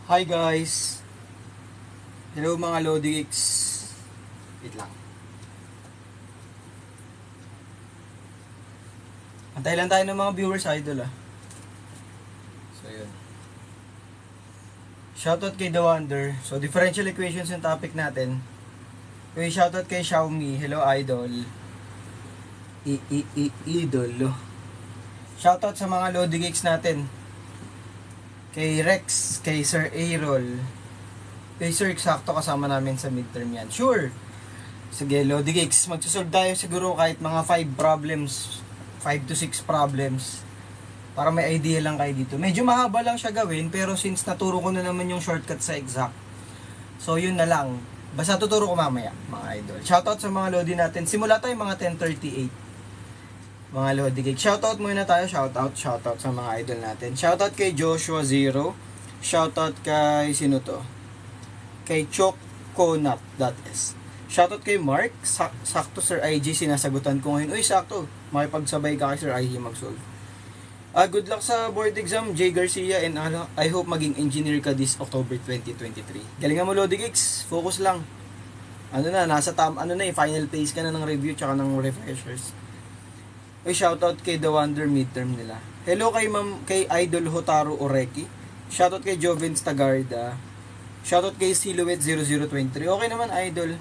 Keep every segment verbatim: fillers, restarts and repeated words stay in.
Hi guys! Hello mga Lodi Geeks. Wait lang. Antay lang tayo ng mga viewers idol ah. So yun. Shoutout kay The Wonder. So differential equations yung topic natin. Okay, shoutout kay Xiaomi. Hello idol. I I I idol. Shoutout sa mga Lodi Geeks natin. Kay Rex, kay Sir Aerol. Kay Sir, eksakto kasama namin sa midterm yan. Sure! Sige, Lodi Geeks, magsusolve tayo siguro kahit mga five problems, five to six problems. Para may idea lang kayo dito. Medyo mahaba lang siya gawin, pero since naturo ko na naman yung shortcut sa exact, so yun na lang. Basta tuturo ko mamaya, mga idol. Shoutout sa mga Lodi natin. Simula tayo mga ten thirty-eight. Mga Lodi Geeks. Shoutout muna tayo. Shoutout, shoutout sa mga idol natin. Shoutout kay Joshua Zero. Shoutout kay, sino to? Kay Choconut.s. Shoutout kay Mark. Sak sakto Sir I G, sinasagutan ko ngayon. Uy, sakto. Makipagsabay ka kay Sir I G mag-solve. Uh, good luck sa board exam, Jay Garcia, and uh, I hope maging engineer ka this October twenty twenty-three. Galingan mo, Lodi Geeks. Focus lang. Ano na, nasa tam, ano na eh, final phase ka na ng review tsaka ng refreshers. Uy, shoutout kay The Wonder midterm nila. Hello kay Ma'am, kay Idol Hotaru Oreki. Shoutout kay Joven Stagarda. Shoutout kay Silhouette zero zero two three. Okay naman, Idol.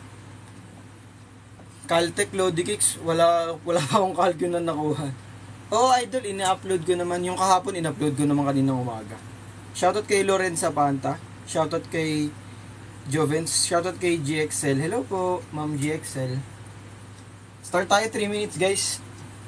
Caltech Lodi Geeks, wala wala pa akong calcul na nakuha. Oo, oh, Idol, ina-upload ko naman yung kahapon, ina-upload ko naman kaninang umaga. Shoutout kay Lorenza Panta. Shoutout kay Jovens. Shoutout kay G X L. Hello po, Ma'am G X L. Start tayo, three minutes, guys.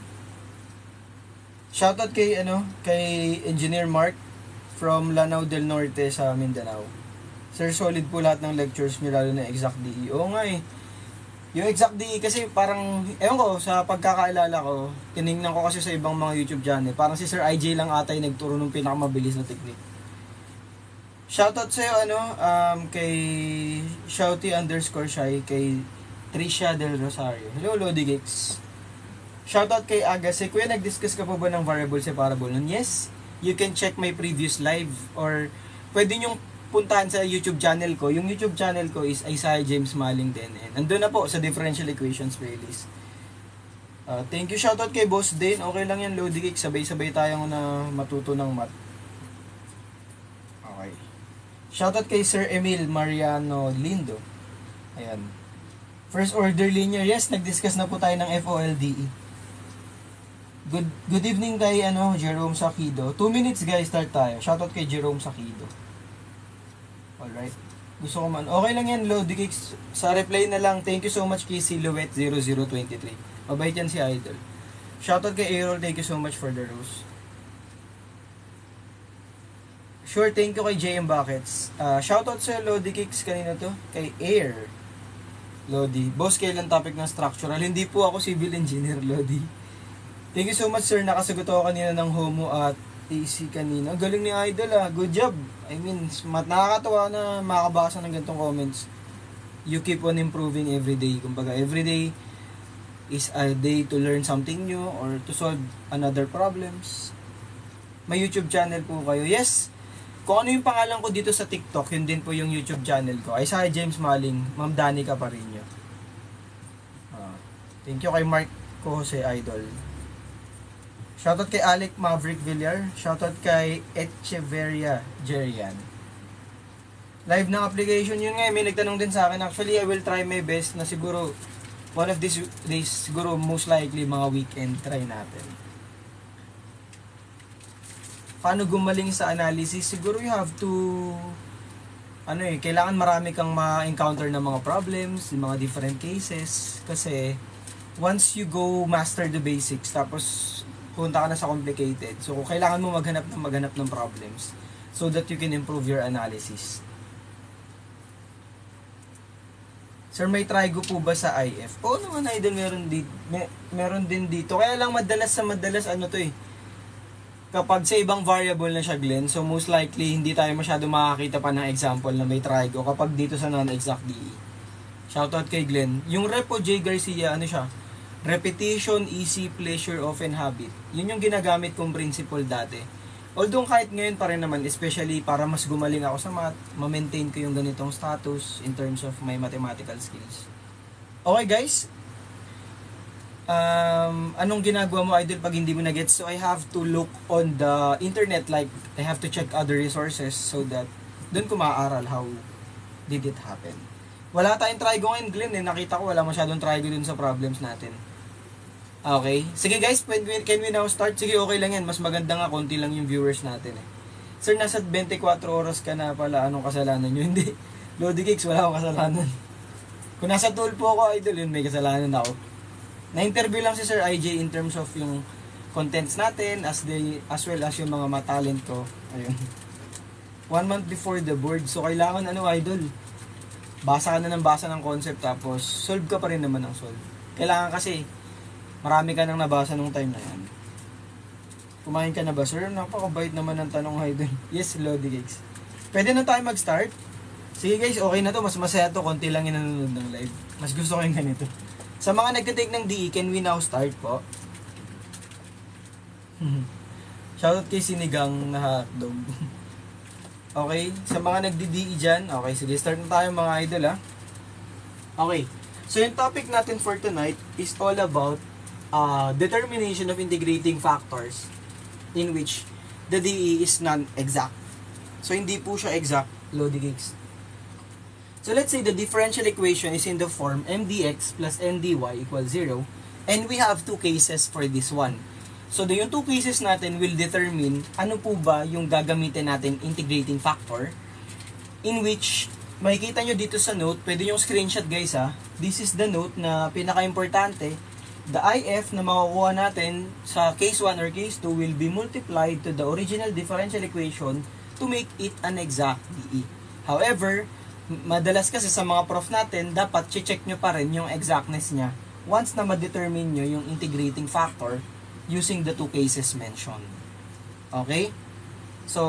Shoutout kay ano, kay Engineer Mark from Lanao del Norte sa Mindanao. Sir, solid po lahat ng lectures niyo, lalo na exact D E. Oo nga eh. Yung exact D E kasi parang, ewan ko, sa pagkakaalala ko, tinignan ko kasi sa ibang mga YouTube channel, parang si Sir I J lang ata yung nagturo ng pinakamabilis na technique. Shoutout sa'yo, ano, um, kay Shouty underscore Shy, kay Tricia Del Rosario. Hello, Lodi Geeks. Shoutout kay Agassi. Kuya, nag-discuss ka po ba ng variable separable nun? Yes, you can check my previous live or pwede nyong puntahan sa YouTube channel ko. Yung YouTube channel ko is Isaiah James Maling din. And andun na po sa differential equations playlist. Uh, thank you. Shoutout kay Boss Dane. Okay lang yan, Lodi Geek. Sabay-sabay tayong na matuto ng math. Okay. Shoutout kay Sir Emil Mariano Lindo. Ayan. First order linear. Yes, nag-discuss na po tayo ng F O L D E. Good good evening kay ano, Jerome Sakido. two minutes guys, start tayo. Shoutout kay Jerome Sakido. Alright. Gusto ko man. Okay lang yan, Lodi Geeks. Sa reply na lang, thank you so much kay Silhouette zero zero two three. Mabait yan si Idol. Shoutout kay Aerol, thank you so much for the rose. Sure, thank you kay J M Buckets. Uh, shoutout sa Lodi Geeks, kanina to? Kay Air. Lodi. Boss, kailan topic ng structural? Hindi po ako civil engineer, Lodi. Thank you so much, sir. Nakasagot ako kanina ng Homo at A C kanina. Galing ni Idol ah. Good job. I mean, nakakatawa na makabasa ng ganitong comments. You keep on improving every day. Kumbaga, every day is a day to learn something new or to solve another problems. May YouTube channel po kayo. Yes. Kung ano yung pangalan ko dito sa TikTok, yun din po yung YouTube channel ko. Isaiah James Maling, Ma'am Danica Parinyo. Uh, thank you kay Mark ko, Jose Idol. Shoutout kay Alec Maverick Villar. Shoutout kay Echeveria Jerian. Live ng application yun nga. May nagtanong din sa akin. Actually, I will try my best na siguro one of these days, siguro most likely mga weekend, try natin. Paano gumaling sa analysis? Siguro you have to, ano eh, kailangan marami kang ma-encounter ng mga problems, mga different cases. Kasi, once you go master the basics, tapos punta ka na sa complicated. So, kailangan mo maghanap ng maghanap ng problems so that you can improve your analysis. Sir, may trigo po ba sa I F? Oo naman, Idol, meron, di, may, meron din dito. Kaya lang madalas sa madalas, ano to eh, kapag sa ibang variable na siya, Glenn, so most likely hindi tayo masyado makakita pa ng example na may trigo kapag dito sa non-exact D E. Shoutout kay Glenn. Yung repo J Garcia, ano siya? Repetition, easy, pleasure, often habit. Yun yung ginagamit kong principle dati. Although kahit ngayon pa rin naman, especially para mas gumaling ako sa math, ma-maintain ko yung ganitong status in terms of my mathematical skills. Okay guys, um, anong ginagawa mo idol pag hindi mo na-get? So I have to look on the internet, like I have to check other resources so that doon ko maaaral how did it happen. Wala tayong trigo ngayon, Glenn, eh. Nakita ko wala masyadong trigo dun sa problems natin. Okay. Sige guys, can we, can we now start? Sige, okay lang yan. Mas maganda nga, konti lang yung viewers natin eh. Sir, nasa twenty-four oras ka na pala. Anong kasalanan nyo? Hindi. Lodi Cakes, wala akong kasalanan. Kung nasa tool po ako, idol, yun, may kasalanan ako. Na-interview lang si Sir I J in terms of yung contents natin, as, the, as well as yung mga matalent ko. Ayun. One month before the board. So, kailangan, ano, idol? Basa ka na ng basa ng concept, tapos solve ka pa rin naman ng solve. Kailangan kasi, marami ka nang nabasa nung time na yan. Kumain ka na ba, sir? Napakabait naman ng tanong, idol. Yes, Lodi Cakes. Pwede na tayo mag-start? Sige guys, okay na to. Mas masaya to. Konti lang yung nanonood ng live. Mas gusto ko yung ganito. Sa mga nagtitake ng D E, can we now start po? Shoutout kay Sinigang na hotdog. Okay, sa mga nagdi-D E dyan. Okay, sige, start na tayo mga idol ha. Okay, so yung topic natin for tonight is all about Uh, determination of integrating factors in which the D E is non-exact. So, hindi po siya exact, Lodi Cakes. So, let's say the differential equation is in the form m dx plus n dy equals zero, and we have two cases for this one. So, the, yung two cases natin will determine ano po ba yung gagamitin natin integrating factor, in which, makikita nyo dito sa note, pwede yung screenshot guys ha. This is the note na pinaka-importante. The I F na makukuha natin sa case one or case two will be multiplied to the original differential equation to make it an exact D E. However, madalas kasi sa mga prof natin, dapat check nyo pa rin yung exactness niya once na ma-determine nyo yung integrating factor using the two cases mentioned. Okay? So,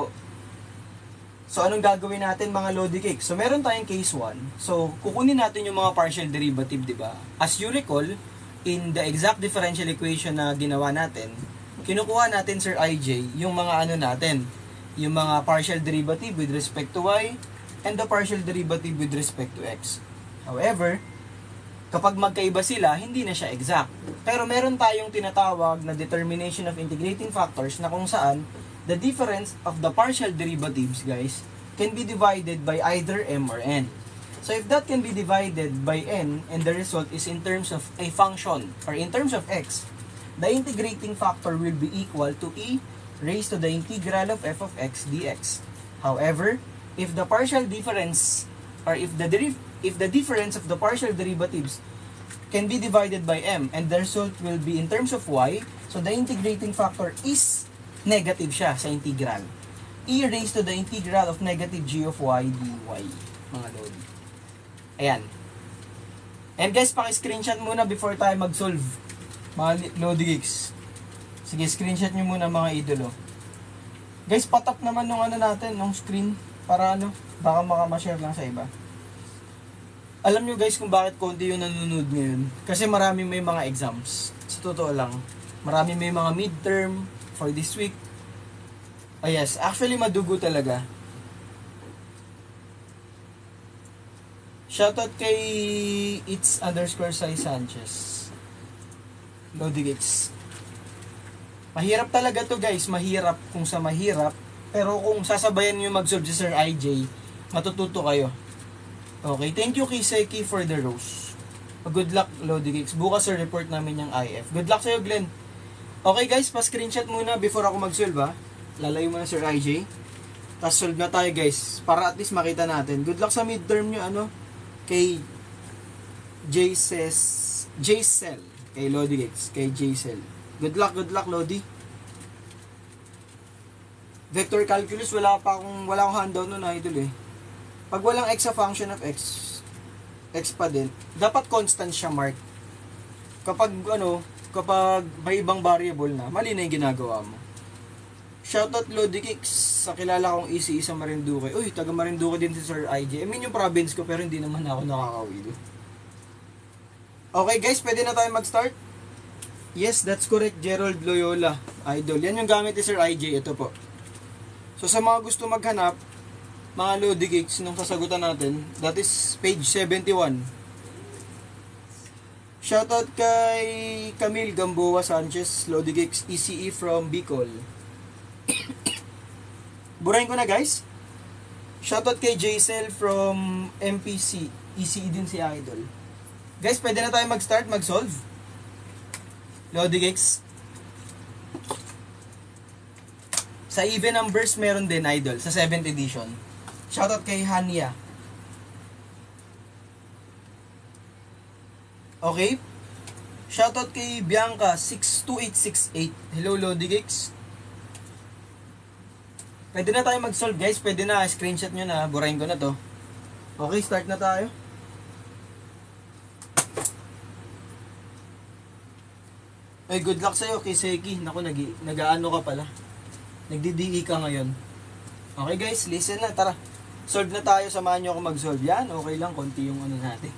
so anong gagawin natin mga Lodi Cakes? So, meron tayong case one. So, kukunin natin yung mga partial derivative, di ba? As you recall, in the exact differential equation na ginawa natin, kinukuha natin, Sir I J, yung mga ano natin, yung mga partial derivative with respect to y, and the partial derivative with respect to x. However, kapag magkaiba sila, hindi na siya exact. Pero meron tayong tinatawag na determination of integrating factors na kung saan the difference of the partial derivatives, guys, can be divided by either m or n. So if that can be divided by n and the result is in terms of a function or in terms of x, the integrating factor will be equal to e raised to the integral of f of x dx. However, if the partial difference or if the deriv if the difference of the partial derivatives can be divided by m and the result will be in terms of y, so the integrating factor is negative siya sa integral. E raised to the integral of negative g of y dy, mga lodi. Ayan. And guys, paki-screenshot muna before tayo mag-solve. Mga Lodi Cakes. Sige, screenshot nyo muna mga idolo. Guys, patap naman nung ano natin, nung screen. Para ano, baka makama-share lang sa iba. Alam nyo guys kung bakit konti yung nanonood ngayon. Kasi marami may mga exams. Sa totoo lang. Marami may mga midterm for this week. Ah yes, actually madugo talaga. Shoutout kay It's underscore Sai Sanchez. Lodi Cakes. Mahirap talaga to guys. Mahirap kung sa mahirap. Pero kung sasabayan nyo mag-solve si Sir I J, matututo kayo. Okay, thank you kay Seki for the rose. Good luck Lodi Cakes. Bukas sir, report namin yung I F. Good luck sa'yo Glenn. Okay guys, pa-screenshot muna before ako mag-solve ha. Lalayo muna Sir I J. Tapos solve na tayo guys. Para at least makita natin. Good luck sa midterm nyo ano. Kay J-Cell, J-Cell, kay Lodi Cakes, kay J-Cell. Good luck, good luck, Lodi. Vector calculus, wala pa akong, wala akong handout nun, idol eh. Pag walang x sa function of x, x pa din, dapat constant siya, Mark. Kapag, ano, kapag may ibang variable na, mali na yung ginagawa mo. Shoutout Lodi Cakes sa kilala kong easy isa Marinduque. Uy, taga Marinduque din si Sir I J. I mean yung province ko pero hindi naman ako nakakauwi doon. Okay guys, pwede na tayo mag-start. Yes, that's correct, Gerald Loyola. Idol. Yan yung gamit ni Sir I J. Ito po. So sa mga gusto maghanap, mga Lodi Geeks, nung sasagutan natin, that is page seventy-one. Shoutout kay Camille Gamboa Sanchez, Lodi Geeks, E C E from Bicol. Burahin ko na, guys. Shoutout kay Jaisel from M P C, E C E din si Idol. Guys, pwede na tayo mag-start, mag-solve. Lodi Geeks. Sa even numbers, meron din, Idol, sa seventh edition. Shoutout kay Hania. Okay. Shoutout kay Bianca six two eight six eight. Hello, Lodi Geeks. Pwede na tayo mag-solve, guys. Pwede na, screenshot nyo na. Burahin ko na to. Okay, start na tayo. Ay, good luck sa'yo, Kiseki. Naku, nag-aano ka pala. Nagdi-D E ka ngayon. Okay, guys, listen na. Tara. Solve na tayo. Samahan nyo ako mag-solve. Yan, okay lang. Konti yung ano natin.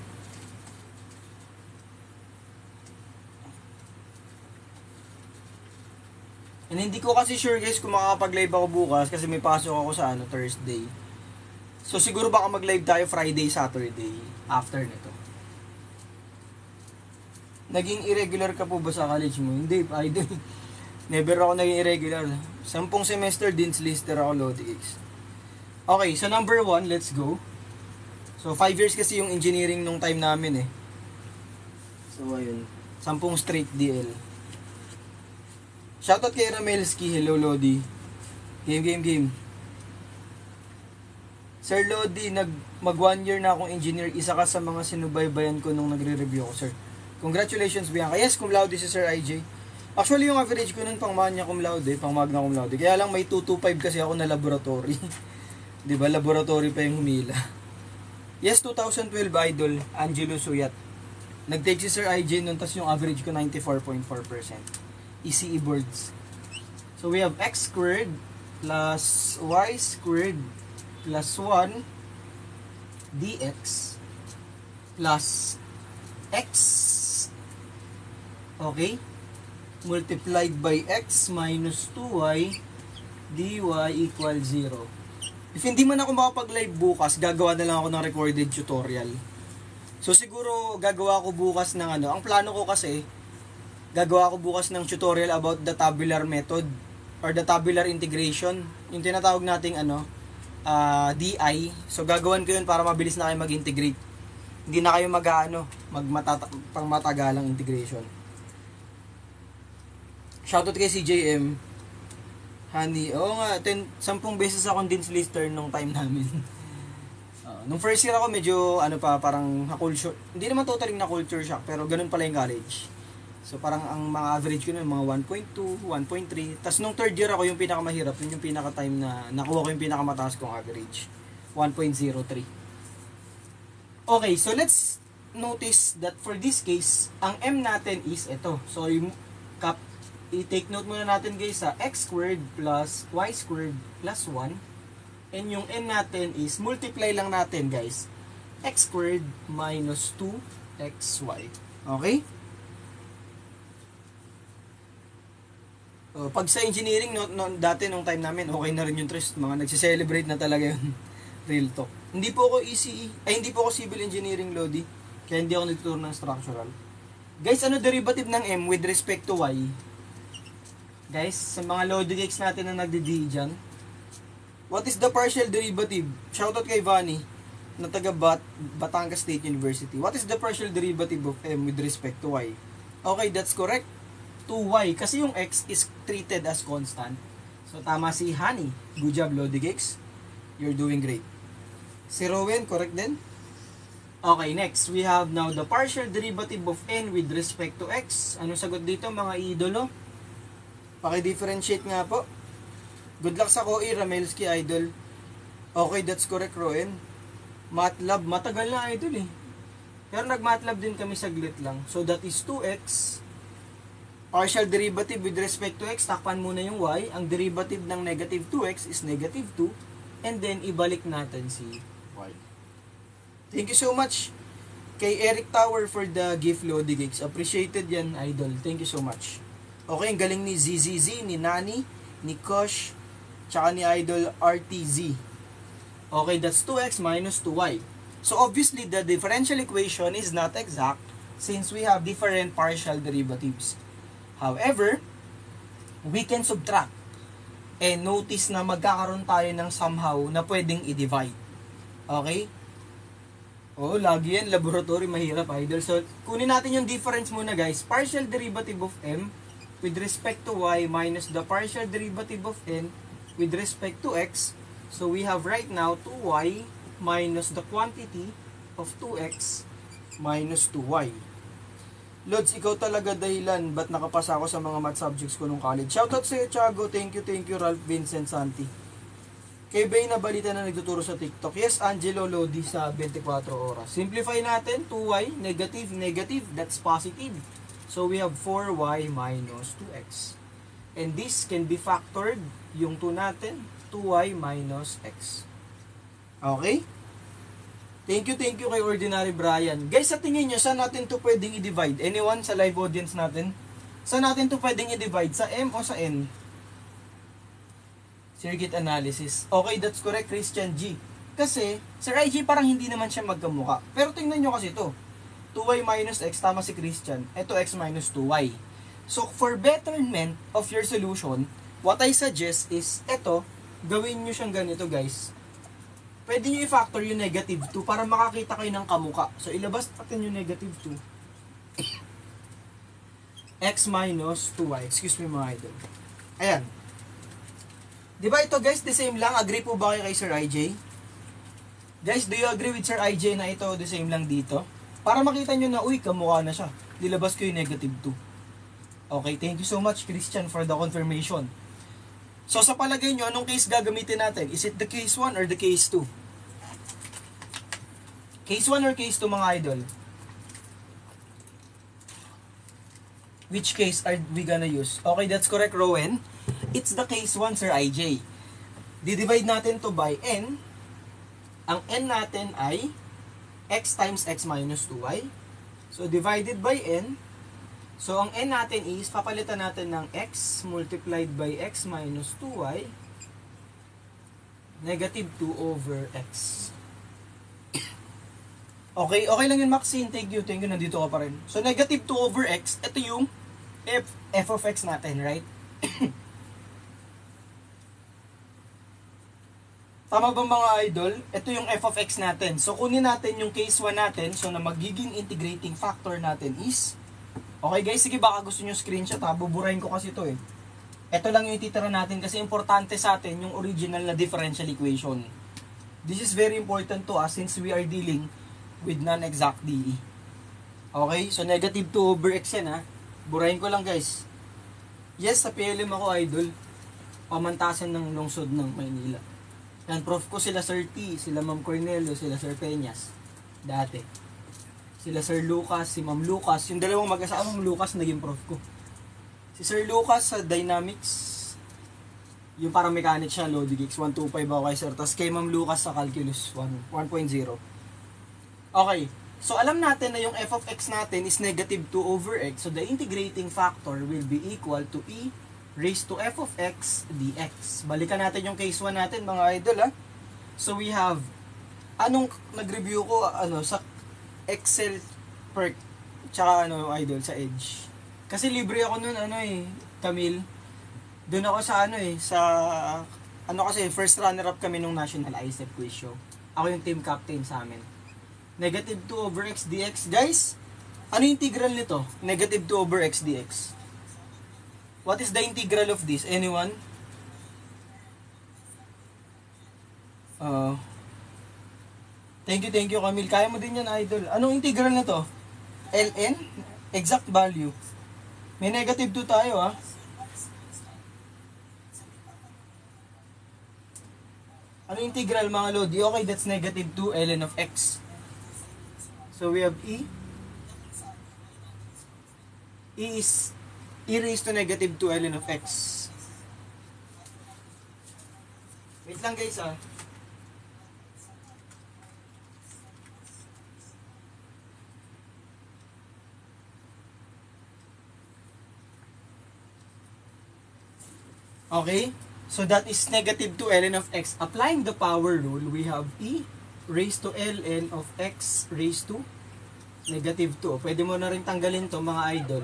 And hindi ko kasi sure, guys, kung makakapag-live ako bukas kasi may pasok ako sa ano, Thursday. So siguro baka mag-live tayo Friday, Saturday after nito. Naging irregular ka po ba sa college mo? Hindi, idol. Never ako naging irregular. Sampung semester, Dean's Lister ako, Lodi X. Okay, so number one, let's go. So five years kasi yung engineering nung time namin eh. So ayun, sampung straight D L. Shoutout kay Ramelski. Hello, Lodi. Game, game, game. Sir Lodi, nag, mag one year na akong engineer. Isa ka sa mga sinubaybayan ko nung nagre-review ko, sir. Congratulations, Bianca. Yes, cum laude si Sir I J. Actually, yung average ko nun pang magna cum laude, pang magna cum laude. Kaya lang may two two five kasi ako na laboratory. Diba, laboratory pa yung humila. Yes, two thousand twelve, Idol. Angelo Suyat. Nag-take si Sir I J nun, tas yung average ko ninety-four point four percent. E C E boards. So we have x squared plus y squared plus one dx plus x, okay, multiplied by x minus two y dy equal zero. If hindi man ako makapag-live bukas, gagawa na lang ako ng recorded tutorial. So siguro gagawa ko bukas ng ano, ang plano ko kasi gagawa ko bukas ng tutorial about the tabular method or the tabular integration, yung tinatawag nating ano, uh, D I. So gagawin ko yun para mabilis na kayo mag-integrate. Hindi na kayo mag-ano, magmatagalang integration. Shoutout kay C J M. Honey, oo nga, ten, sampung beses akong Dean's Lister nung time namin. uh, nung first year ako medyo ano pa, parang na-culture, hindi naman totally na-culture shock, pero ganun pala yung college. So parang ang mga average ko nun, mga one point two, one point three. Tapos nung third year ako, yung pinakamahirap, yun yung pinaka-time na nakuha ko yung pinakamataas kong average. one point zero three. Okay, so let's notice that for this case, ang M natin is ito. So yung cap, i-take note muna natin guys sa x squared plus y squared plus one. And yung N natin is multiply lang natin guys. X squared minus two x y. Okay? Uh, pag sa engineering, no, no, dati nung time namin, okay na rin yung trust. Mga nagsiselebrate na talaga yun. Real talk. Hindi po ako E C E, ay hindi po ako civil engineering, Lodi. Kaya hindi ako nagtuturo ng structural. Guys, ano derivative ng M with respect to Y? Guys, sa mga Lodi Geeks natin na nagdi-D E dyan, what is the partial derivative? Shoutout kay Vani, na taga Bat Batangas State University. What is the partial derivative of M with respect to Y? Okay, that's correct. two y kasi yung x is treated as constant. So tama si Honey. Good job, Lodi Geeks. You're doing great. Si Rowan, correct din? Okay, next. We have now the partial derivative of n with respect to x. Ano sagot dito mga idolo? Paki-differentiate nga po. Good luck sa Koi, Ramelski, idol. Okay, that's correct, Rowan. MATLAB, matagal na idol eh. Pero nag-MATLAB din kami saglit lang. So that is two x. Partial derivative with respect to x, takpan muna yung y. Ang derivative ng negative two x is negative two. And then, ibalik natin si y. Thank you so much. Kay Eric Tower for the gift Lodi Gigs. Appreciated yan, idol. Thank you so much. Okay, ang galing ni Z Z Z, ni Nani, ni Kosh, tsaka ni idol R T Z. Okay, that's two x minus two y. So obviously, the differential equation is not exact since we have different partial derivatives. However, we can subtract. And notice na magkakaroon tayo ng somehow na pwedeng i-divide. Okay? Oh, lagi yan. Laboratory, mahirap, idol. So, kunin natin yung difference muna, guys. Partial derivative of m with respect to y minus the partial derivative of n with respect to x. So, we have right now two y minus the quantity of two x minus two y. Lods, ikaw talaga dahilan ba't nakapasa ako sa mga math subjects ko nung college. Shoutout sa iyo, Tiago. Thank you, thank you, Ralph Vincent Santi. Kay Bay na balita na nagtuturo sa TikTok. Yes, Angelo Lodi sa twenty-four oras. Simplify natin, two y, negative, negative, that's positive. So, we have four y minus two x. And this can be factored, yung two natin, two y minus x. Okay? Thank you, thank you kay Ordinary Brian. Guys, sa tingin nyo, saan natin to pwedeng i-divide? Anyone sa live audience natin? Saan natin to pwedeng i-divide? Sa M o sa N? Circuit analysis. Okay, that's correct, Christian G. Kasi, Sir I G parang hindi naman siya magkamuka. Pero tingnan nyo kasi to. two y minus x, tama si Christian. Ito x minus two y. So, for betterment of your solution, what I suggest is, ito, gawin nyo siyang ganito, guys. Pwede nyo i-factor yung negative two para makakita kayo ng kamuka. So, ilabas natin yung negative two. X minus two y. Excuse me mga idol. Ayan. Diba ito guys, the same lang? Agree po ba kayo kay Sir I J? Guys, do you agree with Sir I J na ito the same lang dito? Para makita nyo na, uy, kamukha na siya. Dilabas ko yung negative two. Okay, thank you so much Christian for the confirmation. So, sa palagay nyo, anong case gagamitin natin? Is it the case one or the case two? Case one or case two mga idol? Which case are we gonna use? Okay, that's correct, Rowan. It's the case one, Sir I J. Di-divide natin to by n. Ang n natin ay x times x minus two y. So, divided by n. So, ang n natin is, papalitan natin ng x multiplied by x minus two y. Negative two over x. Okay, okay lang yun, Maxine. Thank you, thank you. Nandito ka pa rin. So, negative two over x, ito yung f, f of x natin, right? Tama ba mga idol? Ito yung f of x natin. So, kunin natin yung case one natin. So, na magiging integrating factor natin is, okay guys, sige baka gusto nyo screenshot ha. Buburahin ko kasi ito eh. Ito lang yung ititira natin kasi importante sa atin yung original na differential equation. This is very important to us since we are dealing with non-exact D E. Okay, so negative two over x yan ha. Burahin ko lang guys. Yes, sa P L M ako idol. Pamantasan ng lungsod ng Maynila. Yan, prof ko sila Sir T, sila Ma'am Cornelio, sila Sir Peñas. Dati. Sila Sir Lucas, si Ma'am Lucas. Yung dalawang mag-asamang Lucas naging prof ko. Si Sir Lucas sa Dynamics, yung parang mechanic siya, Lodigix, one twenty-five ako kay Sir. Tapos kay Ma'am Lucas sa Calculus, one point zero. Okay, so alam natin na yung f of x natin is negative two over x. So the integrating factor will be equal to e raised to f of x dx. Balikan natin yung case one natin mga idol ha. So we have, anong nag-review ko ano sa Excel perk, tsaka ano idol sa Edge. Kasi libre ako nun ano eh, Camille. Doon ako sa ano eh, sa ano kasi first runner up kami nung National I S E P quiz show. Ako yung team captain sa amin. Negative two over x dx. Guys, ano yung integral nito? Negative two over x dx. What is the integral of this? Anyone? Uh, thank you, thank you Camille. Kaya mo din yan idol. Anong integral nito? Ln? Exact value. May negative two tayo ha. Ano integral mga lodi? Okay, that's negative two ln of x. So we have e. E is e raised to negative two ln of x. Wait lang guys ah. Okay? So that is negative two ln of x. Applying the power rule, we have e raised to ln of x raised to negative two. Pwede mo na rin tanggalin to mga idol.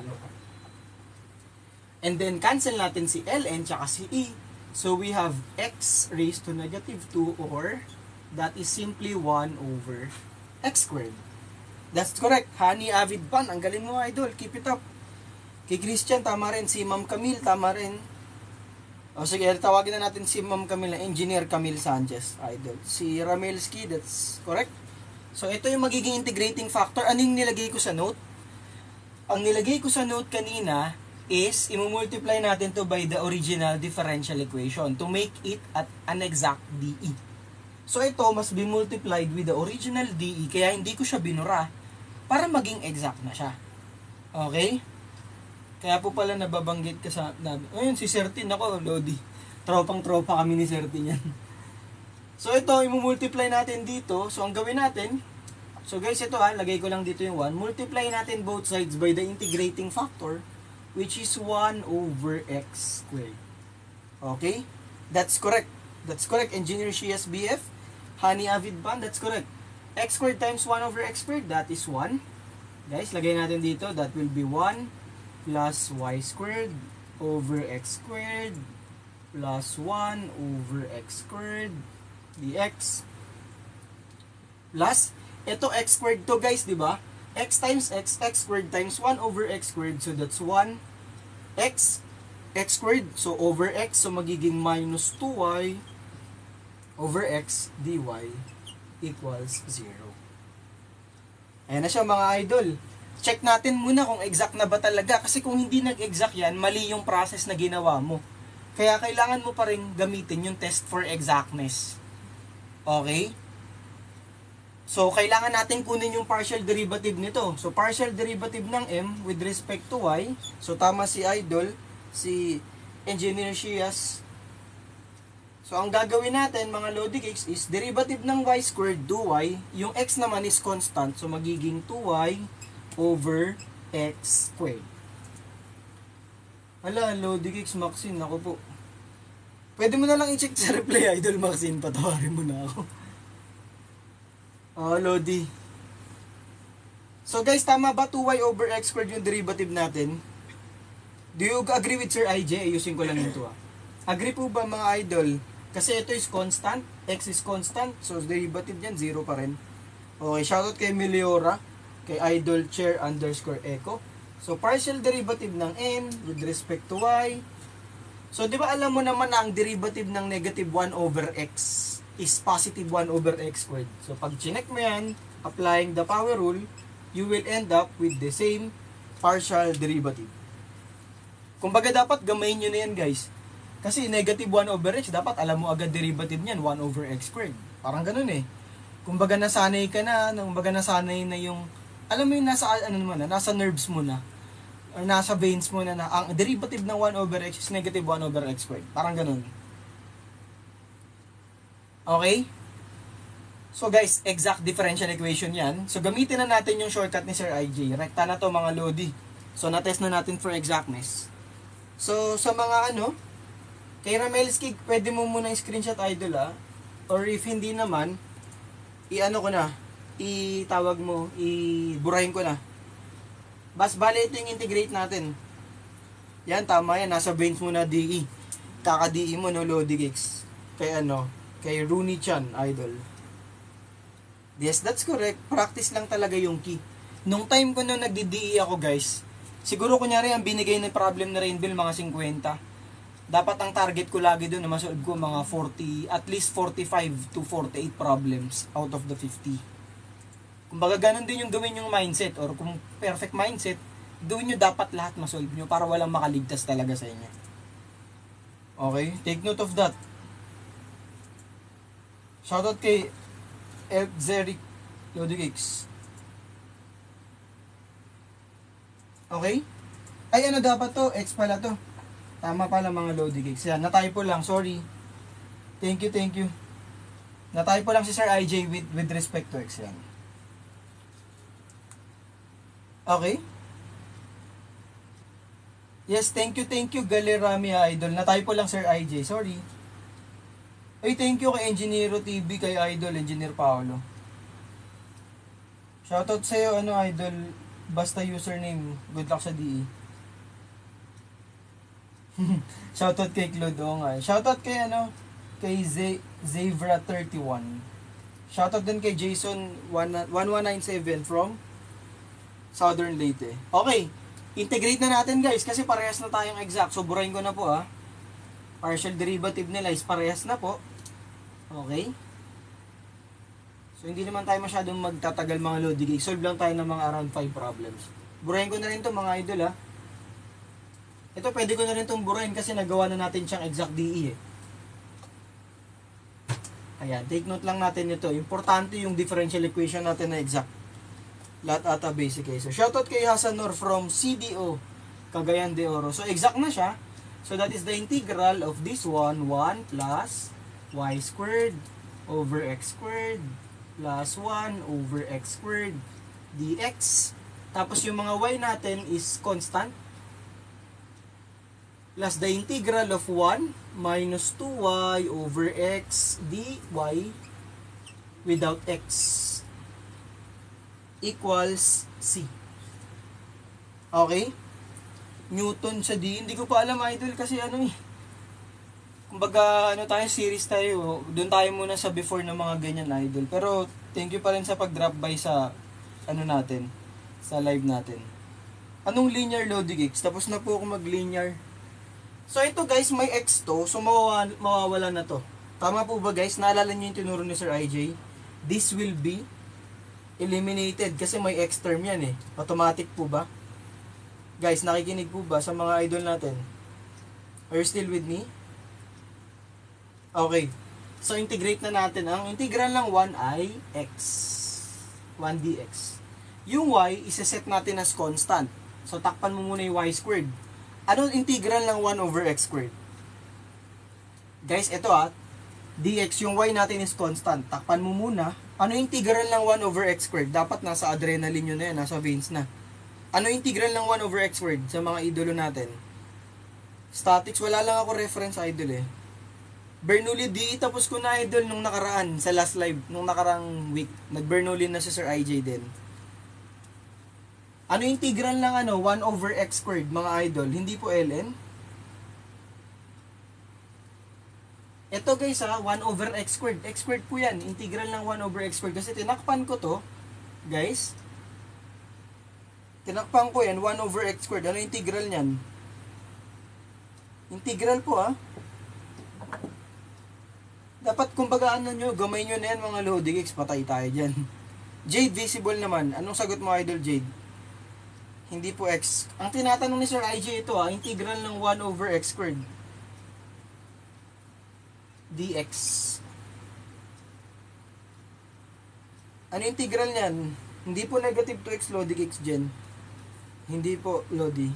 And then cancel natin si ln tsaka si e. So we have x raised to negative two, or that is simply one over x squared. That's correct. Honey Avid Pan, ang galing mo idol. Keep it up. Kay Christian, tama rin. Si Ma'am Camille, tama rin. O sige, tawagin na natin si Ma'am Camille, Engineer Camille Sanchez, idol. Si Ramelski, that's correct. So ito yung magiging integrating factor. Ano yung nilagay ko sa note? Ang nilagay ko sa note kanina is, imumultiply natin to by the original differential equation to make it at an exact dE. So ito, must be multiplied with the original dE, kaya hindi ko siya binura para maging exact na siya. Okay? Kaya po pala nababanggit ka sa... Na, ayun, si Sertin ako, Lodi. Tropang-tropa kami ni Sertin yan. So ito, imumultiply natin dito. So ang gawin natin, so guys, ito ha, lagay ko lang dito yung one. Multiply natin both sides by the integrating factor, which is one over x squared. Okay? That's correct. That's correct. Engineer Shias B F, Honey Avid Ban, that's correct. X squared times one over x squared, that is one. Guys, lagay natin dito, that will be one plus y squared over x squared plus one over x squared dx plus, ito x squared to guys, di ba? X times x, x squared times one over x squared, so that's one x, x squared, so over x, so magiging minus two y over x dy equals zero. Ayan na siya mga idol. Check natin muna kung exact na ba talaga, kasi kung hindi nag-exact yan, mali yung process na ginawa mo. Kaya kailangan mo pa rin gamitin yung test for exactness. Okay? So, kailangan natin kunin yung partial derivative nito. So, partial derivative ng m with respect to y. So, tama si idol, si Engineer Shias. So, ang gagawin natin mga Lodi Cakes is derivative ng y squared do y. Yung x naman is constant. So, magiging two y over x squared. Hala, Lodi Cakes Maxine, ako po. Pwede mo na lang i-check sa reply, idol Maxine, patawarin mo na ako. Oh, Lodi. So guys, tama ba two y over x squared yung derivative natin? Do you agree with Sir I J? Ayusin ko lang ito ah. Agree po ba mga idol? Kasi ito is constant, x is constant, so derivative yan, zero pa rin. Okay, shoutout kay Meliora, kay idol chair underscore echo. So partial derivative ng m with respect to y. So di ba alam mo naman na ang derivative ng negative one over x is positive one over x squared. So pag chinek mo yan, applying the power rule, you will end up with the same partial derivative. Kumbaga dapat gamayin nyo na yan guys. Kasi negative one over x, dapat alam mo agad derivative niyan, one over x squared. Parang ganun eh. Kumbaga nasanay ka na, kumbaga nasanay na yung, alam mo yung nasa, ano mo na, nasa nerves mo na, or nasa veins mo na na, ang derivative ng one over x is negative one over x squared. Parang ganun. Okay? So guys, exact differential equation yan. So gamitin na natin yung shortcut ni Sir I J. Rekta na to mga Lodi. So na-test na natin for exactness. So sa mga ano, kay Ramelski, pwede mo muna yung screenshot idol ah. Or if hindi naman, i-ano ko na, itawag mo, i-burahin ko na. Bas, bale ito yung integrate natin. Yan, tama yan. Nasa veins mo na D E. Kaka-D E mo, no, Lodi Cakes. Kay ano, kay Rooney Chan, idol. Yes, that's correct. Practice lang talaga yung key. Nung time ko nung nagdi-D E ako, guys, siguro kunyari ang binigay ng problem na Rainbill, mga fifty. Dapat ang target ko lagi doon na masolve ko mga forty, at least forty-five to forty-eight problems out of the fifty. Kumbaga ganun din yung gawin yung mindset, or kung perfect mindset, doon nyo dapat lahat masolve nyo para walang makaligtas talaga sa inyo. Okay? Take note of that. Shoutout kay Elzeric Lodi Cakes. Okay? Ay ano dapat to? X pala to. Tama pala mga Lodi Cakes. Yan, natypo lang. Sorry. Thank you, thank you. Natypo lang si Sir I J with, with respect to X yan. Okay? Yes, thank you, thank you, Galerami Idol. Na-typo lang, Sir I J. Sorry. Ay, thank you kay Engineero T V, kay Idol, Engineer Paolo. Shoutout sa'yo, ano, Idol. Basta username. Good luck sa D E. Shoutout kay Claude, oo nga. Shoutout kay, ano, kay Zavra thirty-one. Shoutout din kay Jason one one nine seven from Southern Leyte. Okay, integrate na natin guys kasi parehas na tayong exact. So burahin ko na po ah. Partial derivative nila is parehas na po. Okay. So hindi naman tayo masyadong magtatagal mga lodi. Solve lang tayo ng mga around five problems. Burahin ko na rin to mga idol ah. Ito pwede ko na rin itong burahin kasi nagawa na natin siyang exact D E eh. Ayan, take note lang natin ito. Importante yung differential equation natin na exact. Lahat ata basic eh. So, shoutout kay Hasanor from C D O, Cagayan de Oro. So, exact na siya. So, that is the integral of this one, one plus y squared over x squared plus one over x squared dx. Tapos, yung mga y natin is constant. Plus the integral of one minus two y over x dy without x equals c. Okay? Newton sa D. Hindi ko pa alam idol kasi ano eh. Kumbaga ano tayo, series tayo. Doon tayo muna sa before ng mga ganyan idol. Pero thank you pa rin sa pag-drop by sa ano natin, sa live natin. Anong linear loading x? Tapos na po ako mag-linear. So ito guys, may x to, so mawawala, mawawala na to. Tama po ba guys? Naalala niyo yung tinuro ni Sir I J? This will be eliminated kasi may x term yan eh. Automatic po ba? Guys, nakikinig po ba sa mga idol natin? Are you still with me? Okay. So integrate na natin. Ang integral ng one ay x. one dx. Yung y, isa-set natin as constant. So takpan mo muna yung y squared. Anong integral ng one over x squared? Guys, ito ah. Dx, yung y natin is constant. Takpan mo muna. Ano integral ng one over x squared? Dapat nasa adrenaline yun na yan. Nasa veins na. Ano integral ng one over x squared sa mga idolo natin? Statics, wala lang ako reference idol eh. Bernoulli D E, tapos ko na idol nung nakaraan sa last live, nung nakarang week. Nag-Bernoulli na si Sir I J din. Ano integral ng ano, one over x squared, mga idol? Hindi po ln. Ito guys ha, one over x squared. X squared po yan. Integral ng one over x squared. Kasi tinakpan ko to, guys. Tinakpan ko yan, one over x squared. Ano integral niyan? Integral po ha. Dapat kumbaga ano nyo, gamay nyo na yan mga loading x, patay tayo dyan. Jade, visible naman. Anong sagot mo idol Jade? Hindi po x. Ang tinatanong ni Sir I J ito ha, integral ng one over x squared. Dx. Ano integral niyan? Hindi po negative to x lodi x gen. Hindi po lodi.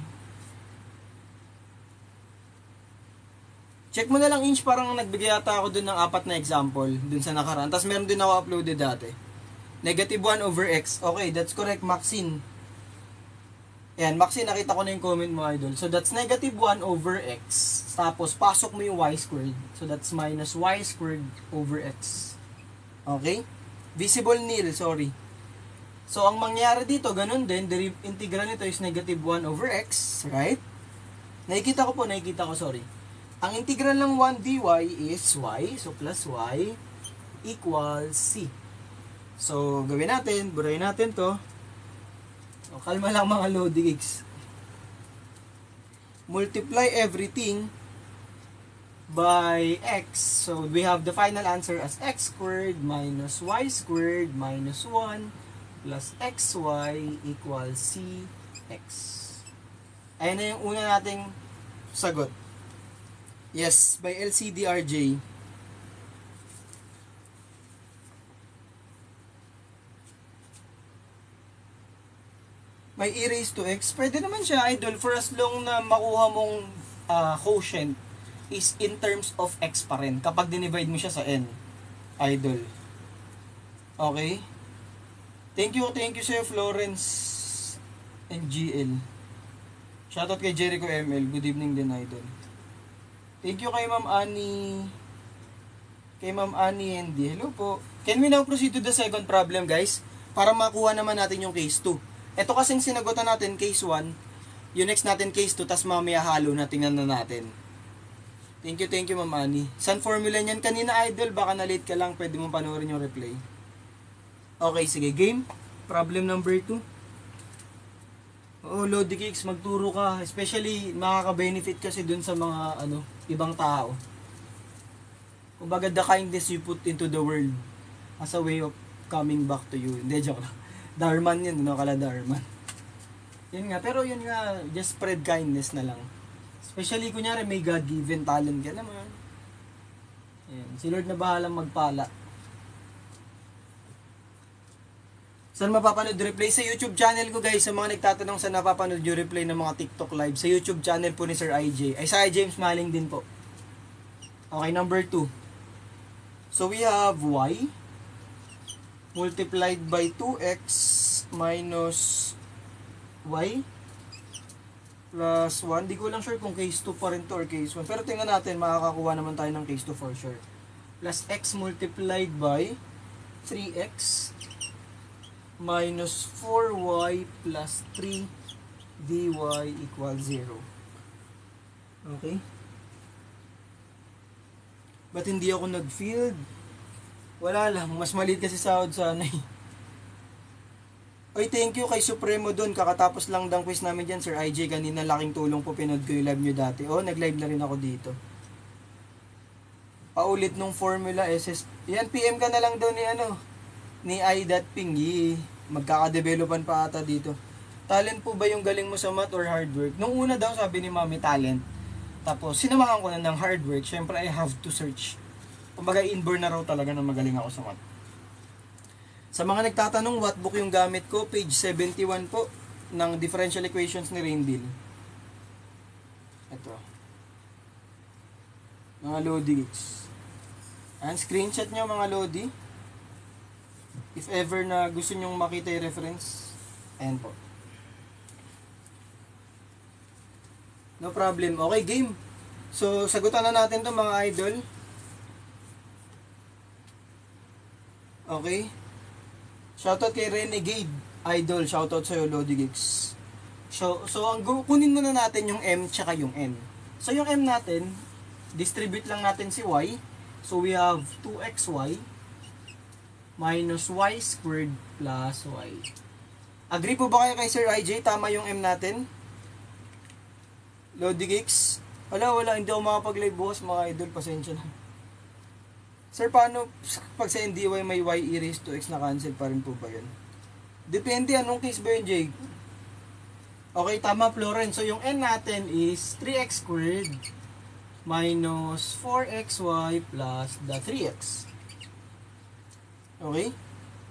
Check mo na lang inch, parang nagbigay ata ako dun ng apat na example dun sa nakaraan. Tapos meron din ako uploaded dati. Negative one over x. Okay, that's correct Maxine. Ayan, Maxine, nakita ko na yung comment mo idol. So that's negative one over x. Tapos pasok mo yung y squared. So that's minus y squared over x. Okay? Visible nil, sorry. So ang mangyari dito, ganun din. The integral nito is negative one over x. Right? Nakikita ko po, nakikita ko, sorry. Ang integral ng one dy is y. So plus y equals c. So gawin natin, burahin natin to. O, kalma lang mga loading x. Multiply everything by x. So, we have the final answer as x squared minus y squared minus one plus xy equals cx. Ayan na yung una nating sagot. Yes, by L C D R J. May e raised to x, pwede naman siya idol for as long na makuha mong uh, quotient is in terms of x pa rin kapag dinivide mo siya sa n, idol. Okay? Thank you, thank you sa'yo Florence and G L. Shoutout kay Jericho M L. Good evening din, idol. Thank you kay Ma'am Annie. Kay Ma'am Annie Andy. Hello po. Can we now proceed to the second problem, guys? Para makuha naman natin yung case two. Ito kasing sinagutan natin, case one. Yung next natin, case two. Tas mamaya halo na, tingnan na natin. Thank you, thank you, Ma'am Annie. San formula niyan? Kanina, idol. Baka na-late ka lang. Pwede mong panoorin yung replay. Okay, sige. Game. Problem number two. Oo, Lodi Kicks, magturo ka. Especially, makaka-benefit kasi dun sa mga, ano, ibang tao. Kumbaga, the kindness you put into the world as a way of coming back to you. Hindi, joke lang. Dharman yun, no? Kala Dharman. Yun nga, pero yun nga, just spread kindness na lang. Especially, kunyari, may God-given talent ka naman. Ayan, si Lord na bahalang magpala. Saan mapapanood replay? Sa YouTube channel ko, guys. Sa mga nagtatanong saan napapanood yung replay ng mga TikTok live. Sa YouTube channel po ni Sir I J. Ay, sa James Maling din po. Okay, number two. So, we have y multiplied by two x minus y plus one. Di ko lang sure kung case two pa rin to or case one. Pero tingnan natin, makakakuha naman tayo ng case two for sure. Plus x multiplied by three x minus four y plus three dy equals zero. Okay? Ba't hindi ako nag-field? Wala lang. Mas maliit kasi sahod sana eh. Oy, thank you kay Supremo dun. Kakatapos lang ng quiz namin dyan, Sir I J. Kanina laking tulong po. Pinood ko yung live nyo dati. Oh, nag-live na rin ako dito. Paulit nung formula S S. Yan, P M ka na lang daw ni ano. Ni I.Pingy. Magkakadevelopan pa ata dito. Talent po ba yung galing mo sa math or hard work? Nung una daw sabi ni Mami, talent. Tapos, sinamahan ko na ng hard work. Siyempre, I have to search. Kumbaga, inborn na raw talaga na magaling ako sa math. Sa mga nagtatanong, what book yung gamit ko? Page seventy-one po ng differential equations ni Rainville. Ito. Mga Lodi. Ayan, screenshot nyo mga Lodi. If ever na gusto nyong makita yung reference, ayan po. No problem. Okay, game. So, sagutan na natin to mga idol. Okay. Shoutout kay Renegade Idol. Shoutout sa'yo, Lodi Geeks. So, so ang kunin muna natin yung M tsaka yung N. So, yung M natin, distribute lang natin si Y. So, we have two x y minus y squared plus y. Agree po ba kayo kay Sir I J? Tama yung M natin? Lodi Geeks? Wala, wala. Hindi ako makapag-live bukas mga idol. Pasensya na. Sir, paano pag sa N D Y may y e raised to x na cancel pa rin po ba yun? Depende. Anong case ba yun, Jake? Okay, tama, Florence. So, yung N natin is three x squared minus four x y plus the three x. Okay?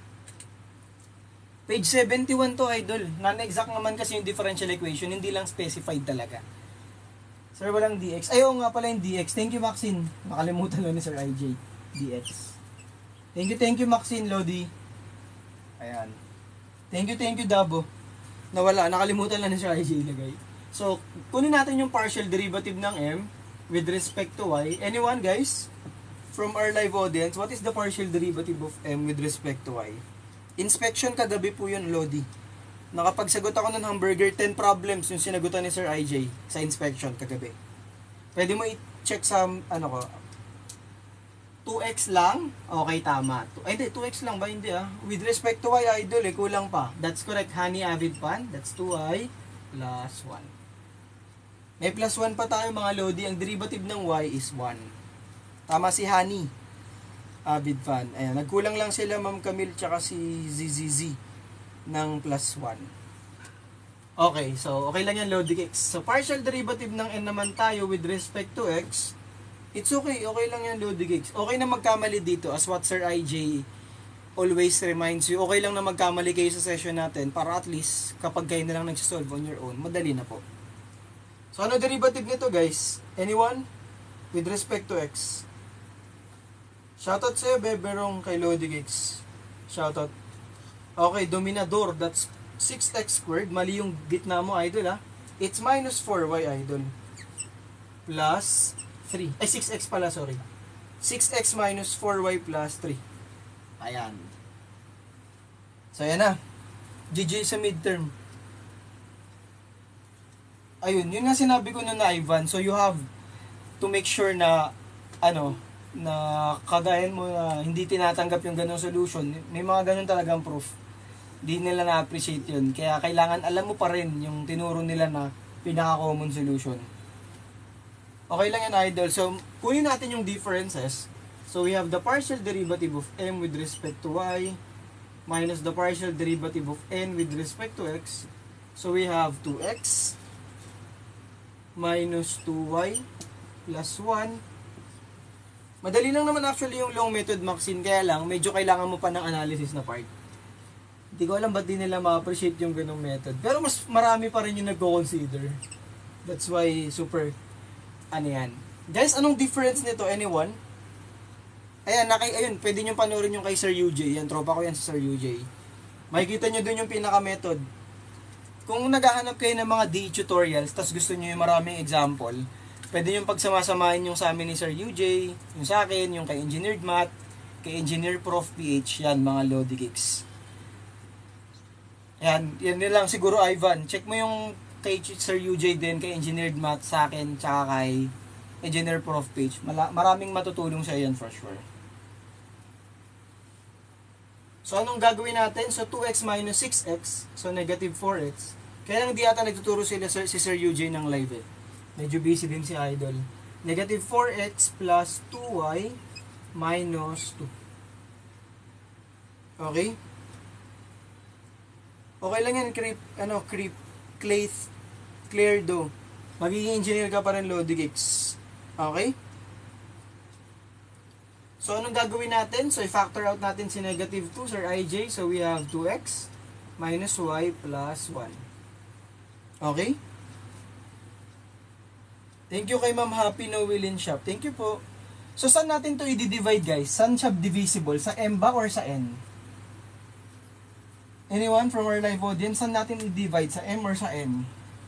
Page seventy-one to, idol. Non-exact naman kasi yung differential equation. Hindi lang specified talaga. Sir, walang dx. Ayaw nga pala yung dx. Thank you, Maxine. Nakalimutan lang ni Sir I J. Dx. Thank you, thank you, Maxine, Lodi. Ayan. Thank you, thank you, Dabo. Nawala. Nakalimutan lang ni Sir I J ilagay. So, kunin natin yung partial derivative ng m with respect to y. Anyone, guys? From our live audience, what is the partial derivative of m with respect to y? Inspection kagabi po yun, Lodi. Nakapagsagot ako ng hamburger, ten problems yung sinagutan ni Sir I J sa inspection kagabi. Pwede mo i-check sa, ano ko, two x lang? Okay, tama. Ay, hindi, two x lang ba? Hindi ah. With respect to y, idol, eh, kulang pa. That's correct, Honey Avid Fan. That's two y plus one. May plus one pa tayo mga Lodi. Ang derivative ng y is one. Tama si Honey Avid Fan. Ayan, nagkulang lang sila Ma'am Camille tsaka si Z Z Z ng plus one. Okay, so okay lang yan, Lodi Kicks. So partial derivative ng n naman tayo with respect to x. It's okay, okay lang yan, Lodi Kicks. Okay na magkamali dito as what Sir I J always reminds you. Okay lang na magkamali kayo sa session natin para at least kapag kayo na lang nagsisolve on your own, madali na po. So ano derivative nito, guys? Anyone? With respect to x. Shoutout sa'yo, Beberong, kay Lodi Kicks. Shoutout. Okay, dominador. That's six x squared. Mali yung gitna mo, idol, ha? It's minus four y, idol. Plus three. Ay, six x pala, sorry. six x minus four y plus three. Ayan. So, ayan na. G G sa midterm. Ayun, yun nga sinabi ko na Ivan. So, you have to make sure na, ano, na kagayan mo na hindi tinatanggap yung ganong solution. May mga ganon talagang proof. Hindi nila na-appreciate yun. Kaya kailangan alam mo pa rin yung tinuro nila na pinaka-common solution. Okay lang yan, idol. So, kunin natin yung differences. So, we have the partial derivative of m with respect to y minus the partial derivative of n with respect to x. So, we have two x minus two y plus one. Madali lang naman actually yung long method, Maxine. Kaya lang, medyo kailangan mo pa ng analysis na part. Hindi ko alam ba't di nila ma-appreciate yung ganong method. Pero mas marami pa rin yung nag-consider. That's why super, ano yan. Guys, anong difference nito? Anyone? Ayan, nakay, ayun, pwede nyo panoorin yung kay Sir U J. Yan, tropa ko yan si Sir U J. Makikita nyo dun yung pinaka-method. Kung naghahanap kayo ng mga D E tutorials, tas gusto nyo yung maraming example, pwede nyo pagsamasamahin yung sa amin ni Sir U J, yung sa akin, yung kay Engineered Math, kay Engineer Prof P H, yan, mga Lodi Kicks. Yan, yan lang siguro, Ivan. Check mo yung kay Sir U J din, kay Engineered Math, sa akin, tsaka kay Engineer Prof Page. Mala maraming matutulong sa yan for sure. So, anong gagawin natin? So, two x minus six x, so negative four x. Kaya lang di ata nagtuturo sila si Sir U J ng live eh. Medyo busy din si Idol. Negative four x plus two y minus two. Okay? Okay lang yan, creep, ano, creep, clay, clear do. Magiging engineer ka pa rin, Lodi Kicks. Okay? So, anong gagawin natin? So, i-factor out natin si negative two, Sir I J. So, we have two x minus y plus one. Okay? Thank you kay Ma'am Happy No Willin Shop. Thank you po. So, saan natin to i-divide, guys? Saan siya divisible? Sa m ba or sa n? Anyone from our live audience, saan natin i-divide? Sa m or sa n?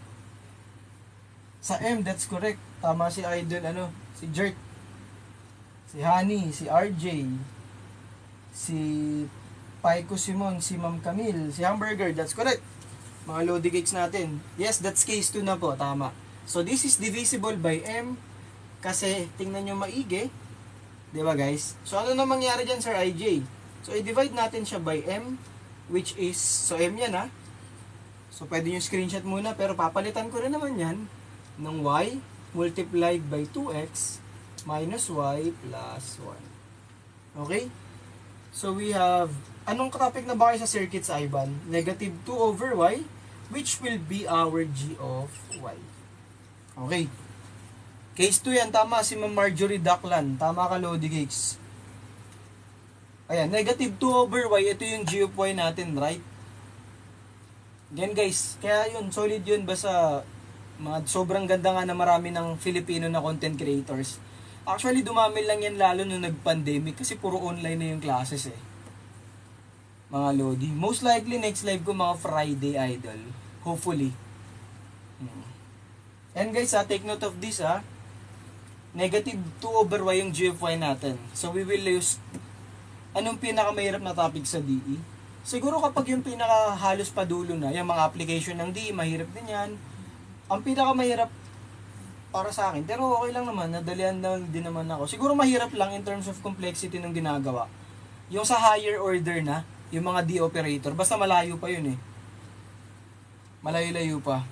Sa m, that's correct. Tama si Idol, ano, si Jerk, si Honey, si R J, si Paiko Simon, si Ma'am Camille, si Hamburger, that's correct. Mga Lodi Cakes natin. Yes, that's case two na po, tama. So, this is divisible by m, kasi tingnan nyo maigi, di ba guys? So, ano na mangyari dyan, Sir I J? So, i-divide natin siya by m, which is, so m yan ha. So, pwede nyo screenshot muna, pero papalitan ko rin naman yan ng y multiplied by two x minus y plus one. Okay? So, we have, anong topic na ba kayo sa circuits, Ivan? Negative two over y, which will be our g of y. Okay. Case two yan, tama si Ma'am Marjorie Daklan. Tama ka, Lodi Cakes. Ayan, negative two over y, ito yung g of y natin, right? Again guys, kaya yun, solid yun, basta mga sobrang ganda nga na marami ng Filipino na content creators. Actually, dumami lang yan lalo nung nag-pandemic kasi puro online na yung classes eh. Mga Lodi. Most likely, next live ko mga Friday, Idol. Hopefully. Hmm. And guys, ha, take note of this ha. Negative two over y yung g of y natin. So, we will use, anong pinakamahirap na topic sa D E? Siguro kapag yung pinakahalos padulo na, yung mga application ng D E, mahirap din yan. Ang pinakamahirap para sa akin, pero okay lang naman, nadalian lang din naman ako. Siguro mahirap lang in terms of complexity ng ginagawa. Yung sa higher order na, yung mga D operator, basta malayo pa yun eh. Malayo-layo pa.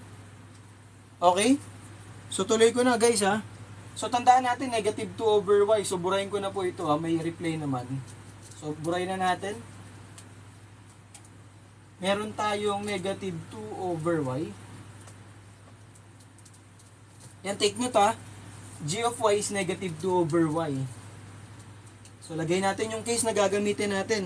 Okay? So tuloy ko na guys ha. So tandaan natin, negative two over y. So burahin ko na po ito ha, may replay naman. So burahin na natin. Meron tayong negative two over y. Yan, take nyo ta. G of y is negative two over y. So, lagay natin yung case na gagamitin natin.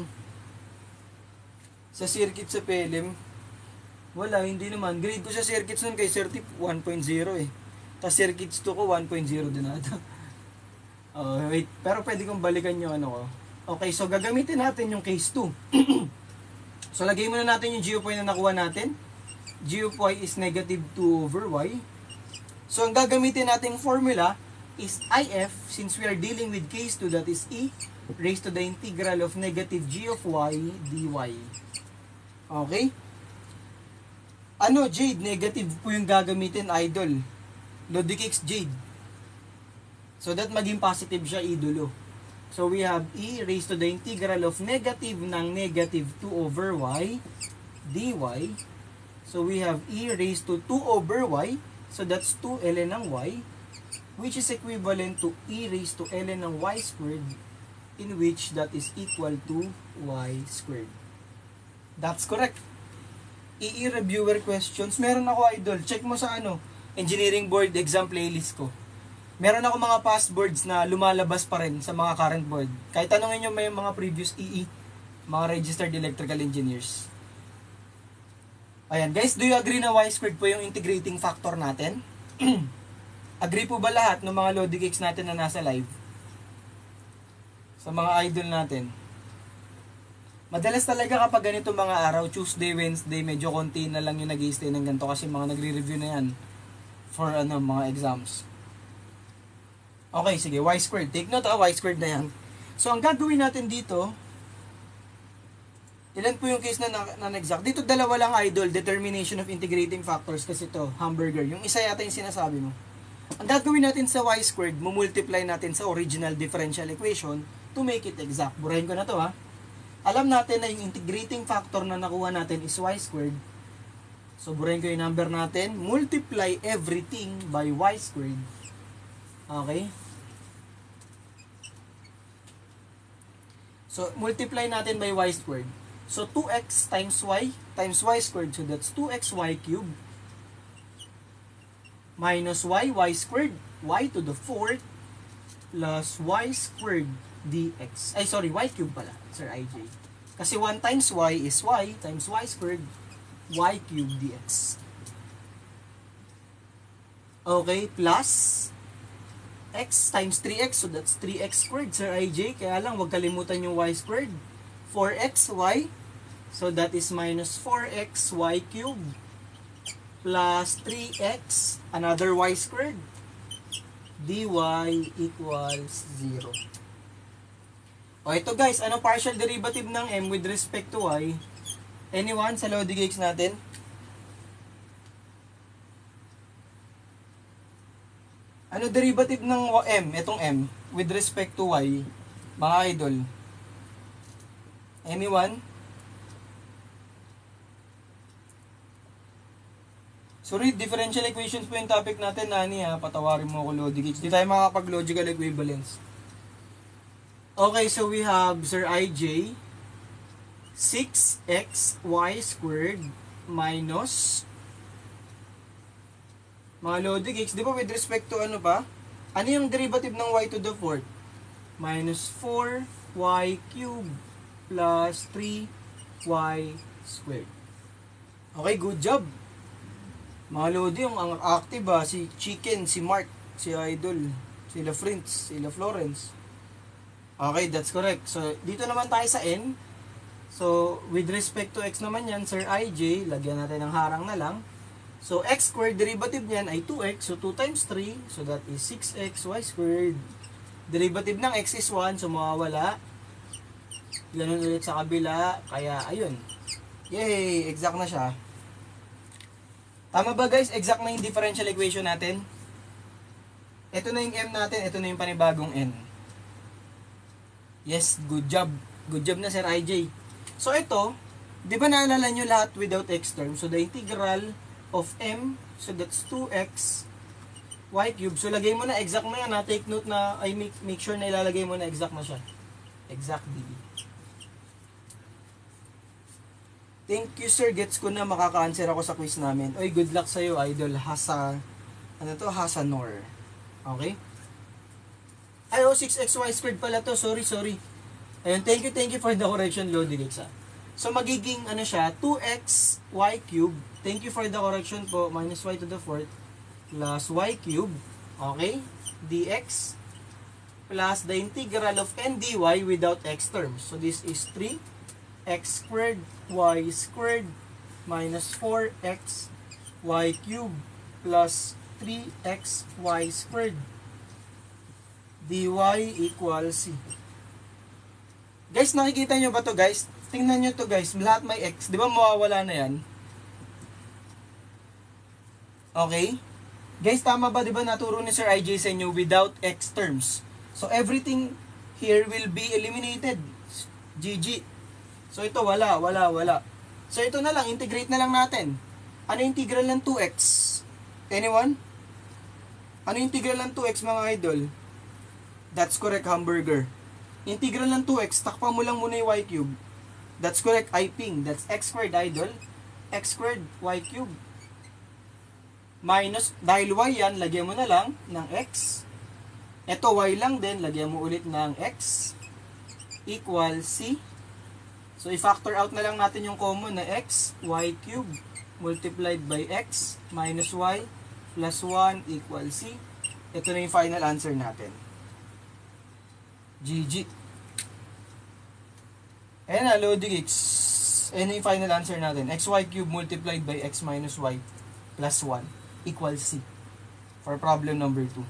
Sa circuit sa P L M, wala, hindi naman. Grade ko sa circuits nun kay Certif one point zero eh. Tapos circuits two ko one point zero din ata. uh, wait, pero pwede kong balikan yung ano ko. Okay, so gagamitin natin yung case two. So, lagay muna natin yung G of y na nakuha natin. g of y is negative two over y. So, ang gagamitin nating formula is if, since we are dealing with case two, that is e raised to the integral of negative g of y dy. Okay? Ano, Jade? Negative po yung gagamitin, idol. Lodikix Jade. So that maging positive siya, idolo. So we have e raised to the integral of negative ng negative two over y dy. So we have e raised to two over y. So that's two ln ng y, which is equivalent to e raised to ln ng y squared, in which that is equal to y squared. That's correct. E E reviewer questions. Meron ako, idol. Check mo sa ano, engineering board exam playlist ko. Meron ako mga past boards na lumalabas pa rin sa mga current board. Kahit tanongin nyo may mga previous E E, mga registered electrical engineers. Ayan, guys, do you agree na y squared po yung integrating factor natin? Agree po ba lahat ng mga Lodikix natin na nasa live? Sa mga idol natin. Madalas talaga kapag ganito mga araw, Tuesday, Wednesday, medyo konti na lang yung nag-i-stay ng ganito kasi mga nagre-review na yan for ano, mga exams. Okay, sige, y squared. Take note ah, y squared na yan. So, ang gagawin natin dito, ilan po yung case na non-exact? Dito dalawa lang, idol, determination of integrating factors kasi ito, hamburger. Yung isa yata yung sinasabi mo. Ang gagawin natin sa y squared, mumultiply natin sa original differential equation to make it exact. Burahin ko na to ha. Alam natin na yung integrating factor na nakuha natin is y squared. So, burahin ko yung number natin. Multiply everything by y squared. Okay? So, multiply natin by y squared. So, two x times y times y squared. So, that's two x y cubed minus y, y squared, y to the fourth plus y squared dx. Ay, sorry, y cubed pala, Sir I J. Kasi one times y is y times y squared, y cubed dx. Okay, plus x times three x. So, that's three x squared, Sir I J. Kaya lang, huwag kalimutan yung y squared. four x y. So, that is minus four x y cubed plus three x, another y squared, dy equals zero. O ito guys, ano partial derivative ng m with respect to y? Anyone sa Lodikix natin? Ano derivative ng m, itong m, with respect to y, mga idol? Anyone? Sorry, differential equations po yung topic natin, Nani ha. Patawarin mo ako, Lodikix. Di tayo makakapag-logical equivalence. Okay, so we have, Sir I J, six x y squared minus, mga Lodikix, di ba with respect to ano pa? Ano yung derivative ng y to the fourth? Minus four y cubed plus three y squared. Okay, good job. Mga Lodi, yung ang active ha, si Chicken, si Mark, si Idol, sila Fritz, sila Florence. Okay, that's correct. So, dito naman tayo sa n. So, with respect to x naman yan, Sir I J, lagyan natin ng harang na lang. So, x squared, derivative niyan ay two x. So, two times three, so that is six x y squared. Derivative ng x is one, so mawawala. Ganun ulit sa kabila, kaya ayun. Yay, exact na siya. Tama ba guys? Exact na yung differential equation natin. Ito na yung m natin, ito na yung panibagong n. Yes, good job. Good job na Sir I J. So ito, di ba naalala nyo lahat without x term? So the integral of m, so that's two x y cubed. So lagay mo na exact na yan ha. Take note na, I make, make sure na ilalagay mo na exact na siya. Exact D. Thank you sir, gets ko na makaka-answer ako sa quiz namin. Oy, good luck sa'yo idol, Hasa, ano to, Hasanor. Okay? Ay, oh, six x y squared pala to, sorry, sorry. Ayun, thank you, thank you for the correction, Lodikix ha. So, magiging, ano siya, two x y cubed, thank you for the correction po, minus y to the fourth, plus y cubed, okay, dx, plus the integral of n dy without x terms. So, this is three x squared y squared minus four x y cubed plus three x y squared dy equals c. Guys, nakikita nyo ba to guys? Tingnan nyo to guys, lahat may x. Di ba mawawala na yan? Okay? Guys, tama ba? Di ba naturo ni Sir I J sa inyo without x terms? So, everything here will be eliminated. G G. So, ito wala, wala, wala. So, ito na lang. Integrate na lang natin. Ano integral ng two x? Anyone? Ano integral ng two x mga idol? That's correct, hamburger. Integral ng two x, takpan mo lang muna yung y cube. That's correct, I-ping. That's x squared, idol. X squared, y cube. Minus, dahil y yan, lagyan mo na lang ng x. Ito y lang din, lagyan mo ulit ng x. Equal c. So, i-factor out na lang natin yung common na x, y cube, multiplied by x, minus y, plus one, equal c. Ito na yung final answer natin. G G. Ayan na, loading x. Ayan na yung final answer natin. xy cube multiplied by x minus y plus one equals c. For problem number two.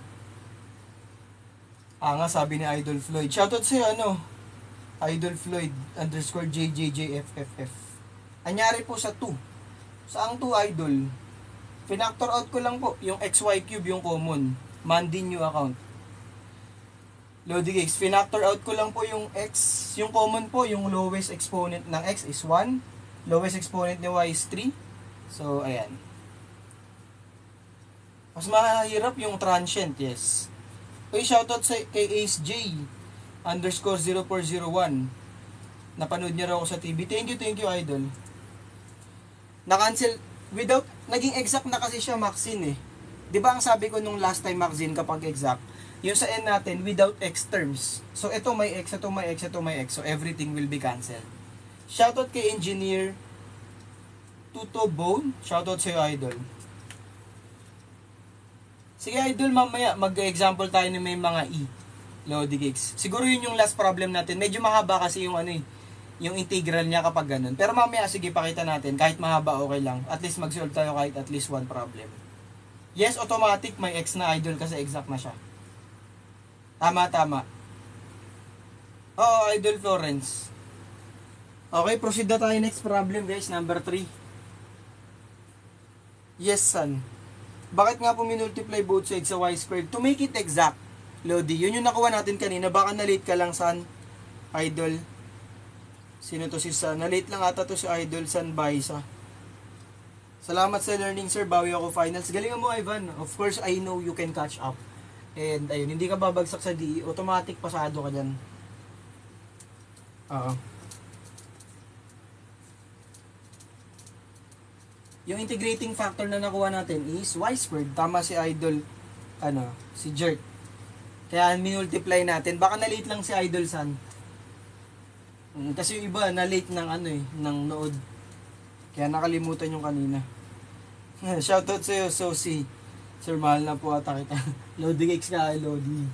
Ah nga, sabi ni Idol Floyd. Shoutout sa'yo, ano? Idol Floyd underscore J J J F F F. Anyari po sa two. Sa ang two, Idol, pinactor out ko lang po yung xy cube yung common. Mandi new account. Loading x. Pinactor out ko lang po yung x. Yung common po, yung lowest exponent ng x is one. Lowest exponent ni y is three. So, ayan. Mas mahirap yung transient, yes. Okay, shoutout sa, kay Ace J underscore zero four zero one. Napanood niya raw ako sa T V. Thank you, thank you, idol. Na-cancel, without, naging exact na kasi siya, Maxine eh. Di ba ang sabi ko nung last time, Maxine, kapag exact, yung sa end natin, without x terms. So, ito may x, ito may x, ito may x. So, everything will be cancelled. Shoutout kay Engineer Tuto Bone. Shoutout sa'yo, idol. Sige, idol, mamaya mag-example tayo na may mga e. Loading x. Siguro yun yung last problem natin. Medyo mahaba kasi yung ano eh, yung integral niya kapag ganun. Pero mamaya, sige, pakita natin. Kahit mahaba, okay lang. At least mag-solve tayo kahit at least one problem. Yes, automatic, may x na, idol, kasi exact na siya. Tama, tama. Oo, Idol Florence. Okay, proceed na tayo next problem, guys. Number three. Yes, son. Bakit nga po minultiply both sides sa y squared? To make it exact, Lodi. Yun yung nakuha natin kanina. Baka na-late ka lang, son. Idol. Sino to si son? Na-late lang ata to si Idol, son Baisa. Salamat sa learning, sir. Bawi ako finals. Galingan mo, Ivan. Of course, I know you can catch up. And ayun, hindi ka babagsak sa D E, automatic pasado ka dyan. Oo. Yung integrating factor na nakuha natin is y squared. Tama si Idol, ano, si Jerk. Kaya minultiply natin. Baka na-late lang si Idol, son. Kasi yung iba, na-late ng ano eh, ng nood. Kaya nakalimutan yung kanina. Shoutout sa'yo, Sosi. Sir, mahal na po ata kita. Loading X ka, loading.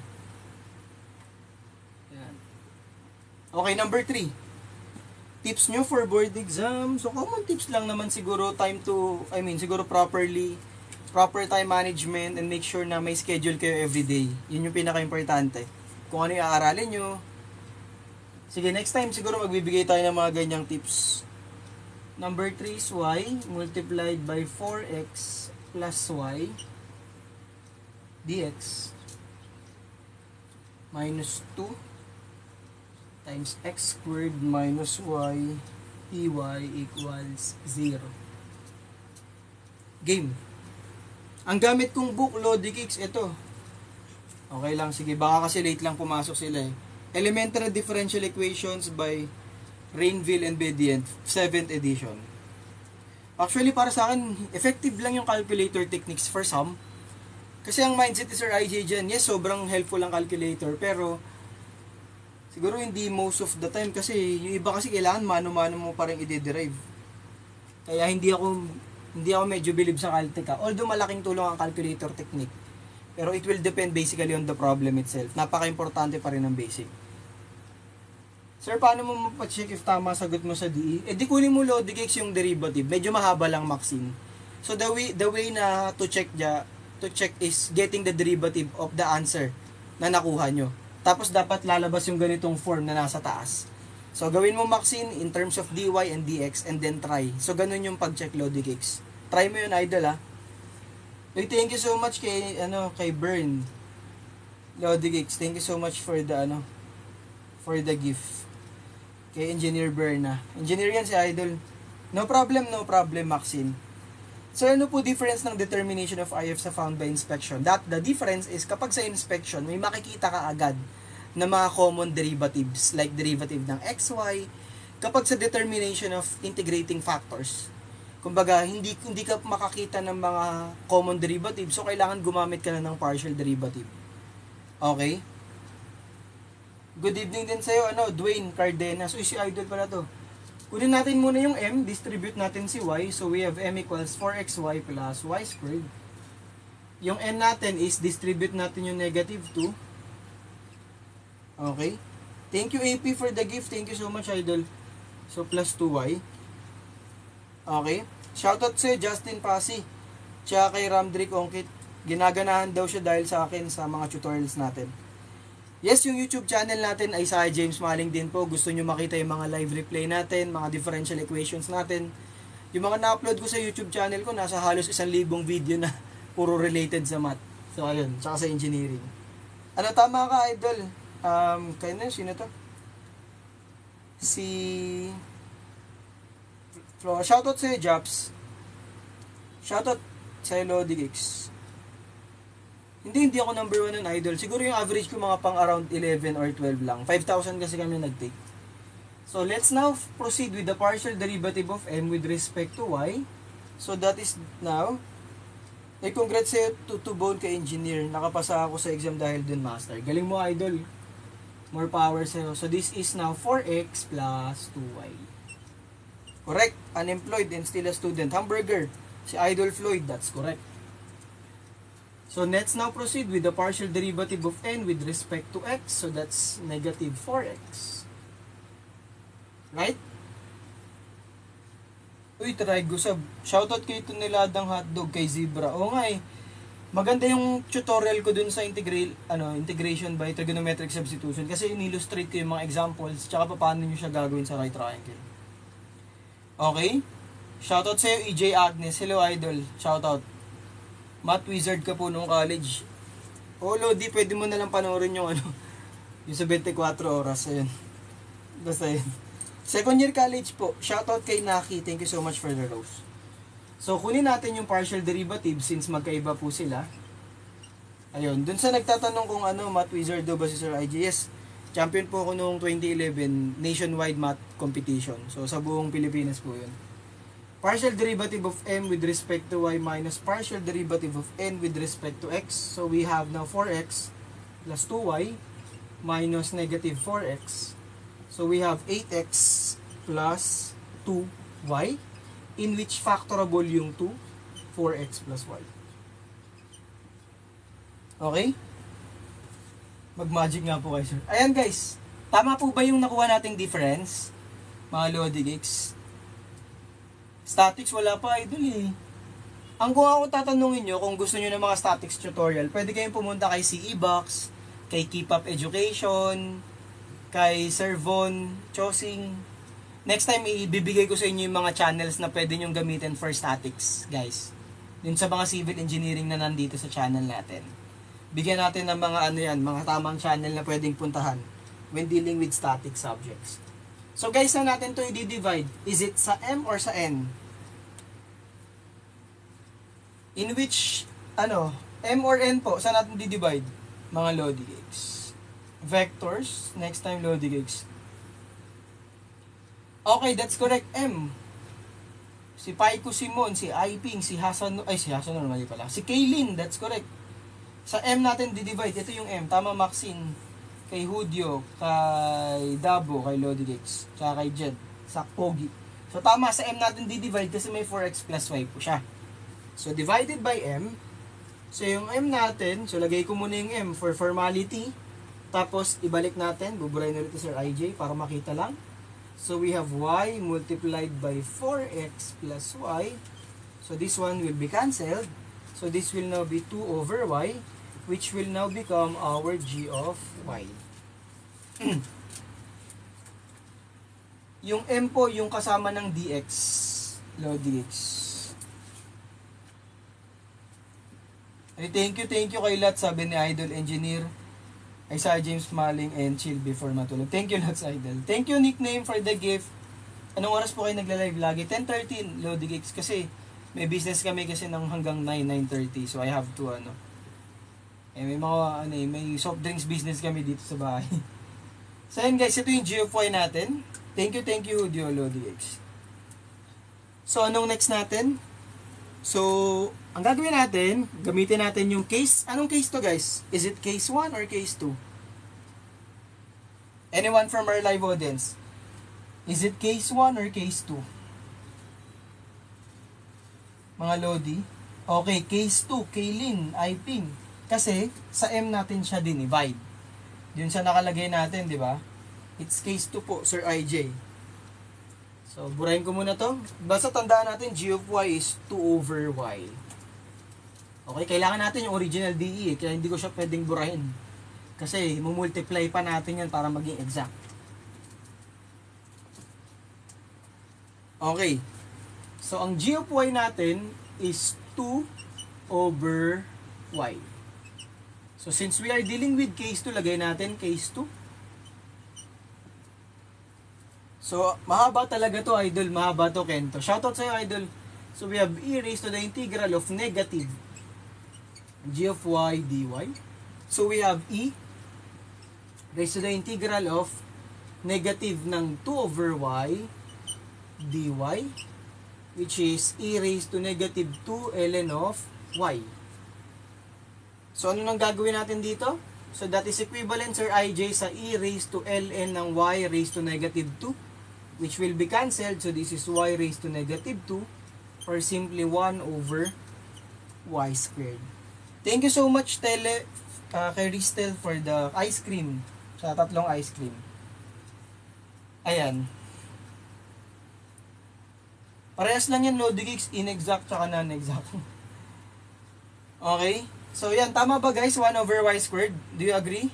Yan. Okay, number three. Tips nyo for board exam. So, common tips lang naman siguro. Time to, I mean, siguro properly, proper time management and make sure na may schedule kayo everyday. Yun yung pinaka-importante. Kung ano yung aaralin nyo. Sige, next time siguro magbibigay tayo ng mga ganyang tips. Number three is y multiplied by four x plus y dx minus two times x squared minus y dy equals zero. Game. Ang gamit kong book, Lodikix, ito. Okay lang, sige. Baka kasi late lang pumasok sila eh. Elementary Differential Equations by Rainville and Bedient, seventh edition. Actually, para sa akin, effective lang yung calculator techniques for some. Kasi ang mindset ni Sir I J dyan, yes, sobrang helpful ang calculator, pero siguro hindi most of the time kasi yung iba kasi kailangan mano-mano mo pa rin i-derive. Kaya hindi ako hindi ako medyo believe sa Caltech. Although malaking tulong ang calculator technique. Pero it will depend basically on the problem itself. Napaka-importante pa rin ang basic. Sir, paano mo mapacheck if tama sagot mo sa D E? Eh di kunin mo Lodikix yung derivative. Medyo mahaba lang, Maxine. So the way the way na to check ja, to check is getting the derivative of the answer na nakuha nyo. Tapos dapat lalabas yung ganitong form na nasa taas. So gawin mo Maxine in terms of dy and dx and then try. So ganun yung pag-check Lodicix. Try mo yun idol ha. Uy, thank you so much kay ano kay Bern. Lodicix, thank you so much for the ano for the gift. Kay Engineer Berna. Engineer yan si idol. No problem, no problem Maxine. So ano po difference ng determination of I F sa found by inspection? That the difference is kapag sa inspection may makikita ka agad na mga common derivatives like derivative ng xy. Kapag sa determination of integrating factors, kumbaga hindi hindi ka makakita ng mga common derivatives, so kailangan gumamit ka na ng partial derivative. Okay? Good evening din sa'yo, ano, Dwayne Cardenas. Uy, si idol pala to. Kunin natin muna yung m, distribute natin si y. So we have m equals four x y plus y squared. Yung n natin is distribute natin yung negative two. Okay? Thank you A P for the gift. Thank you so much idol. So plus two y. Okay? Shoutout sa'yo Justin Pasi. Tsaka kay Ramdrick Ongkit. Ginaganahan daw siya dahil sa akin sa mga tutorials natin. Yes, yung YouTube channel natin ay sa James Maling din po. Gusto nyo makita yung mga live replay natin, mga differential equations natin. Yung mga na-upload ko sa YouTube channel ko, nasa halos isang libong video na puro related sa math. So, ayun, tsaka sa engineering. Ano, tama ka, idol? Um, kaya na, sino to? Si... Shoutout sa'yo, Japs. Shoutout sa'yo, Lodicix. Hindi, hindi ako number one ng idol. Siguro yung average ko mga pang around eleven or twelve lang. five thousand kasi kami nag-take. So, let's now proceed with the partial derivative of m with respect to y. So, that is now. Eh, congrats sa'yo to, to Bone kay engineer. Nakapasa ako sa exam dahil dun, master. Galing mo, idol. More power sa'yo. So, this is now four x plus two y. Correct. Unemployed and still a student. Hamburger. Si Idol Floyd. That's correct. So, let's now proceed with the partial derivative of n with respect to x. So, that's negative four x. Right? Uy, try gusab. Shoutout kay Tuniladang Hotdog kay Zebra. Oo nga eh. Maganda yung tutorial ko dun sa integral, ano, integration by trigonometric substitution. Kasi in-illustrate ko yung mga examples. Tsaka paano nyo siya gagawin sa right triangle. Okay? Shoutout sa'yo, E J Agnes. Hello, idol. Shoutout. Math wizard ka po noong college. O, Lodi, pwede mo nalang panoorin yung ano, yung sa twenty-four oras. Ayun. Basta yun. Second year college po. Shoutout kay Naki. Thank you so much for the rose. So, kunin natin yung partial derivative since magkaiba po sila. Ayun. Dun sa nagtatanong kung ano, math wizard do ba si Sir I J? Yes. Champion po ako noong twenty eleven nationwide math competition. So, sa buong Pilipinas po yun. Partial derivative of m with respect to y minus partial derivative of n with respect to x. So, we have now four x plus two y minus negative four x. So, we have eight x plus two y in which factorable yung two, four x plus y. Okay? Mag-magic nga po kayo, sir. Ayan guys, tama po ba yung nakuha nating difference? Mga Lodicix. Statics wala pa, idol eh. Ang kung ako tatanungin nyo, kung gusto nyo ng mga statics tutorial, pwede kayong pumunta kay C E Box, kay Keep Up Education, kay Sir Von Chosing. Next time, ibibigay ko sa inyo yung mga channels na pwede nyong gamitin for statics, guys. Yun sa mga civil engineering na nandito sa channel natin. Bigyan natin ng mga ano yan, mga tamang channel na pwedeng puntahan when dealing with static subjects. So guys, na natin to i-divide. Is it sa M or sa N? In which, ano, M or N po, saan natin di-divide? Mga Lodicix. Vectors, next time Lodicix. Okay, that's correct, M. Si Paiko Simon, si Aiping, si Hasan, ay si Hasan normally pala. Si Kaylin, that's correct. Sa M natin di-divide, ito yung M. Tama, Maxine. Kay Hudyo, kay Dabo, kay Lodicix, tsaka kay Jed, sa Pogi. So tama, sa M natin di-divide kasi may four x plus y po siya. So divided by M. So yung M natin, so lagay ko muna yung M for formality. Tapos ibalik natin, buburayin ulit Sir I J para makita lang. So we have y multiplied by four x plus y So this one will be cancelled. So this will now be two over y, which will now become our g of y. Yung m po, yung kasama ng dx, lo dx. Ay, thank you, thank you kay Lat, sabi ni Idol Engineer. I saw James smiling and chill before matulog. Thank you, Lots Idol. Thank you, nickname, for the gift. Anong oras po kayo nagla-live lagi? ten thirteen, Lodi Geeks. Kasi may business kami kasi ng hanggang nine, nine thirty. So I have to, ano. Eh, may mga, ano eh, may soft drinks business kami dito sa bahay. So yun guys, ito yung G F Y natin. Thank you, thank you, Dio Lodi Geeks. So anong next natin? So, ang gagawin natin, gamitin natin yung case. Anong case to guys? Is it case one or case two? Anyone from our live audience? Is it case one or case two? Mga Lodi? Okay, case two, Kaylin, Iping. Kasi, sa M natin siya dinivide. Yun siya nakalagay natin, di ba? It's case two po, Sir I J. So, burahin ko muna to. Basta tandaan natin, G of Y is two over Y. Okay, kailangan natin yung original D E eh, kaya hindi ko siya pwedeng burahin. Kasi, mumultiply pa natin yan para maging exact. Okay. So, ang G of Y natin is two over Y. So, since we are dealing with case two, lagay natin case two. So, mahaba talaga to, Idol. Mahaba to, Kento. Shoutout sa'yo, Idol. So, we have e raised to the integral of negative G of Y dy. So, we have e raised to the integral of negative ng two over y dy, which is e raised to negative two ln of y. So, ano nang gagawin natin dito? So, that is equivalent, Sir I J, sa e raised to ln ng y raised to negative two, which will be cancelled. So, this is y raised to negative two, or simply one over y squared. Thank you so much, Tele, uh, kay Ristel, for the ice cream. Sa tatlong ice cream. Ayan. Parehas lang yan, Lodi Geeks, inexact tsaka non-exact. Okay? So, yan. Tama ba, guys? one over y squared. Do you agree?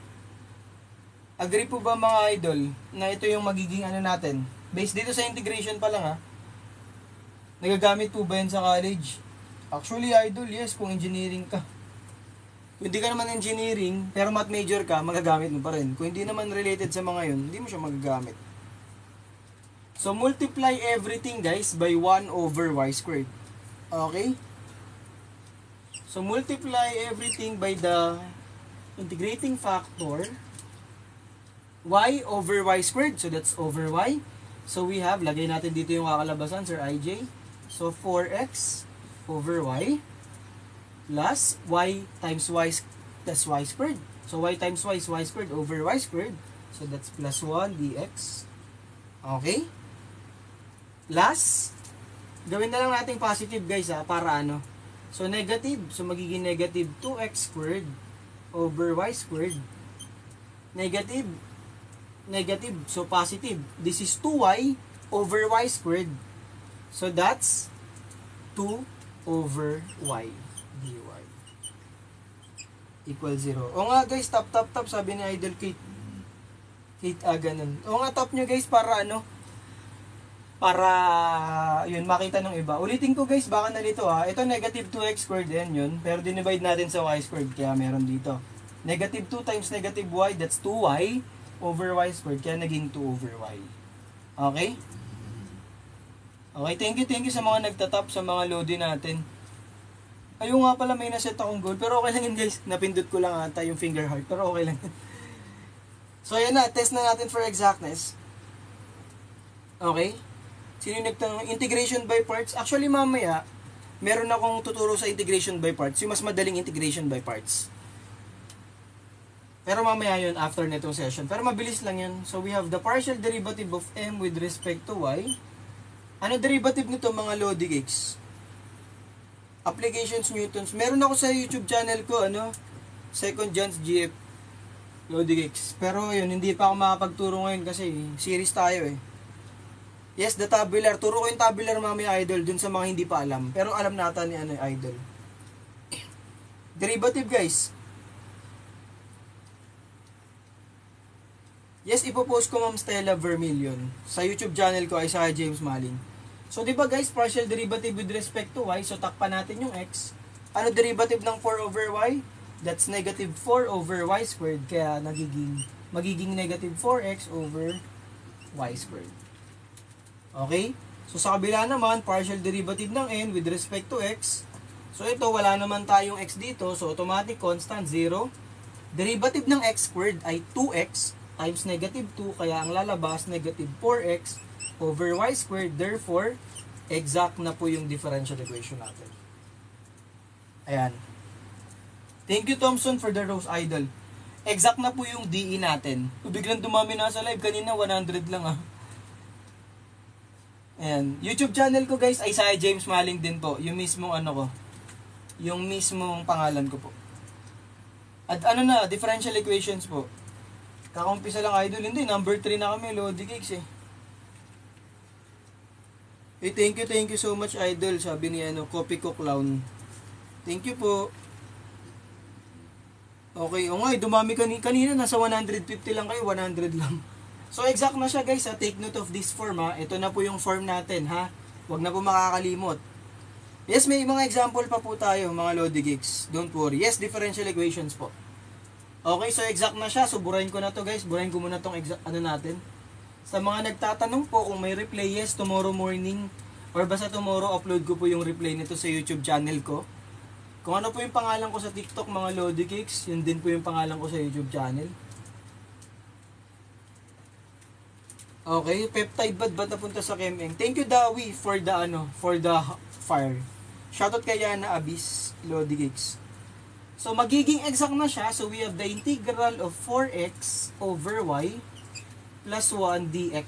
Agree po ba, mga idol, na ito yung magiging ano natin? Based dito sa integration pa lang, ha? Nagagamit po ba yan sa college? Actually, idol, yes, kung engineering ka. Kung hindi ka naman engineering, pero math major ka, magagamit mo pa rin. Kung hindi naman related sa mga yun, hindi mo siya magagamit. So, multiply everything, guys, by one over y squared. Okay? So, multiply everything by the integrating factor y over y squared. So, that's over y. So, we have, lagay natin dito yung kakalabasan, Sir I J. So, four x over y plus y times y plus y squared. So, y times y is y squared over y squared. So, that's plus one dx. Okay? Plus, gawin na lang natin positive, guys, ha, para ano. So, negative. So, magiging negative two x squared over y squared. Negative. Negative. So, positive. This is two y over y squared. So, that's two over y dy. Equal zero. O nga, guys, tap, tap, tap. Sabi ni Idol Kate. Kate, ah, ganun. O nga, tap nyo, guys, para ano, para yun makita ng iba. Ulitin ko, guys, baka nalito, ha. Ito negative two x squared yan yun, pero dinivide natin sa y squared, kaya meron dito negative two times negative y, that's two y over y squared, kaya naging two over y. Okay? Okay, thank you, thank you sa mga nagtatap, sa mga Lodi natin. Ayun nga pala, may naset akong goal, pero okay lang yun, guys. Napindot ko lang ata yung finger heart, pero okay lang yun. So ayan na, test na natin for exactness. Okay? Sino yung nagtanong? Integration by parts. Actually, mamaya, meron akong tuturo sa integration by parts. Yung mas madaling integration by parts. Pero mamaya yun, after netong session. Pero mabilis lang yun. So, we have the partial derivative of m with respect to y. Ano derivative nito, mga Lodi Geeks? Applications Newtons. Meron ako sa YouTube channel ko, ano? Second John's G F. Lodi Geeks. Pero yun, hindi pa ako makapagturo ngayon kasi series tayo eh. Yes, the tabular. Turo ko yung tabular mamaya, idol, dun sa mga hindi pa alam. Pero alam nata ni ano, idol. Derivative, guys. Yes, ipopost ko Ma'am Stella Vermilion. Sa YouTube channel ko ay sa James Maling. So, di ba guys, partial derivative with respect to y. So, takpan natin yung x. Ano derivative ng four over y? That's negative four over y squared. Kaya nagiging, magiging negative four x over y squared. Okay? So, sa kabila naman, partial derivative ng n with respect to x. So, ito, wala naman tayong x dito. So, automatic constant, zero. Derivative ng x squared ay two x times negative two. Kaya ang lalabas, negative four x over y squared. Therefore, exact na po yung differential equation natin. Ayan. Thank you, Thompson, for the rose, idol. Exact na po yung D E natin. Biglang dumami na sa live. Kanina, one hundred lang ah. Ayan. YouTube channel ko guys ay sa James Maling din po. Yung mismong ano ko. Yung mismong pangalan ko po. At ano na, differential equations po. Kakumpisa lang, idol. Hindi, number three na kami. Lodi cakes eh. Hey, thank you, thank you so much, idol. Sabi ni ano, Copy Ko Clown. Thank you po. Okay, o nga, dumami kanina, kanina nasa one hundred fifty lang kayo, one hundred lang. So, exact na siya guys, ha? Take note of this form, ha? Ito na po yung form natin, ha? Huwag na po makakalimot. Yes, may mga example pa po tayo, mga Lodi Geeks. Don't worry. Yes, differential equations po. Okay, so exact na siya. So, burahin ko na to guys. Burahin ko muna tong exact, ano natin. Sa mga nagtatanong po kung may replay, yes, tomorrow morning or basta tomorrow, upload ko po yung replay nito sa YouTube channel ko. Kung ano po yung pangalan ko sa TikTok, mga Lodi Cakes, yun din po yung pangalan ko sa YouTube channel. Okay, peptide bad ba't napunta sa Kemeng? Thank you, Dawi, for the ano, for the fire. Shoutout kay Yana Abyss, Lodi Cakes. So, magiging exact na siya. So, we have the integral of four x over y plus one dx.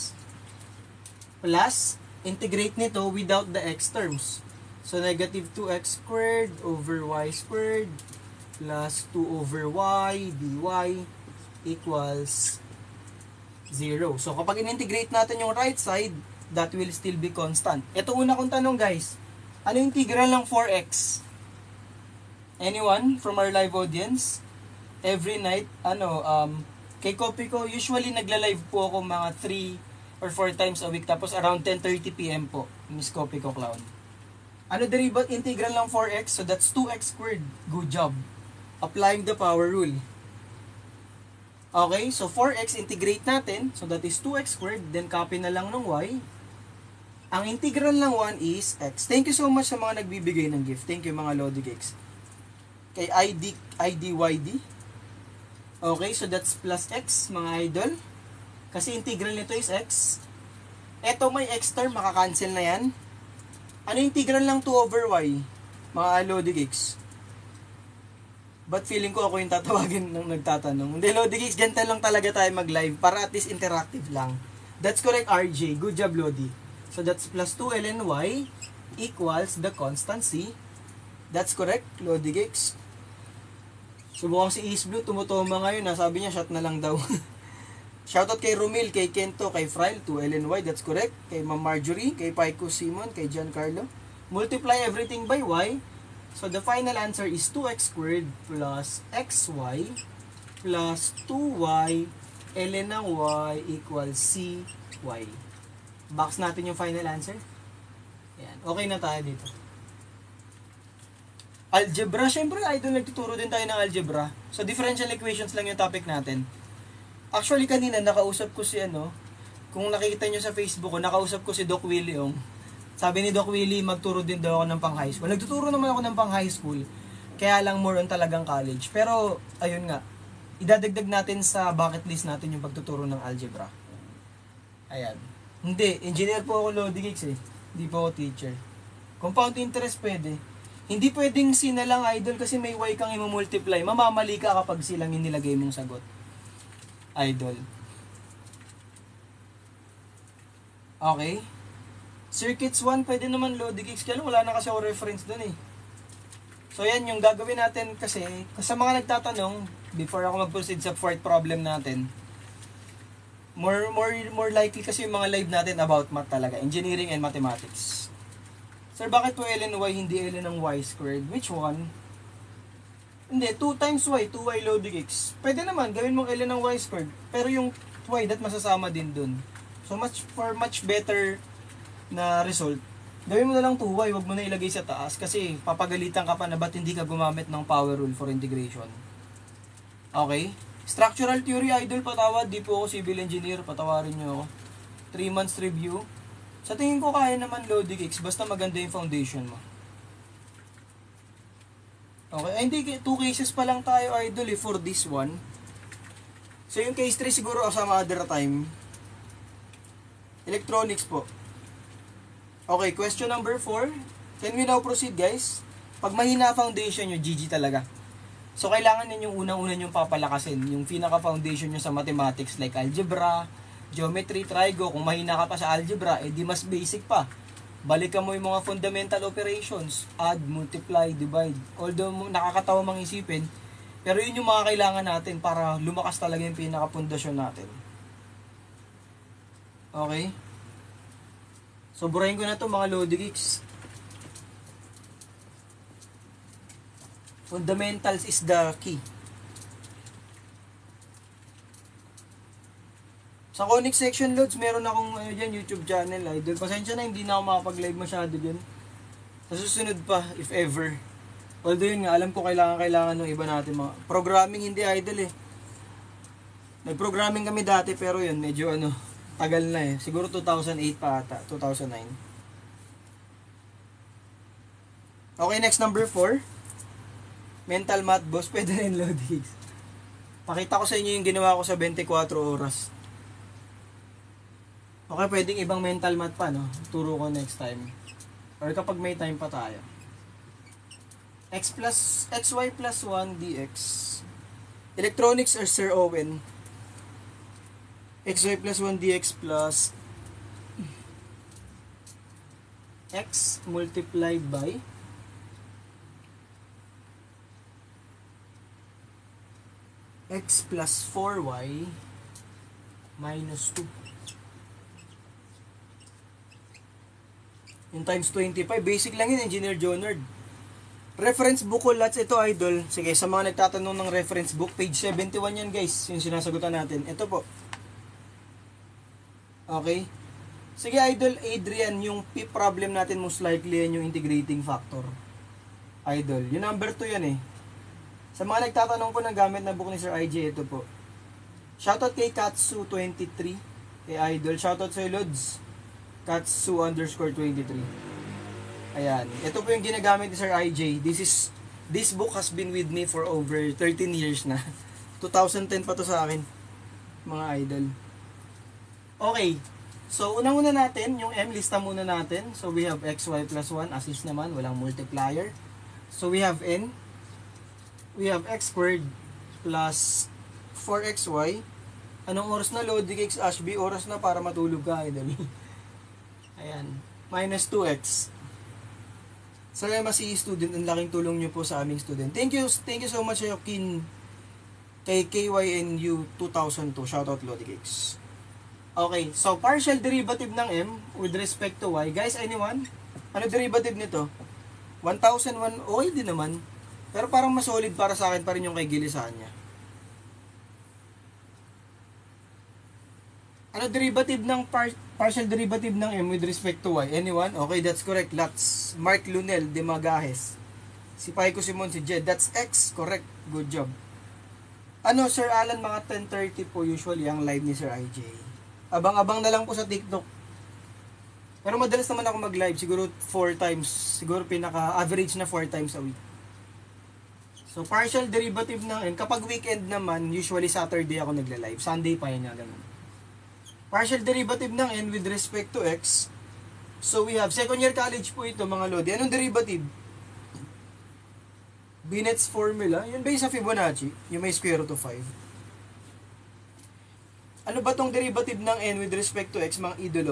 Plus, integrate nito without the x terms. So, negative two x squared over y squared plus two over y dy equals zero. So, kapag in-integrate natin yung right side, that will still be constant. Ito una kong tanong guys. Ano yung integral ng four x? Anyone from our live audience? Every night, ano, um, kay Copy ko, usually nagla-live po ako mga three or four times a week. Tapos around ten thirty p m po, Miss Copy ko Clown. Ano derivative integral ng four x? So that's two x squared. Good job. Applying the power rule. Okay, so four x integrate natin. So that is two x squared. Then copy na lang ng y. Ang integral ng one is x. Thank you so much sa mga nagbibigay ng gift. Thank you mga Lodi Cakes. Kay I D, I D Y D. Okay, so that's plus x mga idol. Kasi integral nito is x. Eto may x term, makakancel na yan. Ano integral ng two over y? Mga Lodi Cakes. But feeling ko ako yung tatawagin ng nagtatanong. Hindi, Lodi Cakes, ganito lang talaga tayo mag-live para at least interactive lang. That's correct, R J. Good job, Lodi. So that's plus two ln y equals the constant c. That's correct, Lodi Cakes. Subukan si East Blue, tumutuma ngayon. Sabi niya, shot na lang daw. Shoutout kay Romil, kay Kento, kay Fryle, two ln y. That's correct. Kay Ma'am Marjorie, kay Paiko Simon, kay Giancarlo. Multiply everything by y. So the final answer is two x squared plus xy plus two y ln ng y equals cy. Box natin yung final answer. Yan. Okay na tayo dito. Algebra, syempre, idol, nagtuturo din tayo ng algebra. So, differential equations lang yung topic natin. Actually, kanina, nakausap ko si, ano, kung nakikita nyo sa Facebook ko, nakausap ko si Doc Willie, oh. Sabi ni Doc Willie, magturo din daw ako ng pang high school. Nagtuturo naman ako ng pang high school, kaya lang more on talagang college. Pero, ayun nga, idadagdag natin sa bucket list natin yung pagtuturo ng algebra. Ayan. Hindi, engineer po ako, Lodi Cakes, eh. Hindi po ako teacher. Compound interest pwede. Hindi pwedeng C na lang, idol, kasi may y kang i-multiply. Mamamali ka kapag silang inilagay mong sagot. Idol. Okay. Circuits one, pwede naman Lodi Cakes. Kaya wala na kasi ako reference dun eh. So yan, yung gagawin natin kasi, sa mga nagtatanong, before ako mag-proceed sa fourth problem natin, More, more, more likely kasi yung mga live natin about math talaga. Engineering and mathematics. Sir, bakit po ln y hindi ln ng y squared? Which one? Hindi, two times y, two y loading x. Pwede naman, gawin mong ln ng y squared. Pero yung y, that masasama din dun. So, much for much better na result, gawin mo na lang two y, wag mo na ilagay sa taas. Kasi papagalitan ka pa na ba't hindi ka gumamit ng power rule for integration. Okay? Structural theory, idol, patawad. Di po ako civil engineer, patawarin nyo ako. three months review. Sa tingin ko kaya naman loading x, basta maganda yung foundation mo. Okay, ay hindi, two cases pa lang tayo, idol, eh, for this one. So yung case three siguro some other time. Electronics po. Okay, question number four. Can we now proceed, guys? Pag mahina foundation nyo, G G talaga. So kailangan ninyong unang-una nyong papalakasin yung pinaka-foundation nyo sa mathematics like algebra, geometry, trigo. Kung mahina ka pa sa algebra, eh di mas basic pa. Balikan mo yung mga fundamental operations, add, multiply, divide. Although nakakatawa mang isipin, pero yun yung mga kailangan natin para lumakas talaga yung pinaka-pundasyon natin. Okay? So, burahin ko na to mga logix. Fundamentals is the key. Sa conic section loads, meron akong ano dyan, YouTube channel, idol. Pasensya na, hindi na ako makapag-live masyado dyan. Sa susunod pa, if ever. Although yun nga, alam ko kailangan-kailangan ng iba natin mga programming, hindi idol eh. Nag-programming kami dati, pero yun, medyo ano, tagal na eh. Siguro two thousand eight pa ata, two thousand nine. Okay, next number four. Mental math boss, pwede rin loadings. Pakita ko sa inyo yung ginawa ko sa twenty-four oras. Okay, pwedeng ibang mental math pa, no? Turo ko next time. Or kapag may time pa tayo. X plus, xy plus one dx. Electronics or Sir Owen. Xy plus one dx plus x multiplied by x plus four y minus two. Yung times twenty-five, basic lang yun, Engineer Jonard. Reference book ko, lots ito, idol. Sige, sa mga nagtatanong ng reference book, page seventy-one yan, guys. Yung sinasagutan natin. Ito po. Okay. Sige, idol, Adrian, yung P problem natin most likely yan yung integrating factor. Idol. Yung number two yan eh. Sa mga nagtatanong po ng gamit na book ni Sir I J, ito po. Shoutout kay Katsu twenty-three. Kay idol. Shoutout sa Lods. Katsu underscore twenty-three. Ayan. Ito po yung ginagamit ni Sir I J. This is, this book has been with me for over thirteen years na. two thousand ten pa to sa akin. Mga idol. Okay. So, unang-una natin, yung M, lista muna natin. So, we have xy plus one. Assist naman. Walang multiplier. So, we have N. We have x squared plus four x y. Anong oras na, load x Ashby? Oras na para matulog ka, idol. Ayan. Minus two x. Sa M S C student, ang laking tulong nyo po sa aming student. Thank you, thank you so much, Joaquin, kay K Y N U two thousand two. Shoutout, Lodix. Okay, so partial derivative ng M with respect to Y. Guys, anyone? Ano derivative nito? one thousand one, okay din naman. Pero parang mas solid para sa akin pa rin yung kay Gilisan niya. Ano derivative ng par partial derivative ng M with respect to Y? Anyone? Okay, that's correct. Lots. Mark Lunel de Magajes. Si Paiko Simon, si Jed. That's X. Correct. Good job. Ano, Sir Alan, mga ten thirty po usually ang live ni Sir I J. Abang-abang na lang po sa TikTok. Pero madalas naman ako mag-live. Siguro four times. Siguro pinaka-average na four times a week. So, partial derivative ng M. Kapag weekend naman, usually Saturday ako nagla-live. Sunday pa yan nga ganun. Partial derivative ng N with respect to X. So, we have second year college po ito, mga lodi. Anong derivative? Binet's formula. Yun based sa Fibonacci. Yung may square root of five. Ano ba tong derivative ng N with respect to X, mga idolo?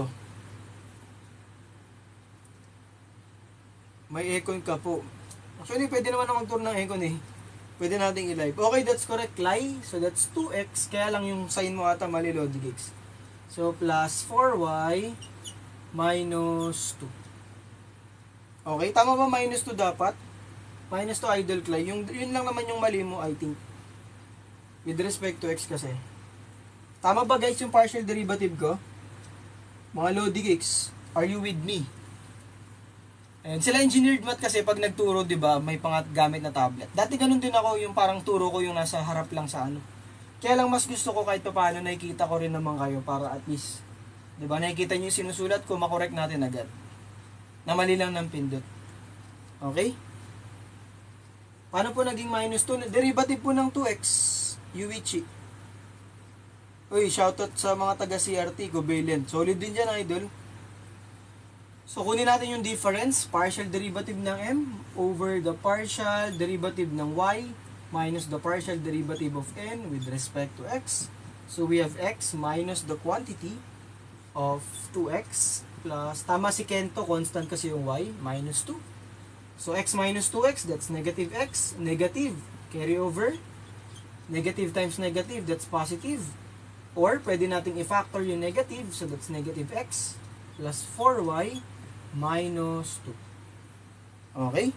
May econ ka po. Actually, pwede naman na mag-tour ng econ eh. Pwede nating i-live. Okay, that's correct, Lai. So, that's two x. Kaya lang yung sign mo ata mali, Lodi Gigs. So, plus four y minus two. Okay, tama ba minus two dapat? Minus two, Idol Clay. Yung, yun lang naman yung mali mo, I think. With respect to x kasi. Tama ba guys yung partial derivative ko? Mga Lodi Geeks, are you with me? And sila engineered math kasi pag nagturo, 'di ba, may pangat gamit na tablet. Dati ganun din ako, yung parang turo ko yung nasa harap lang sa ano. Kaya lang mas gusto ko kahit paano nakikita ko rin naman kayo para at least, 'di ba, nakikita niyo yung sinusulat ko, makorek natin agad. Na mali lang ng pindot. Okay? Paano po naging minus two? Derivative po ng two x, Yuichi. Uy, shoutout sa mga taga C R T, Covalent. Solid din dyan, Idol. So, kunin natin yung difference, partial derivative ng m over the partial derivative ng y minus the partial derivative of n with respect to x. So, we have x minus the quantity of two x plus, tama si Kento, constant kasi yung y, minus two. So, x minus two x, that's negative x, negative, carry over, negative times negative, that's positive. Or, pwede nating i-factor yung negative, so that's negative x plus four y minus two. Okay?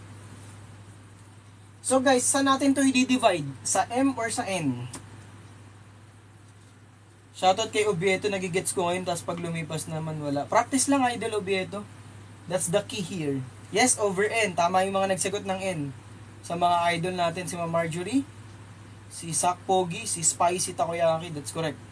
So guys, saan natin to i-divide? Sa m or sa n? Shoutout kay Obieto, nagigets ko ngayon, tapos pag lumipas naman wala. Practice lang, Idol Obieto. That's the key here. Yes, over n. Tama yung mga nagsagot ng n. Sa mga idol natin, si Ma'am Marjorie, si Sak Pogi, si Spicy Takoyaki, that's correct.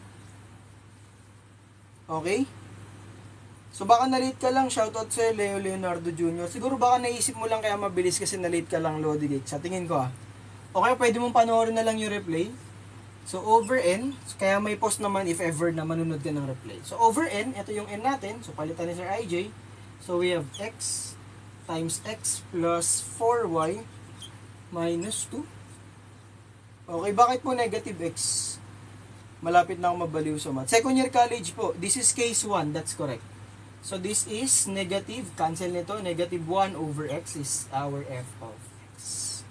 Okay? So baka na-late ka lang, shoutout sa Leo Leonardo Junior Siguro baka naisip mo lang kaya mabilis kasi na-late ka lang, Lodi Gate. Sa tingin ko ah. Okay, pwede mong panoorin na lang yung replay. So over n, kaya may post naman if ever na manunod ka ng replay. So over n, ito yung n natin. So palitan ni Sir I J. So we have x times x plus four y minus two. Okay, bakit po negative x? Malapit na ako mabaliw sa math. Second year college po, this is case one, that's correct. So this is negative, cancel nito, negative one over x is our f of x.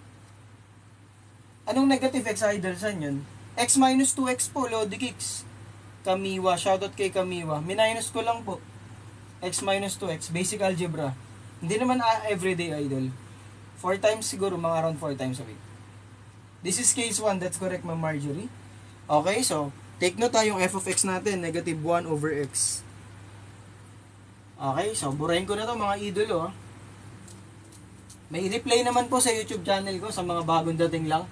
Anong negative x, Idol? Saan yun? X minus two x po, Lodi Kicks. Kamiwa, shoutout kay Kamiwa. Minus ko lang po. X minus two x, basic algebra. Hindi naman uh, everyday, Idol. four times siguro, mga around four times a week. This is case one, that's correct, Ma'am Marjorie. Okay, so, take note tayo yung f of x natin, negative one over x. Okay, so burahin ko na to mga idolo. May replay naman po sa YouTube channel ko sa mga bagong dating lang.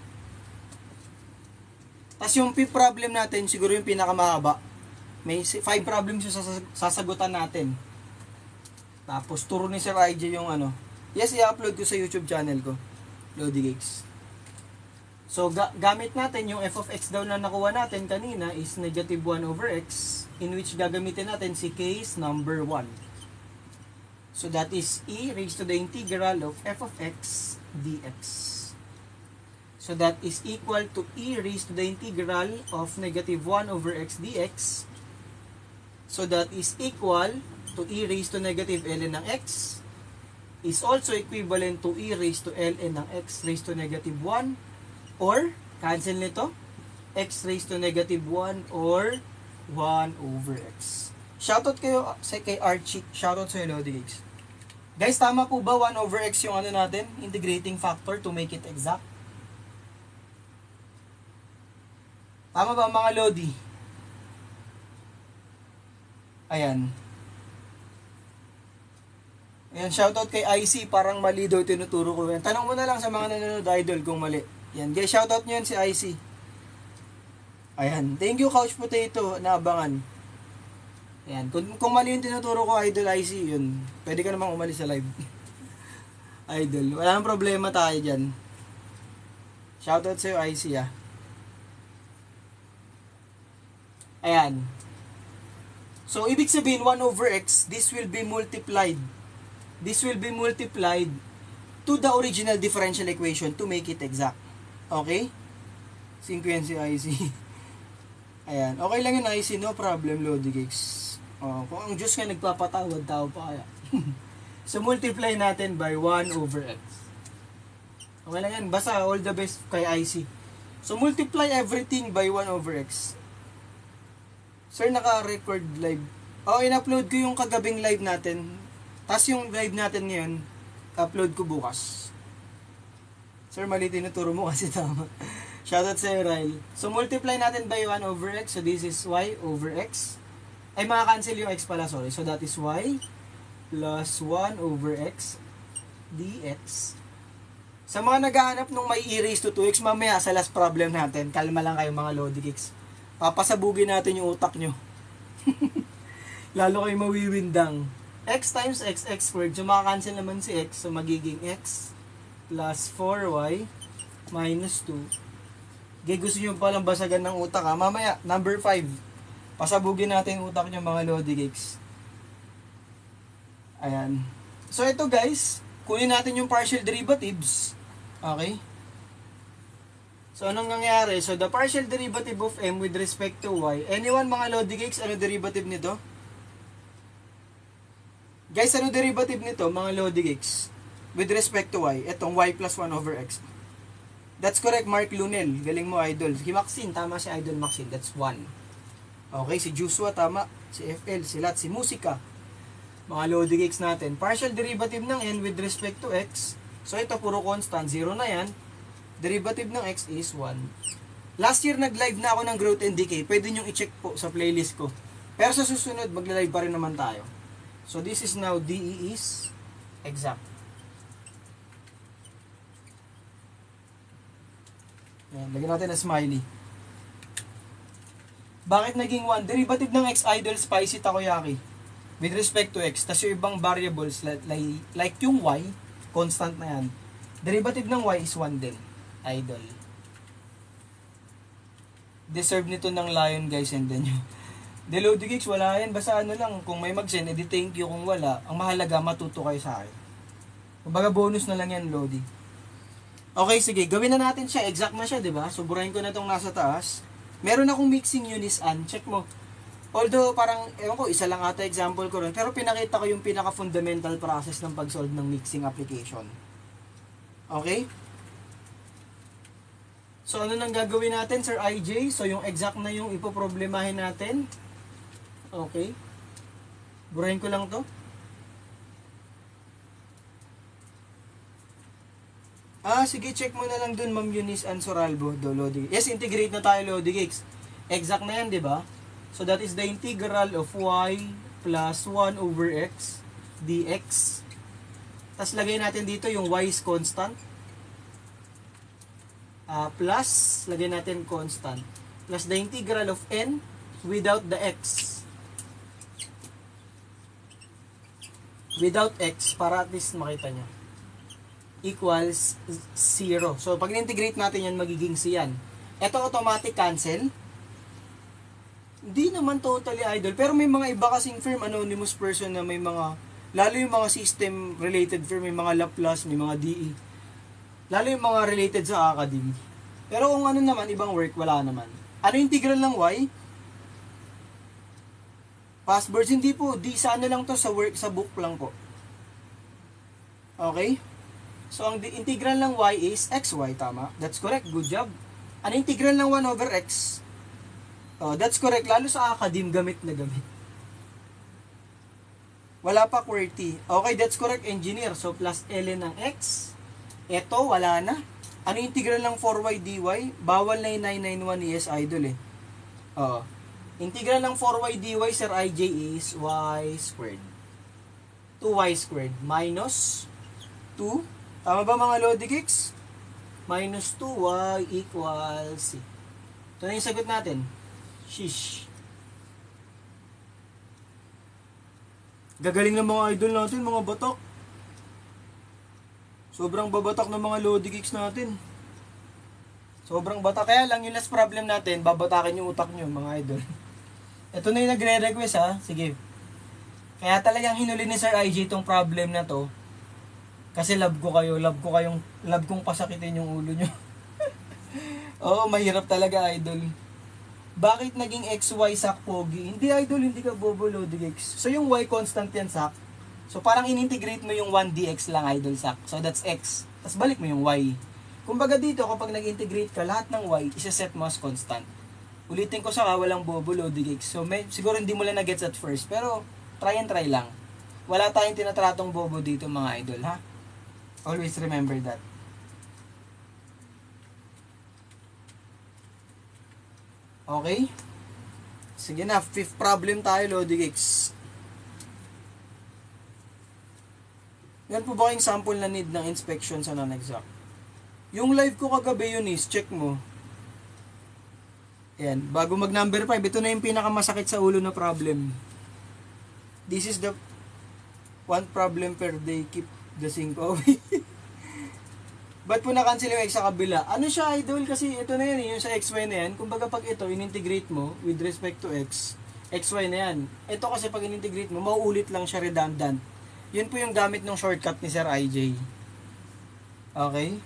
Tapos yung fifth problem natin, siguro yung pinakamahaba. May five problems yung sasagutan natin. Tapos turo ni Sir I J yung ano. Yes, i-upload ko sa YouTube channel ko. Lodi Gigs. So ga gamit natin yung f of x daw na nakuha natin kanina is negative one over x, in which gagamitin natin si case number one. So that is e raised to the integral of f of x dx. So that is equal to e raised to the integral of negative one over x dx. So that is equal to e raised to negative ln ng x is also equivalent to e raised to ln ng x raised to negative one, or cancel nito, x raised to negative one or one over x. Shoutout kayo sa kay Archie. Shoutout sa Lodi Gigs. Guys, tama po ba one over x yung ano natin? Integrating factor to make it exact? Tama ba mga Lodi? Ayan. Ayan, shoutout kay I C. Parang mali daw tinuturo ko yan. Tanong mo na lang sa mga nanonood, Idol, kung mali. Ayan, guys, shoutout nyo yan si I C. Ayan, thank you Couch Potato, naabangan. Ayan, kung, kung mali yung tinuturo ko, Idol I C, yun. Pwede ka namang umalis sa live. Idol, wala nang problema tayo dyan. Shoutout sa'yo I C ah. Ayan. So, ibig sabihin, one over x, this will be multiplied. This will be multiplied to the original differential equation to make it exact. Okay? Cinco yan si I C. Ayan. Okay lang yun I C, no problem, Lodi Gigs. Oh, kung ang Diyos nga nagpapatawad, tao pa kaya. So, multiply natin by one over x. Okay lang yan. Basta, all the best kay I C. So, multiply everything by one over x. Sir, naka-record live. Oo, in-upload ko yung kagabing live natin. Tapos yung live natin ngayon, upload ko bukas. Sir, mali tinuturo mo kasi tama. Shoutout sa'yo, Ryle. So, multiply natin by one over x. So, this is y over x. Ay, maka-cancel yung x pala, sorry. So, that is y plus one over x dx. Sa mga naghahanap nung may e raised to two x, mamaya sa last problem natin, kalma lang kayo mga Lodi Geeks. Papasabugin natin yung utak nyo. Lalo kayo mawiwindang. X times x, x squared. So, maka-cancel naman si x. So, magiging x plus four y minus two. Okay, gusto nyo palang basagan ng utak ha. Mamaya, number five. Pasabugin natin yung utak nyo mga Lodi Geeks. Ayan. So, ito guys, kunin natin yung partial derivatives. Okay? So, anong nangyari? So, the partial derivative of m with respect to y. Anyone mga Lodi Geeks, ano derivative nito? Guys, ano derivative nito mga Lodi Geeks? With respect to y. Itong y plus one over x. That's correct, Mark Lunel. Galing mo, idol. Si Maxine, tama si Idol Maxine. That's one. Okay, si Joshua, tama. Si F L, si Lat, si Musika. Mga Lodi Geeks natin. Partial derivative ng n with respect to x. So, ito puro constant. zero na yan. Derivative ng x is one. Last year, nag-live na ako ng growth and decay. Pwede nyo i-check po sa playlist ko. Pero sa susunod, magla-live pa rin naman tayo. So, this is now D E is exact. Ayan, lagyan natin na smiley. Bakit naging one? Derivative ng x idol spicy takoyaki. With respect to x. Tapos yung ibang variables like, like, like yung y, constant na yan. Derivative ng y is one din. Idol. Deserve nito ng lion guys and then yung De Lodi Geeks, wala yan. Basta ano lang, kung may mag-send, edi thank you. Kung wala, ang mahalaga, matuto kayo sa akin. Kumbaga bonus na lang yan, Lodi. Okay, sige. Gawin na natin siya. Exact na siya, diba? So, burahin ko na itong nasa taas. Meron akong mixing units an. Check mo. Although, parang, ewan ko, isa lang ata example ko rin. Pero pinakita ko yung pinaka-fundamental process ng pag-solve ng mixing application. Okay? So, ano nang gagawin natin, Sir I J? So, yung exact na yung ipoproblemahin natin. Okay. Burahin ko lang to. Ah, sige, check mo na lang dun, Ma'am Eunice Ansoralbo, do Lodi. Yes, integrate na tayo, Lodi Geeks. Exact na yan, di ba? So, that is the integral of y plus one over x dx. Tapos, lagay natin dito yung y is constant. Uh, plus, lagay natin constant. Plus the integral of n without the x. Without x, para at least makita nyo. Equals zero. So, pag integrate natin yan, magiging c yan. Ito automatic cancel. Hindi naman totally idol. Pero may mga iba kasing firm, anonymous person na may mga, lalo yung mga system related firm, may mga Laplace, may mga D E. Lalo yung mga related sa academy. Pero kung ano naman, ibang work, wala naman. Ano yung integral ng y? Passwords, hindi po. Di sa ano lang to, sa work, sa book lang po. Okay? So, ang integral ng y is xy, tama? That's correct. Good job. Ano yung integral ng one over x? Oh, that's correct. Lalo sa academe, gamit na gamit. Wala pa QWERTY. Okay, that's correct, engineer. So, plus ln ng x. Ito, wala na. Ano yung integral ng four y dy? Bawal na yung nine ninety-one E S idol eh. Oh. Integral ng four y dy, Sir I J, is y squared. two y squared minus two. Tama ba mga Lodi Geeks? Minus two y equals c. Ito na yung sagot natin. Shish. Gagaling ng mga idol natin, mga batak. Sobrang babatak ng mga Lodi Geeks natin. Sobrang batak. Kaya lang yung last problem natin, babatakin yung utak nyo, mga idol. Ito na yung nagre-request ha. Sige. Kaya talagang hinuli ni Sir I J itong problem na to. Kasi love ko kayo. Love ko kayong, love kong pasakitin yung ulo nyo. Oo, mahirap talaga, idol. Bakit naging X Y sak pogi? Hindi, idol, hindi ka bobo, Lodi Geeks. So yung Y constant yan, sak. So parang in-integrate mo yung one dx lang, idol, sak. So that's X. Tapos balik mo yung Y. Kumbaga dito, kapag nag-integrate ka, lahat ng Y, isa-set mo as constant. Ulitin ko sa kawalang bobo, Lodi Geeks. So, may, siguro hindi mo lang na-gets at first. Pero, try and try lang. Wala tayong tinatratong bobo dito mga idol, ha? Always remember that. Okay? Sige na, fifth problem tayo, Lodi Geeks. Yan po ba yung sample na need ng inspection sa non-exact? Yung live ko kagabi yun is, check mo. Yan, bago mag number five, ito na yung pinakamasakit sa ulo na problem. This is the one problem per day, keep the sink away. Ba't po na-cancel yung X sa kabila? Ano siya, idol? Kasi ito na yan, yung sa X Y na yan. Kumbaga pag ito, in-integrate mo with respect to X, X Y na yan. Ito kasi pag in-integrate mo, mauulit lang siya redundant. Yun po yung gamit ng shortcut ni Sir I J. Okay?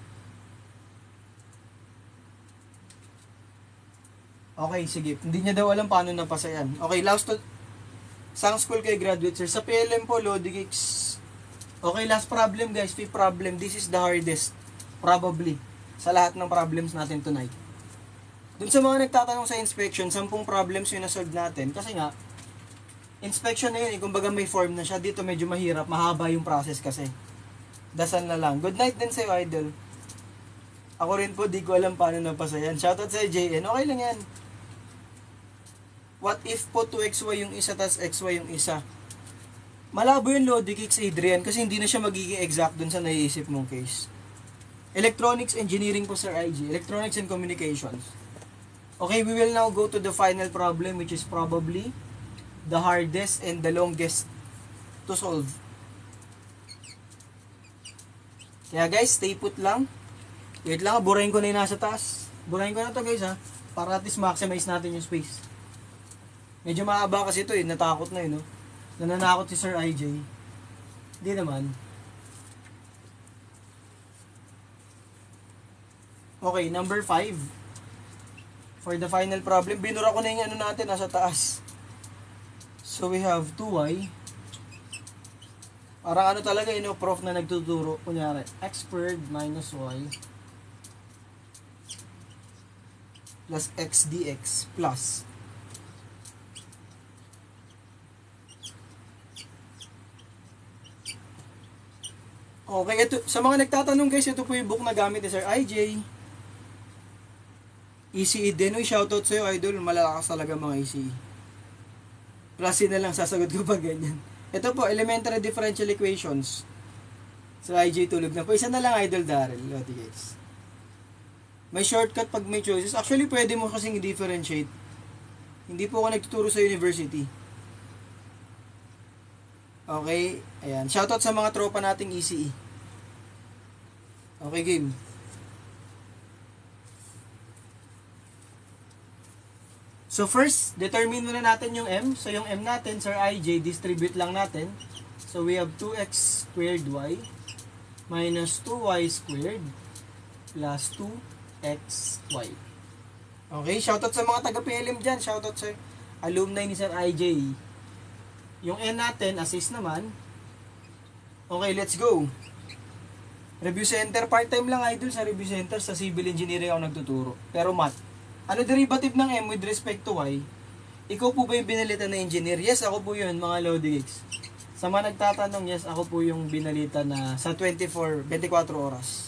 Okay, sige. Hindi niya daw alam paano napasa yan. Okay, last to sang school kay graduate sir. Sa P L M po, Lodi Geeks. Okay, last problem guys. Fifth problem. This is the hardest. Probably. Sa lahat ng problems natin tonight. Dun sa mga nagtatanong sa inspection, sampung problems yung nasolve natin. Kasi nga, inspection na yun. Eh, kumbaga may form na siya. Dito medyo mahirap. Mahaba yung process kasi. Dasan na lang. Good night din sa'yo, idol. Ako rin po, di ko alam paano napasa yan. Shoutout sa J N. Okay lang yan. What if po two X Y yung isa tas X Y yung isa? Malabo yun, Lodi Geeks, Adrian, kasi hindi na siya magiging exact dun sa naiisip mong case. Electronics Engineering po, Sir I G. Electronics and Communications. Okay, we will now go to the final problem, which is probably the hardest and the longest to solve. Kaya guys, stay put lang. Wait lang, burahin ko na yung nasa taas. Burahin ko na to guys ha, para at least maximize natin yung space. Medyo mahaba kasi ito eh, natakot na yun, no? Nananakot si Sir I J. Hindi naman. Okay, number five. For the final problem, binura ko na yung ano natin, nasa taas. So we have two y. Parang ano talaga yun, no? Prof na nagtuturo. Kunyari, x squared minus y plus x dx plus okay, ito, sa mga nagtatanong guys, ito po yung book na gamit ni Sir I J. E C E din. Uy, shoutout sa'yo, idol. Malalakas talaga mga E C E. Klase na lang, sasagot ko pa ganyan. Ito po, elementary differential equations. Sir I J tulog na po. Isa na lang, idol Daryl. Lodi guys. May shortcut pag may choices. Actually, pwede mo kasing i-differentiate. Hindi po ako nagtuturo sa university. Okay, ayan. Shoutout sa mga tropa nating E C E. Okay, game. So first, determine muna natin yung M. So yung M natin, Sir I J, distribute lang natin. So we have two x squared y minus two y squared plus two x y. Okay, shoutout sa mga taga-P L M dyan. Shoutout sa alumni ni Sir I J. Yung N natin, assist naman. Okay, let's go. Review center, part-time lang idol sa review center. Sa civil engineering ako nagtuturo. Pero math. Ano derivative ng M with respect to Y? Ikaw po ba yung binalitan na engineer? Yes, ako po yun, mga Lodi Geeks. Sa mga nagtatanong, yes, ako po yung binalita na sa twenty-four, twenty-four oras.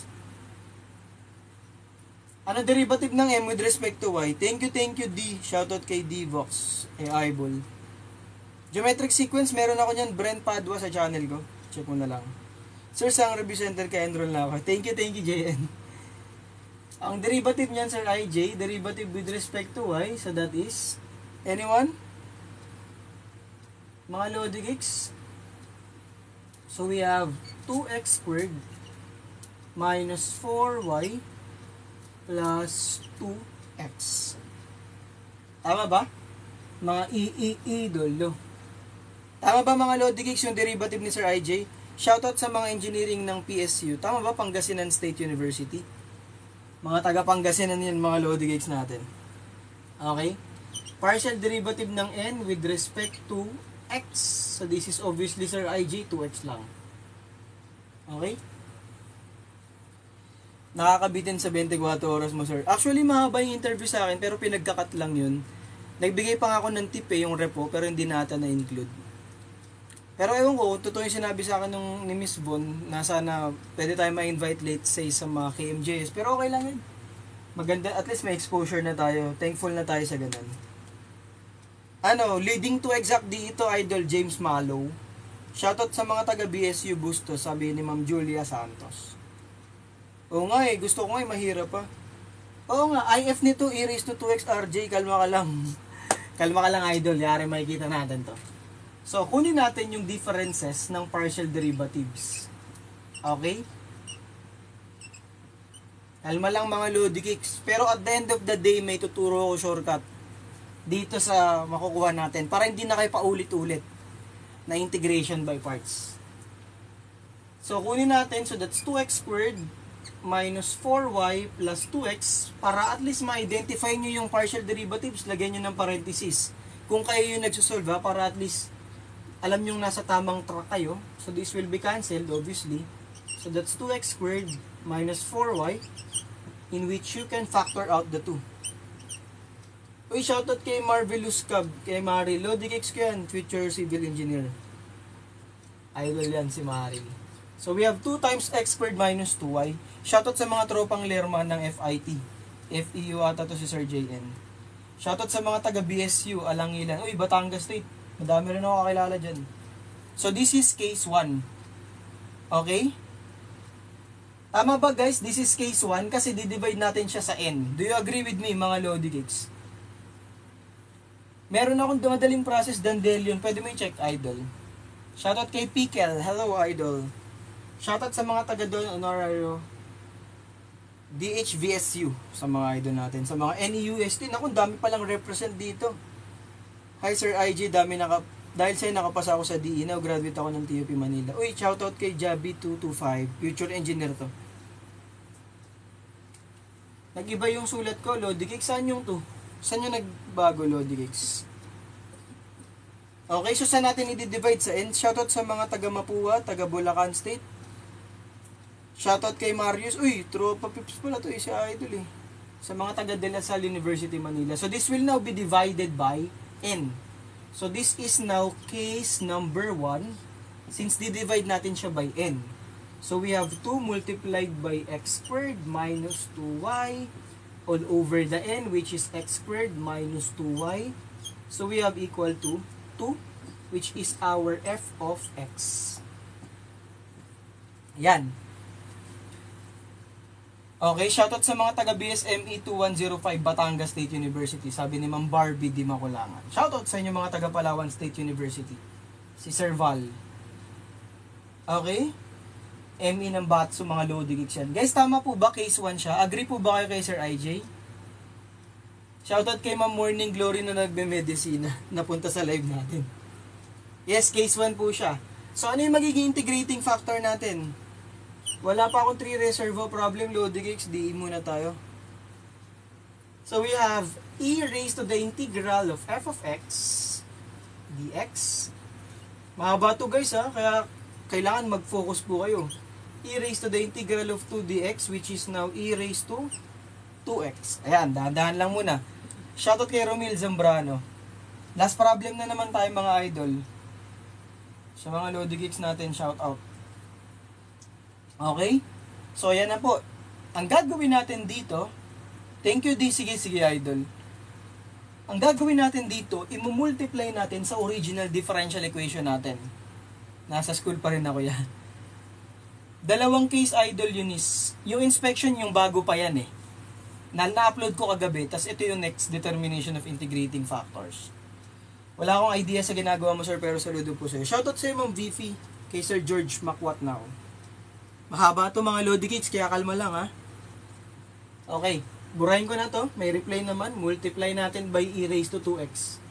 Ano derivative ng M with respect to Y? Thank you, thank you D. Shoutout kay D-Vox. Eh, eyeball. Geometric sequence, meron ako nyan, Brent Padua sa channel ko. Check mo na lang. Sir, sang review center ka, enroll na ako. Thank you, thank you, J N. Ang derivative niyan, Sir I J, derivative with respect to Y, so that is, anyone? Mga Lodi Geeks? So we have two x squared minus four y plus two x. Tama ba? Mga i-i-idolo. Tama ba mga Lodi Geeks yung derivative ni Sir I J? Shoutout sa mga engineering ng P S U. Tama ba? Pangasinan State University. Mga taga Pangasinan yan mga Lodi Geeks natin. Okay? Partial derivative ng N with respect to X. So this is obviously Sir I J, two x lang. Okay? Nakakabitin sa twenty-four oras mo, sir. Actually, mahaba yung interview sa akin, pero pinagkakat lang yun. Nagbigay pa nga ako ng tip eh, yung repo, pero hindi nata na-include. Pero ewan ko, totoo yung sinabi sa akin nung ni Miss Von, na sana pwede tayo ma-invite late say sa mga K M J S. Pero okay lang yun. Maganda, at least may exposure na tayo. Thankful na tayo sa ganun. Ano, leading to exact dito, Idol James Mallow. Shoutout sa mga taga B S U Bustos, sabi ni Ma'am Julia Santos. Oo nga eh, gusto ko nga eh, mahirap pa. Oo nga, I F nito, e raised to two x R J, kalma ka lang. Kalma ka lang, Idol, yari makikita natin to. So, kunin natin yung differences ng partial derivatives. Okay? Kalma lang mga Lodi Kicks. Pero at the end of the day, may tuturo ko shortcut dito sa makukuha natin para hindi na kayo paulit-ulit na integration by parts. So, kunin natin. So, that's two x squared minus four y plus two x para at least ma-identify nyo yung partial derivatives. Lagyan nyo ng parenthesis. Kung kayo yung nagsusolve ha, para at least alam nyo nasa tamang track kayo. So, this will be cancelled, obviously. So, that's two x squared minus four y in which you can factor out the two. Uy, shoutout kay Marvelous Cab, kay Mari. Lodi Kicks ko yan, future civil engineer. Idol yan si Mari. So we have two times x squared minus two y. Shoutout sa mga tropang lerman ng F I T. F E U ata to si Sir J N. Shoutout sa mga taga B S U, Alangilan. Uy, Batangas State. Madami rin ako kakilala dyan. So this is case one. Okay? Tama ba guys? This is case one kasi didivide natin siya sa n. Do you agree with me mga Lodi Kicks? Meron akong dumadaling process, Dandelion. Pwede mo i-check, Idol. Shoutout kay Pikel. Hello, Idol. Shoutout sa mga taga doon, honorario. D H V S U sa mga idol natin. Sa mga N E U S T. Naku, dami palang represent dito. Hi, Sir I G. Dami naka... Dahil sa'yo nakapasa ako sa D E. Now, graduate ako ng T U P Manila. Uy, shoutout kay Jabi two two five. Future engineer to. Nag-iba yung sulat ko. Lodi Kicks, saan yung to? Saan yung nagbago, Lodi Kicks? Okay, so saan natin i-divide sa end? Shoutout sa mga taga Mapua, taga Bulacan State. Shoutout kay Marius. Uy, tropa pips pala to eh, si Idol eh. Sa mga taga De La Salle University, Manila. So this will now be divided by N. So this is now case number one. Since di-divide natin siya by N. So we have two multiplied by x squared minus two y all over the n, which is x squared minus two y. So we have equal to two, which is our f of x. Yan. Okay, shoutout sa mga taga B S M E two one zero five Batangas State University. Sabi ni Ma'am Barbie Di Makulangan. Shoutout sa inyo mga taga Palawan State University. Si Sir Val. Okay? M E ng Batso, mga Lodi Kicks yan. Guys, tama po ba? Case one siya. Agree po ba kayo kay Sir I J? Shoutout kay Ma'am Morning Glory na nagbe-medicina. Napunta sa live natin. Yes, case one po siya. So, ano yung magiging integrating factor natin? Wala pa akong three reservo problem, Lodi Kicks. D E muna tayo. So, we have e raised to the integral of f of x dx. Mahaba to guys ha, kaya kailangan mag-focus po kayo. E raised to the integral of two dx, which is now e raised to two x. Ayan, dahan-dahan lang muna. Shoutout kay Romil Zambrano. Last problem na naman tayo mga idol. Sa mga Lodi Kicks natin, shoutout. Okay? So, ayan na po. Ang gagawin natin dito, thank you, di sige, sige idol. Ang gagawin natin dito, imumultiply natin sa original differential equation natin. Nasa school pa rin ako yan. Dalawang case idol yun is, yung inspection yung bago pa yan eh. Na na-upload ko kagabi, tas ito yung next determination of integrating factors. Wala akong idea sa ginagawa mo sir, pero saludo po sa'yo. Shoutout sa'yo Ma'am Vivi, kay Sir George Makwat now. Mahaba to mga Lodi Kids, kaya kalma lang ha. Okay, burahin ko na to, may reply naman, multiply natin by e raised to two x.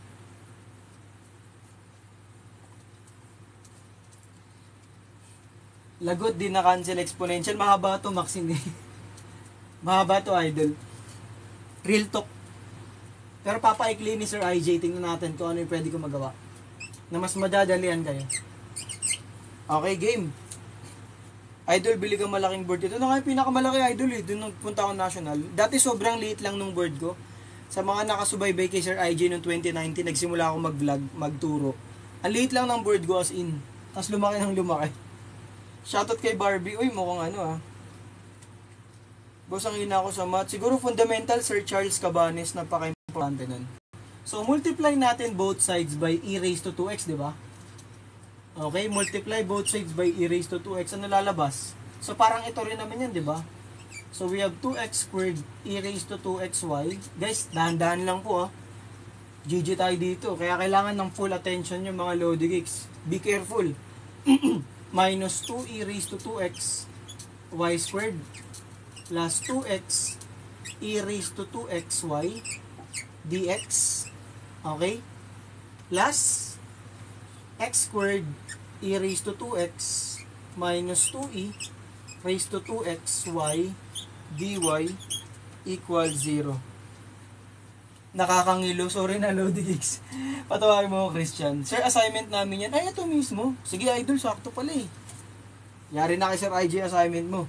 Lagot, din na cancel exponential. Mahaba to, Maxine. Mahaba to, idol. Real talk. Pero papaikli ni Sir I J, tingnan natin kung ano yung pwede ko magawa. Na mas madadalian kayo. Okay, game. Idol, bili ka malaking board. Ito na nga yung pinakamalaki, idol eh. Doon nagpunta ako national. Dati sobrang liit lang nung board ko. Sa mga nakasubaybay kay Sir I J noong twenty nineteen, nagsimula ako mag-vlog, magturo. Ang liit lang ng board ko as in. Tapos lumaki ng lumaki. Shoutout kay Barbie. Uy, mukhang ano ah. Boss, ang ina ako sa math. Siguro fundamental, Sir Charles Cabanes, napaka-importante nun. So, multiply natin both sides by e raised to two x, di ba? Okay, multiply both sides by e raised to two x. Ano lalabas? So, parang ito rin naman yan, di ba? So, we have two x squared e raised to two x y. Guys, dahan-dahan lang po ah. G G tayo dito. Kaya kailangan ng full attention yung mga Lodi Geeks. Be careful. Minus two e raised to two x y squared plus two x e raised to two x y dx. Okay? Plus x squared e raised to two x minus two e raised to two x y dy equals zero. Nakakangilo. Sorry na, Lodi Geeks. Patawarin mo ako, Christian. Sir, assignment namin yan. Ay, ito mismo. Sige, idol, sakto pala eh. Yari na kay Sir I J assignment mo.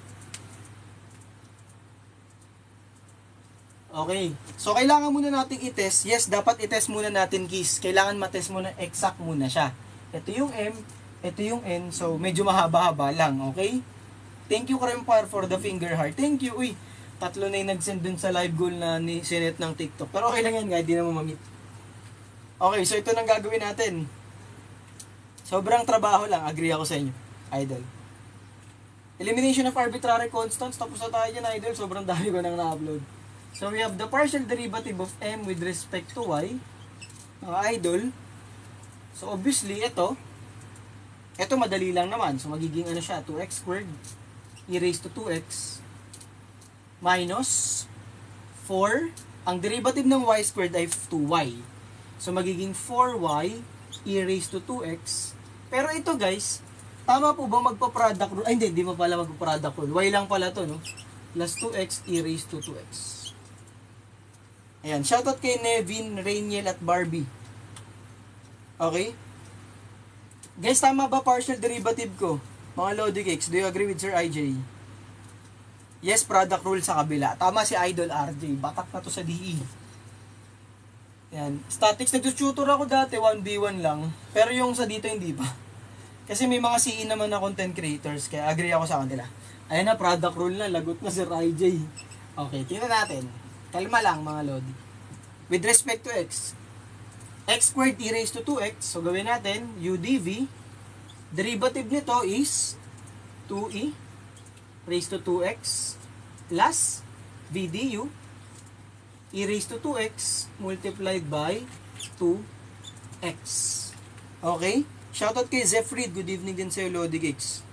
Okay. So, kailangan muna natin i-test. Yes, dapat i-test muna natin, Kiss. Kailangan matest muna exact muna siya. Ito yung M, ito yung N. So, medyo mahaba-haba lang. Okay? Thank you, Krempar, for the finger heart. Thank you. Uy, tatlo na yung nag-send dun sa live goal na ni Sinet ng TikTok. Pero okay lang yan, guys. Di na mo mamit. Okay, so ito nang gagawin natin. Sobrang trabaho lang. Agree ako sa inyo, idol. Elimination of arbitrary constants. Tapos na tayo dyan, idol. Sobrang dami ko nang na-upload. So, we have the partial derivative of M with respect to Y. Mga idol. So, obviously, ito. Ito, madali lang naman. So, magiging ano siya? two x squared e raised to two x minus four. Ang derivative ng y squared ay two y. So, magiging four y e raised to two x. Pero ito, guys, tama po ba magpa-product rule? Ay, hindi, hindi mo pala magpa-product rule. Y lang pala to, no? Plus two x e raised to two x. Ayan, shoutout kay Nevin, Rainiel at Barbie. Okay? Guys, tama ba partial derivative ko? Mga Lodi Cakes, do you agree with Sir I J? Yes, product rule sa kabila. Tama si Idol R J. Batak na to sa D E. Ayan. Statics, nag-tutor ako dati, one v one lang. Pero yung sa dito, hindi pa. Kasi may mga C E naman na content creators, kaya agree ako sa kanila. Ayan na, product rule na. Lagot na Sir I J. Okay, tingnan natin. Kalma lang mga Lodi. With respect to x, x squared e raised to two x. So gawin natin, u dv. Derivative nito is two e raised to two x plus v du e raised to two x multiplied by two x. Okay? Shoutout kay Zefried. Good evening din sa'yo, Lodi Geeks.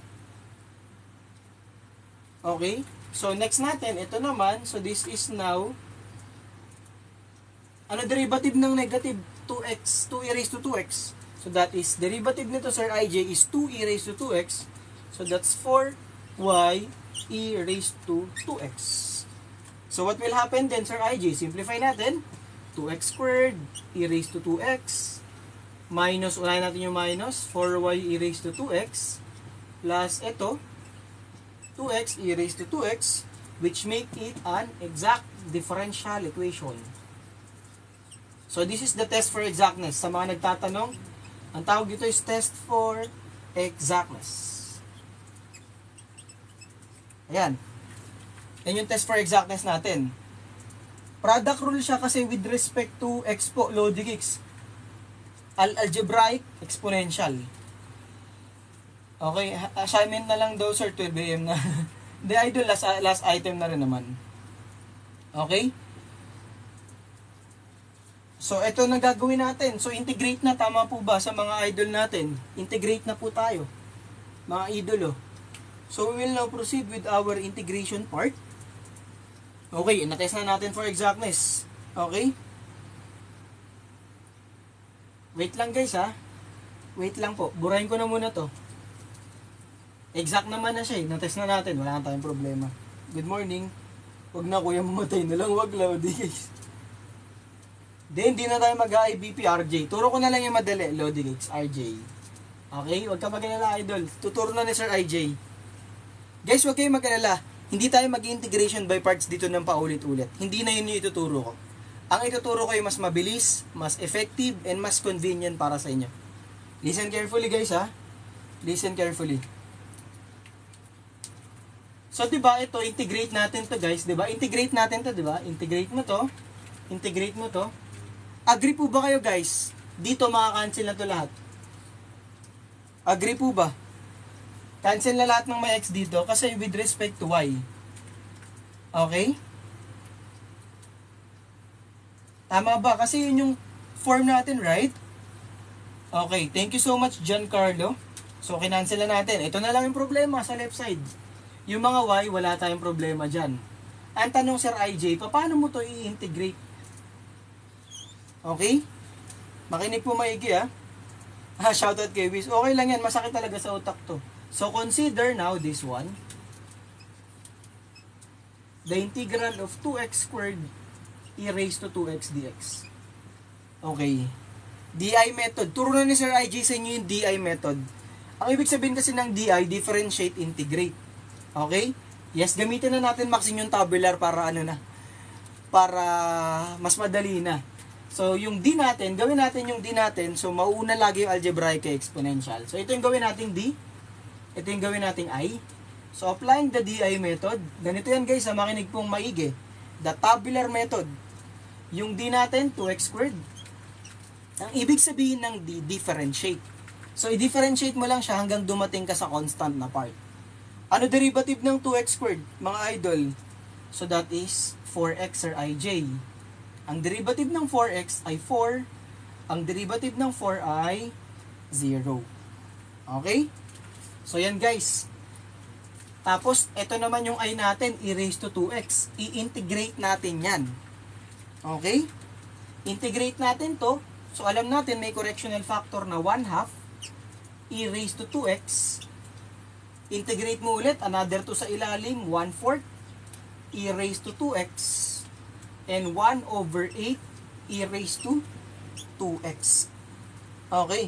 Okay? So, next natin, ito naman. So, this is now, ano derivative ng negative two x, two e raised to two x? So, that is, derivative nito, Sir I J, is two e raised to two x. So, that's four y e raised to two x. So, what will happen then, Sir I J? Simplify natin. two x squared e raised to two x minus, unahin natin yung minus, four y e raised to two x plus ito, two x e raised to two x, which make it an exact differential equation. So, this is the test for exactness. Sa mga nagtatanong, ang tawag dito is test for exactness. Ayan. Yan yung test for exactness natin. Product rule siya kasi with respect to x po, Lodi Geeks. Al algebraic exponential. Okay, assignment na lang daw, sir, twelve a m na. Hindi, idol, last, last item na rin naman. Okay? So, ito na gagawin natin. So, integrate na, tama po ba sa mga idol natin? Integrate na po tayo, mga idolo. So, we will now proceed with our integration part. Okay, natest na natin for exactness. Okay? Wait lang guys ha. Wait lang po. Burahin ko na muna to. Exact naman na siya eh. Natest na natin. Wala na tayong problema. Good morning. Huwag na kuya, mamatay na lang. Huwag Lodi guys. Then, hindi na tayo mag-I B P R J. Turo ko na lang yung madali. Lodi guys. R J. Okay? Huwag ka mag-alala idol. Tuturo na ni Sir I J. Guys, huwag kayong mag-alala. Hindi tayo mag-integration by parts dito ng paulit-ulit. Hindi na yun yung ituturo ko. Ang ituturo ko ay mas mabilis, mas effective, and mas convenient para sa inyo. Listen carefully guys ha. Listen carefully. So, diba, ito, integrate natin to guys. Diba? Integrate natin to, diba? Integrate mo to. Integrate mo to. Agree po ba kayo guys? Dito makakancel na to lahat. Agree po ba? Cancel na lahat ng may x dito kasi with respect to y. Okay? Tama ba? Kasi yun yung form natin, right? Okay, thank you so much, Giancarlo. So, kinancel na natin. Ito na lang yung problema sa left side. Yung mga y, wala tayong problema dyan. Ang tanong, Sir I J, paano mo to i-integrate? Okay? Makinig po maigi ha. Ah, shoutout kay Wiz. Okay lang yan, masakit talaga sa utak to. So, consider now this one. The integral of two x squared e raised to two x dx. Okay. D I method. Turo na ni Sir I J sa inyo yung D I method. Ang ibig sabihin kasi ng D I, differentiate, integrate. Okay? Yes, gamitin na natin maxing yung tabular para ano na. Para mas madali na. So, yung D natin, gawin natin yung D natin. So, mauuna lagi yung algebraic kay exponential. So, ito yung gawin nating D. Ito yung gawin nating I. So, applying the D I method. Ganito yan guys, ha, makinig pong maigi. The tabular method. Yung D natin, two x squared. Ang ibig sabihin ng D, differentiate. So, i-differentiate mo lang siya hanggang dumating ka sa constant na part. Ano derivative ng two x squared, mga idol? So, that is four x or I J. Ang derivative ng four x ay four. Ang derivative ng four ay zero. Okay? So, yan guys. Tapos, ito naman yung I natin, e raised to two x. I-integrate natin yan. Okay? Integrate natin to. So, alam natin may correctional factor na one half e raised to two x. Integrate mo ulit, another to sa ilalim, one fourth e raised to two x. And one over eight e raised to two x. Okay.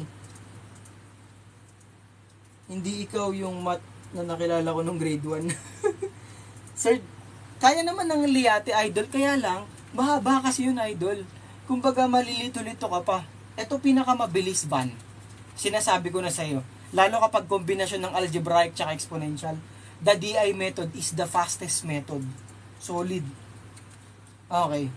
Hindi ikaw yung mat na nakilala ko nung grade one. Sir, kaya naman ng Liate idol, kaya lang, mahaba kasi yun idol. Kumbaga malilito-lito ka pa. Ito pinakamabilis ban. Sinasabi ko na sa'yo. Lalo kapag kombinasyon ng algebraic tsaka exponential, the D I method is the fastest method. Solid. Okay.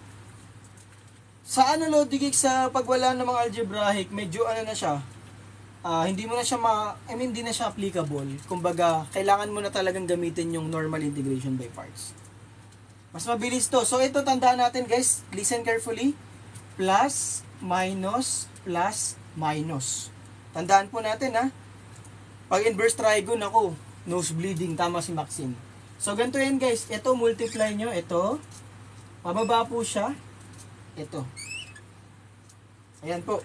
Sa analytic sa pagwala ng mga algebraic, medyo ano na siya, Uh, hindi mo na siya ma, I mean, hindi na siya applicable. Kumbaga, kailangan mo na talagang gamitin yung normal integration by parts. Mas mabilis to. So, ito tandaan natin guys. Listen carefully. Plus, minus, plus, minus. Tandaan po natin ha. Pag inverse trigon ako, nose bleeding. Tama si Maxine. So, ganito yan guys. Ito, multiply nyo. Ito. Pababa po siya. Ito. Ayan po.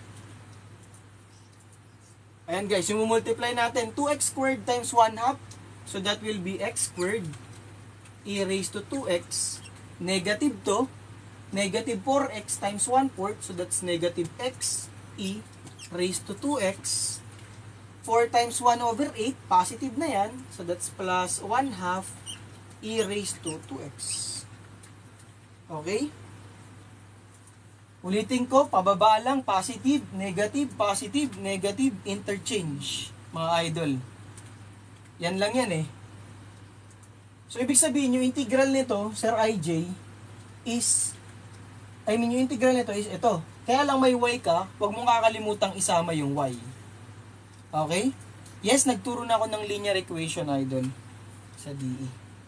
Ayan guys, yung multiply natin, two x squared times one half. So that will be x squared e raised to two x. Negative to. Negative four x times one fourth. So that's negative x e raised to two x. four times one over eight. Positive na yan. So that's plus one half e raised to two x. Okay? Ulitin ko, pababa lang, positive, negative, positive, negative, interchange, mga idol. Yan lang yan eh. So, ibig sabihin, yung integral nito, Sir I J, is, I mean, yung integral nito is ito. Kaya lang may y ka, huwag mong kakalimutang isama yung y. Okay? Yes, nagturo na ako ng linear equation, idol, sa D E.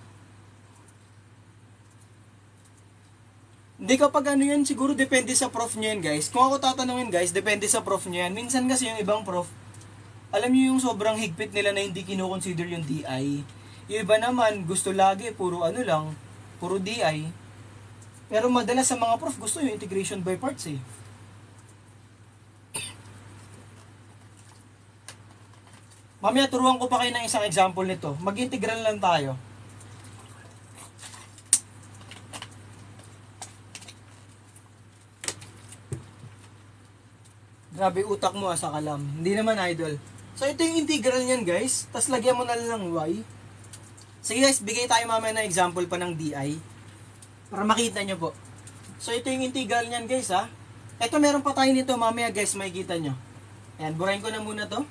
Hindi kapag ano yan, siguro depende sa prof nyo yan guys. Kung ako tatanungin guys, depende sa prof nyo yan. Minsan kasi yung ibang prof, alam nyo yung sobrang higpit nila na hindi kinoconsider yung D I. Yung iba naman, gusto lagi, puro ano lang, puro D I. Pero madalas sa mga prof, gusto yung integration by parts eh. Mamaya turuan ko pa kayo ng isang example nito. Mag-integral lang tayo. Grabe utak mo sa kalam. Hindi naman idol. So ito yung integral niyan guys. Tapos lagyan mo na lang ng y. Sige guys, bigay tayo mamaya ng example pa ng D I para makita nyo po. So ito yung integral niyan guys ha. Ito meron pa tayo nito mamaya guys, makikita nyo. Ayan, burahin ko na muna to.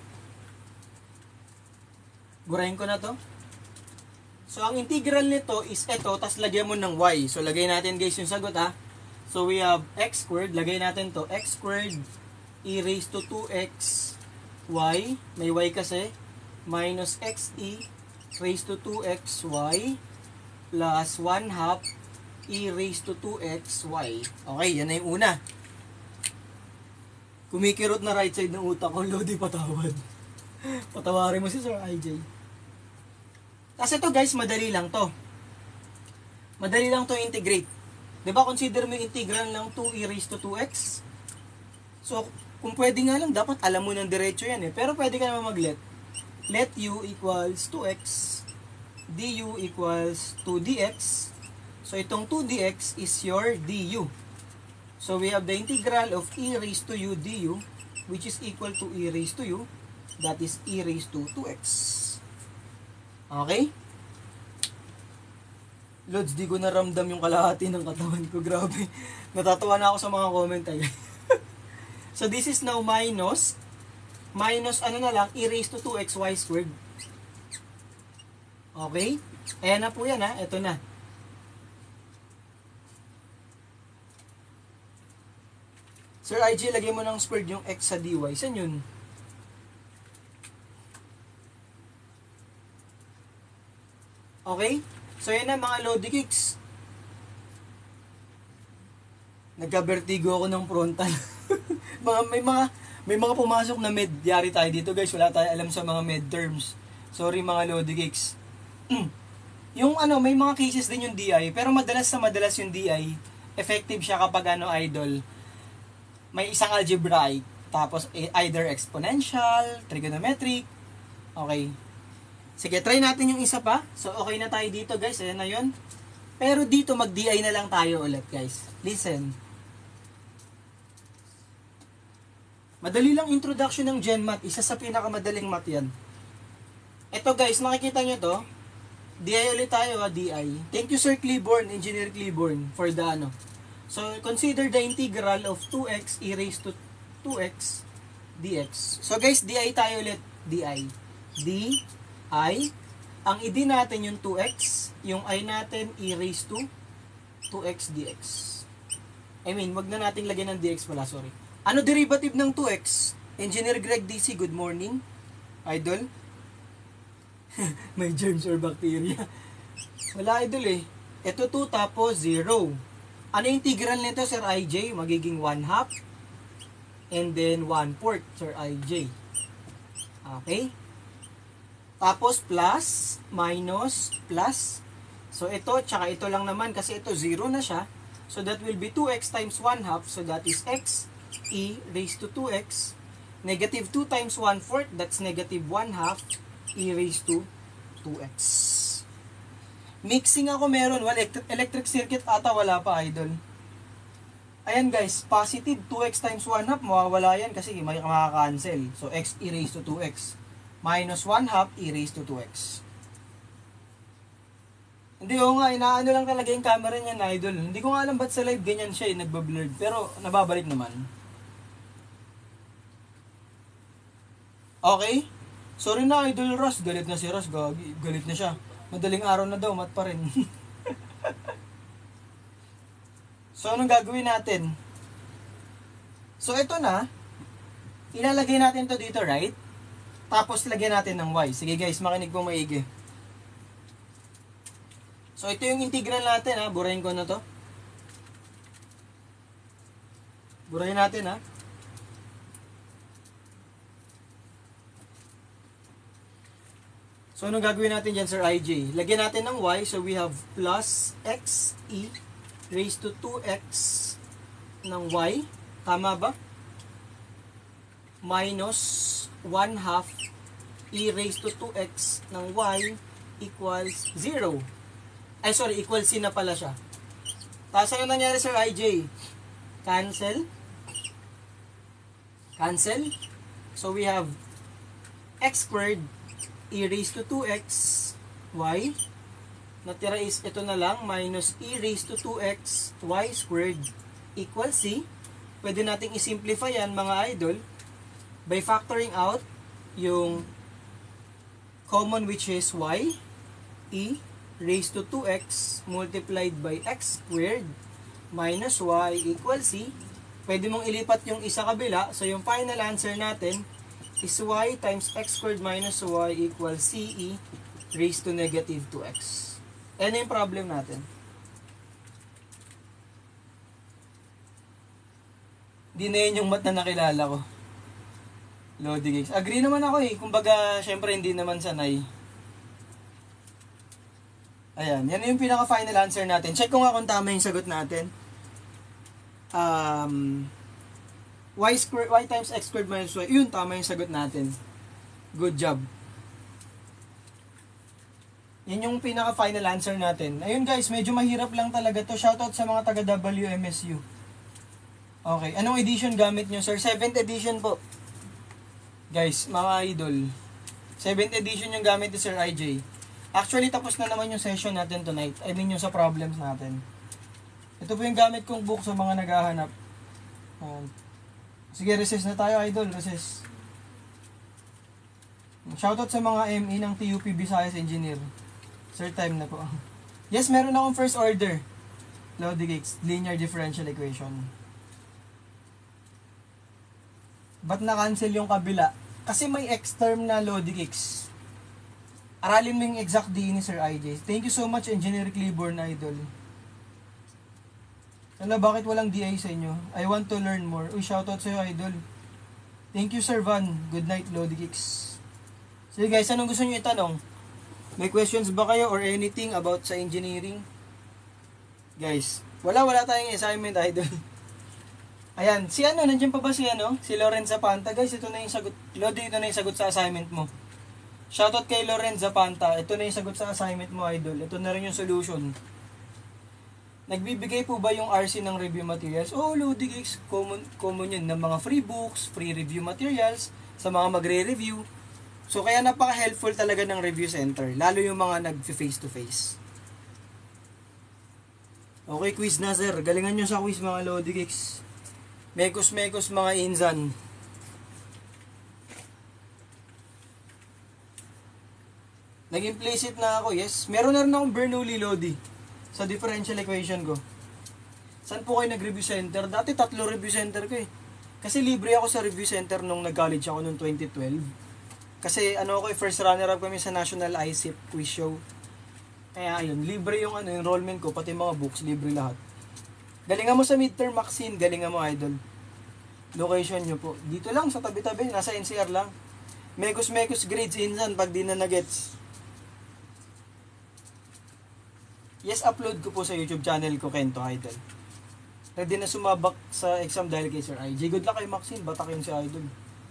Burahin ko na to. So ang integral nito is ito, tas lagyan mo ng y. So lagay natin guys yung sagot ha. So we have x squared, lagay natin to, x squared e raised to two x y, may y kasi, minus xe raised to two x y plus one half e raised to two x y. Okay, yan na yung una. Kumikirot na right side ng utak ko, Lodi, patawad. Patawarin mo si Sir I J. Kasi to guys, madali lang to. Madali lang to integrate. Diba, consider mo yung integral ng two e raised to two x. So, kung pwede nga lang, dapat alam mo ng diretso yan eh. Pero pwede ka naman mag-let. Let u equals two x. Du equals two dx. So, itong two dx is your du. So, we have the integral of e raised to u du, which is equal to e raised to u. That is e raised to two x. Okay? Lods, di ko naramdam yung kalahati ng katawan ko. Grabe. Natatawa na ako sa mga comment ay. So this is now minus minus ano na lang, e raised to two x y squared. Okay? Ayan na po yan ha. Ito na. Sir I J, lagay mo ng squared yung x sa dy. Saan yun? Okay? So yan na mga Lodi Kicks. Nagka-vertigo ako ng frontal. mga, may mga may mga pumasok na med. Yari tayo dito guys. Wala tayo alam sa mga med terms. Sorry mga Lodi Kicks. Yung ano, may mga cases din yung D I. Pero madalas sa madalas yung D I, effective siya kapag ano, idol. May isang algebraic. Tapos either exponential, trigonometric. Okay. Sige, try natin yung isa pa. So, okay na tayo dito, guys. Ayan na yun. Pero dito, mag-D I na lang tayo ulit, guys. Listen. Madali lang introduction ng GenMath. Isa sa pinakamadaling math yan. Ito, guys, nakikita nyo to. D I ulit tayo, ha? D I. Thank you, Sir Claiborne, Engineer Claiborne, for the ano. So, consider the integral of two x e raised to two x dx. So, guys, D I tayo ulit. D I. D I, ang i-d natin yung two x, yung i natin e raised to two x dx. I mean, wag na nating lagyan ng dx pala, sorry. Ano derivative ng two x? Engineer Greg D C, good morning. Idol? May germs or bacteria. Wala, idol eh. Ito two tapos zero. Ano yung integral nito, Sir I J? Magiging one half and then one fourth, Sir I J. Okay? Tapos plus, minus, plus. So ito, tsaka ito lang naman kasi ito zero na siya. So that will be two x times one half. So that is x e raised to two x. Negative two times one fourth, that's negative one half e raised to two x. Mixing ako meron. Well, electric circuit ata wala pa, idol. Ayan guys, positive two x times one half, mawawala yan kasi may makaka-cancel. So x e raised to two x. Minus one half e raised to two x. Hindi ko nga, inaano lang talaga yung camera niya na idol. Hindi ko nga alam ba't sa live ganyan siya, eh, nagbablurred. Pero nababalik naman. Okay? Sorry na idol Ross, galit na si Ross, gagi, galit na siya. Madaling araw na daw, mat pa rin. So anong gagawin natin? So ito na, ilalagay natin to dito, right? Tapos lagyan natin ng y. Sige guys, makinig po maigi. So ito yung integral natin ha. Burahin ko na to. Burahin natin ha. So anong gagawin natin dyan, Sir I J? Lagyan natin ng y. So we have plus x e raised to two x ng y. Tama ba? Minus one half e raised to two x ng y equals zero. Ay, sorry, equals c na pala siya. Tapos ano nangyari, Sir I J? Cancel. Cancel. So we have x squared e raised to two x y natira is ito na lang, minus e raised to two x y squared equals c. Pwede nating isimplify yan mga idol by factoring out yung common, which is y, e raised to two x multiplied by x squared minus y equals c. Pwede mong ilipat yung isa kabila. So, yung final answer natin is y times x squared minus y equals ce raised to negative two x. Ano yung problem natin? Di na yun yung mat na nakilala ko. Loading x. Agree naman ako eh. Kumbaga, syempre hindi naman sanay. Ayan. Yan yung pinaka-final answer natin. Check ko nga kung tama yung sagot natin. Um, y squared, y times x squared minus y. Yun, tama yung sagot natin. Good job. Yan yung pinaka-final answer natin. Ayun guys, medyo mahirap lang talaga to. Shoutout sa mga taga W M S U. Okay, anong edition gamit nyo, sir? seventh edition po. Guys, mga idol. seventh edition yung gamit ni Sir I J. Actually, tapos na naman yung session natin tonight. I mean, yung sa problems natin. Ito po yung gamit kong book sa mga naghahanap. Um, sige, recess na tayo, idol. Recess. Shoutout sa mga M E ng T U P Visayas Engineer. Sir, time na po. Yes, meron akong first order. Loading x, linear differential equation. Ba't na-cancel yung kabila? Kasi may X term na loading x. Aralin mo yung exact D ni Sir I J. Thank you so much, Engineer Claiborne, idol. Ano, bakit walang D I sa inyo? I want to learn more. Uy, shoutout sa'yo, idol. Thank you, Sir Van. Good night, loading x. Sige guys, anong gusto nyo itanong? May questions ba kayo or anything about sa engineering? Guys, wala, wala tayong assignment, idol. Ayan, si ano, nandiyan pa ba si ano? Si Lorenz Zapanta. Guys, ito na yung sagot. Lodi, ito na yung sagot sa assignment mo. Shoutout kay Lorenz Zapanta. Ito na yung sagot sa assignment mo, idol. Ito na rin yung solution. Nagbibigay po ba yung R C ng review materials? Oh, Lodi, common, common yun ng mga free books, free review materials, sa mga magre-review. So, kaya napaka-helpful talaga ng review center. Lalo yung mga nag-face-to-face. Okay, quiz na, sir. Galingan nyo sa quiz, mga Lodi Geeks. Mekos-mekos mga insan. Nag-implicit na ako, yes. Meron na rin akong Bernoulli Lodi sa differential equation ko. Saan po kayo nag-review center? Dati tatlo review center ko eh. Kasi libre ako sa review center nung nag-college ako noong twenty twelve. Kasi ano ako eh, first runner-up kami sa National I S I P quiz show. Kaya ayun, libre yung ano, enrollment ko, pati mga books, libre lahat. Galingan mo sa midterm, Maxine. Galingan mo, idol. Location nyo po. Dito lang, sa tabi-tabi. Nasa N C R lang. Mekos-mekos grades insan pag di na nagets. Yes, upload ko po sa YouTube channel ko, Kento, idol. Ready na sumabak sa exam dahil kay Sir I J. Good luck kay Maxine. Batak yun si idol.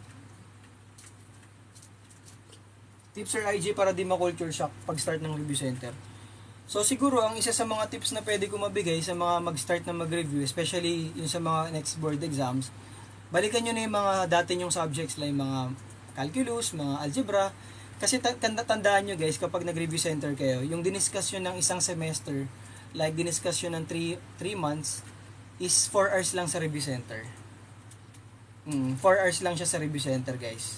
Tips Sir I J para di ma-culture shock pag start ng review center. So siguro ang isa sa mga tips na pwede ko mabigay sa mga mag-start na mag-review, especially yung sa mga next board exams, balikan nyo na yung mga dati nyong subjects like mga calculus, mga algebra. Kasi tanda tandaan nyo guys, kapag nag-review center kayo, yung diniscuss yun ng isang semester, like diniscuss yun ng three months, is four hours lang sa review center. Mm, four hours lang siya sa review center guys.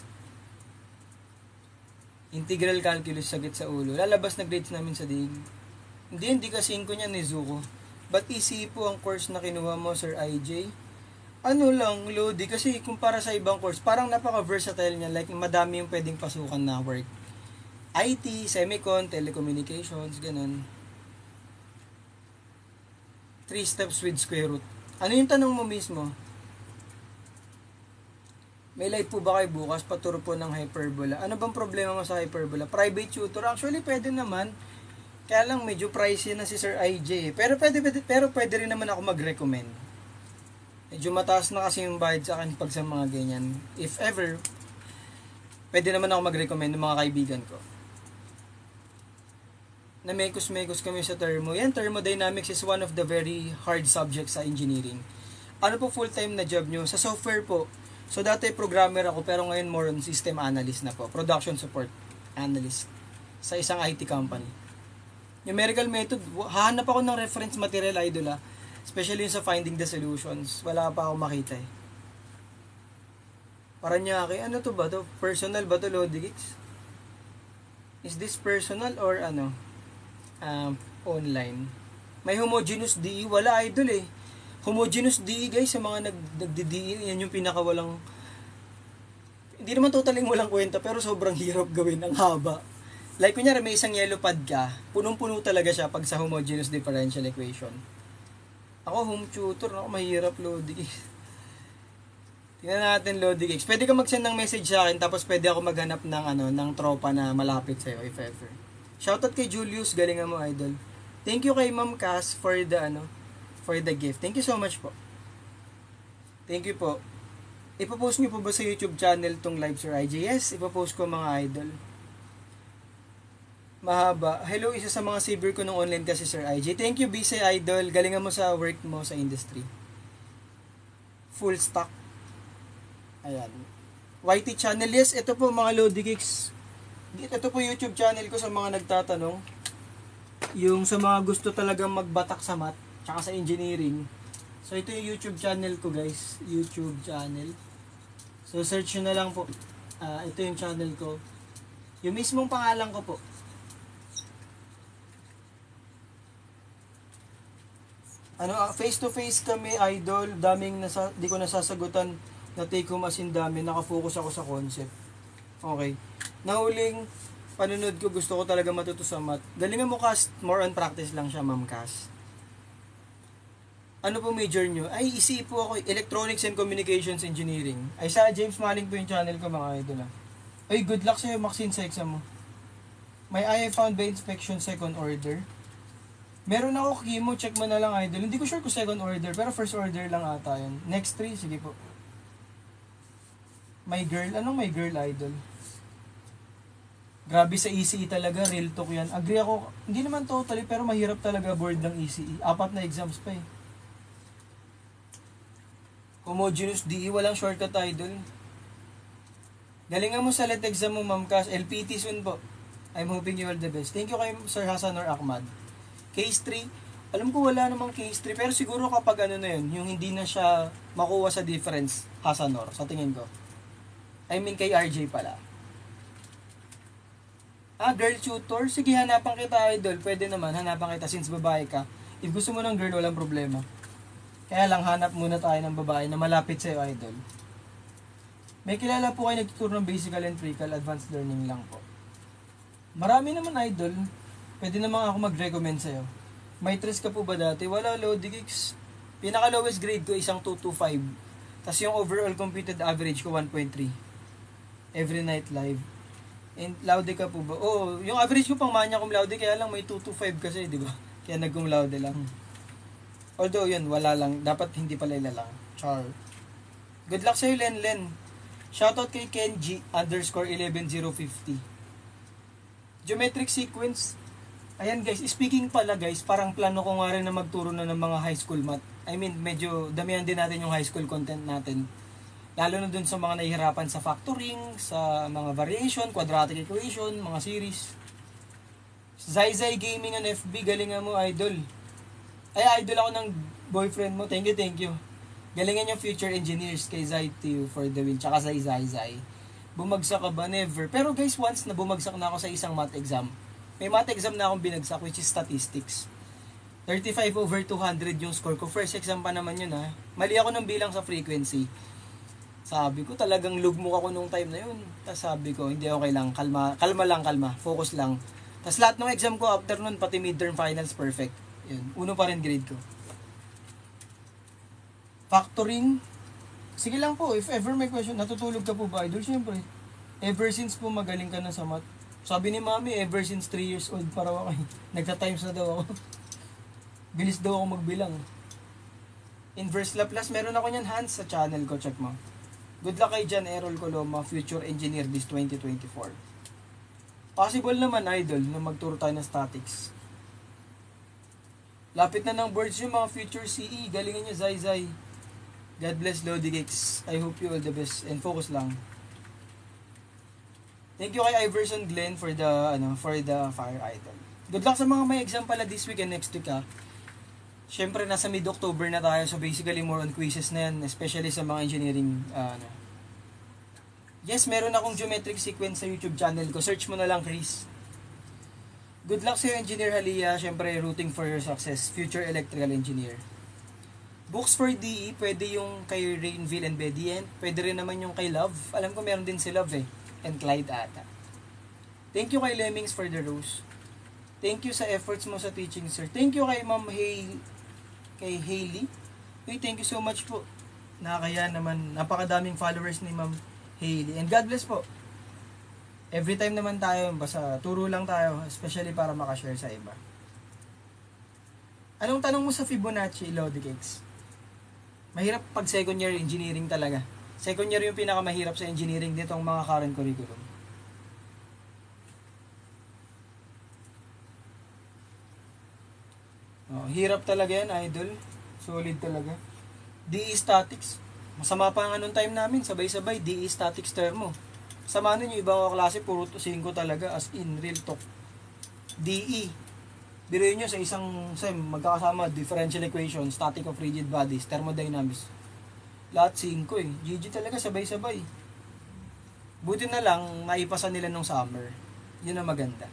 Integral calculus, sagit sa ulo. Lalabas na grades namin sa dig. Hindi, hindi ka cinco niya ni Zuko. Ba't easy po ang course na kinuha mo, Sir I J? Ano lang, Lodi, kasi kumpara sa ibang course, parang napaka-versatile niya. Like, madami yung pwedeng pasukan na work. I T, semicon, telecommunications, ganun. Three steps with square root. Ano yung tanong mo mismo? May live po ba kayo bukas? Paturo po ng hyperbola. Ano bang problema mo sa hyperbola? Private tutor? Actually, pwede naman. Kaya lang medyo pricey na si Sir I J. Pero pwede, pwede, pero pwede rin naman ako mag-recommend. Medyo mataas na kasi yung bayad sa akin pag sa mga ganyan. If ever, pwede naman ako mag-recommend ng mga kaibigan ko. Na mekos-mekos kami sa thermo. Yan, thermodynamics is one of the very hard subjects sa engineering. Ano po full-time na job nyo? Sa software po. So dati programmer ako pero ngayon more on system analyst na po. Production support analyst sa isang I T company. Numerical method, hahanap ako ng reference material, idol, ha. Especially sa finding the solutions. Wala pa ako makita, eh. Paranaque, ano to ba to? Personal ba to, Lodikix? Is this personal or ano? Um, online. May homogeneous D E, wala, idol, eh. Homogeneous D E, guys, sa mga nag, nagdi-D E, yan yung pinakawalang, hindi naman totaling walang kwenta, pero sobrang hirap gawin, ang haba. Like, kunyari, may isang yellow pad ka, punong-puno talaga siya pag sa homogeneous differential equation. Ako, home tutor, ako, mahirap, Lodikix. Tingnan natin, Lodikix. Pwede ka mag-send ng message sa akin, tapos pwede ako maghanap ng, ano, ng tropa na malapit sa'yo, if ever. Shoutout kay Julius, galingan mo, idol. Thank you kay Ma'am Cass for the, ano, for the gift. Thank you so much po. Thank you po. Ipopost niyo po ba sa YouTube channel tong live, Sir I J? Yes, ipopost ko, mga idol. Mahaba. Hello, isa sa mga saver ko ng online kasi, Sir I J. Thank you, B C Idol. Galingan mo sa work mo sa industry. Full stock. Ayan. Y T channel. Yes, ito po, mga Lodikix. Ito po YouTube channel ko sa mga nagtatanong. Yung sa mga gusto talagang magbatak sa math, tsaka sa engineering. So, ito yung YouTube channel ko, guys. YouTube channel. So, search nyo na lang po. Uh, ito yung channel ko. Yung mismong pangalan ko po. Ano, face to face kami, idol. Daming nasa, di ko nasasagutan na take home as in dami. Nakafocus ako sa concept. Okay. Nahuling panunod ko, gusto ko talaga matuto sa math. Galingan mo, Cass. More on practice lang siya, Ma'am Cass. Ano po major nyo? Ay, isi po ako, Electronics and Communications Engineering. Ay, sa James Manning po yung channel ko, mga idol. Ay, good luck sa'yo, Maxine, sa exam mo. May I have found by inspection second order. Meron ako chemo, check mo na lang, idol. Hindi ko sure kung second order, pero first order lang ata yun. Next three, sige po. My girl, anong my girl, idol? Grabe sa E C E talaga, real talk yan. Agree ako, hindi naman totally, pero mahirap talaga board ng E C E. Apat na exams pa eh. Homogeneous D E, walang shortcut, idol. Galingan mo sa let exam mo, Ma'am Cass. L P T soon po. I'm hoping you all the best. Thank you kay Sir Hasan or Ahmad. Case three, alam ko wala namang case three, pero siguro kapag ano na yun, yung hindi na siya makuha sa difference, Hasanor, sa tingin ko. I mean kay R J pala. Ah, girl tutor? Sige, hanapan kita, idol. Pwede naman, hanapan kita since babae ka. If gusto mo ng girl, walang problema. Kaya lang, hanap muna tayo ng babae na malapit sa'yo, idol. May kilala po kayo nagtuturo ng basic and trickle, advanced learning lang po. Marami naman, idol. Pwede naman ako mag-recommend sa'yo. May tres ka po ba dati? Wala, Lodikix. Pinaka-lowest grade ko, isang two two five. Tapos yung overall computed average ko, one point three. Every night live. And laude ka po ba? Oo, yung average ko pang manya cum laude, kaya lang may two two five kasi, di ba? Kaya nag-cum laude lang. Although yun, wala lang. Dapat hindi pala ilalang. Char. Good luck sa'yo, Len Len. Shoutout kay Kenji underscore eleven zero fifty. Geometric sequence. Ayan guys, speaking pala guys, parang plano ko nga rin na magturo na ng mga high school math. I mean, medyo damihan din natin yung high school content natin. Lalo na dun sa mga nahihirapan sa factoring, sa mga variation, quadratic equation, mga series. Zai Zai Gaming on F B, galingan mo, idol. Ay, idol ako ng boyfriend mo. Thank you, thank you. Galingan yung future engineers kay Zai to you for the win. Tsaka sa Zai Zai. Bumagsak ka ba? Never. Pero guys, once na bumagsak na ako sa isang math exam, may math exam na akong binagsak, which is statistics. thirty-five over two hundred yung score ko. First exam pa naman yun, ha. Mali ako ng bilang sa frequency. Sabi ko, talagang lugmok ako nung time na yun. Tapos sabi ko, hindi, okay lang. Kalma, kalma lang, kalma. Focus lang. Tapos lahat ng exam ko after nun, pati midterm finals, perfect. Yun. Uno pa rin grade ko. Factoring. Sige lang po, if ever may question, natutulog ka po ba, idol? Siyempre. Ever since po magaling ka na sa math. Sabi ni mami, ever since three years old para ako. Nagta-times na daw ako. Bilis daw ako magbilang. Inverse Laplace, meron ako niyan, Hans, sa channel ko. Check mo. Good luck kay Jan Errol Coloma, future engineer this twenty twenty-four. Possible naman, idol, na magturo tayo ng statics. Lapit na ng boards yung mga future C E. Galingan nyo, Zai Zai. God bless, Lodikix. I hope you all the best. And focus lang. Thank you kay Iverson Glenn for the, ano, for the fire idol. Good luck sa mga may exam pala this week and next week ha. Siyempre, nasa mid-October na tayo, so basically more on quizzes na yan, especially sa mga engineering, uh, ano. Yes, meron akong geometric sequence sa YouTube channel ko. Search mo na lang, Chris. Good luck sa iyo, Engineer Halia. Siyempre, rooting for your success. Future electrical engineer. Books for D E, pwede yung kay Rainville and Bedient. Pwede rin naman yung kay Love. Alam ko meron din si Love eh. And Clyde ata. Thank you kay Lemmings for the rose. Thank you sa efforts mo sa teaching, sir. Thank you kay Ma'am Hay, kay Hailey. Hey, thank you so much po. Nakakaya naman. Napakadaming followers ni Ma'am Hailey. And God bless po. Every time naman tayo, basta turo lang tayo, especially para makashare sa iba. Anong tanong mo sa Fibonacci, Lodi Cakes? Mahirap pag second year engineering talaga. Second year yung pinakamahirap sa engineering dito ang mga current curriculum. Oh, hirap talaga yan, idol. Solid talaga. D E Statics. Masama pa nga nung time namin, sabay-sabay, D E Statics Thermo. Sama nun yung ibang klase, puro singko talaga, as in, real talk. D E. Biruin nyo sa isang sem, magkakasama, differential equation, static of rigid bodies, thermodynamics. Lahat singko eh. G G talaga, sabay-sabay. Buti na lang, naipasa nila nung summer. Yun ang maganda.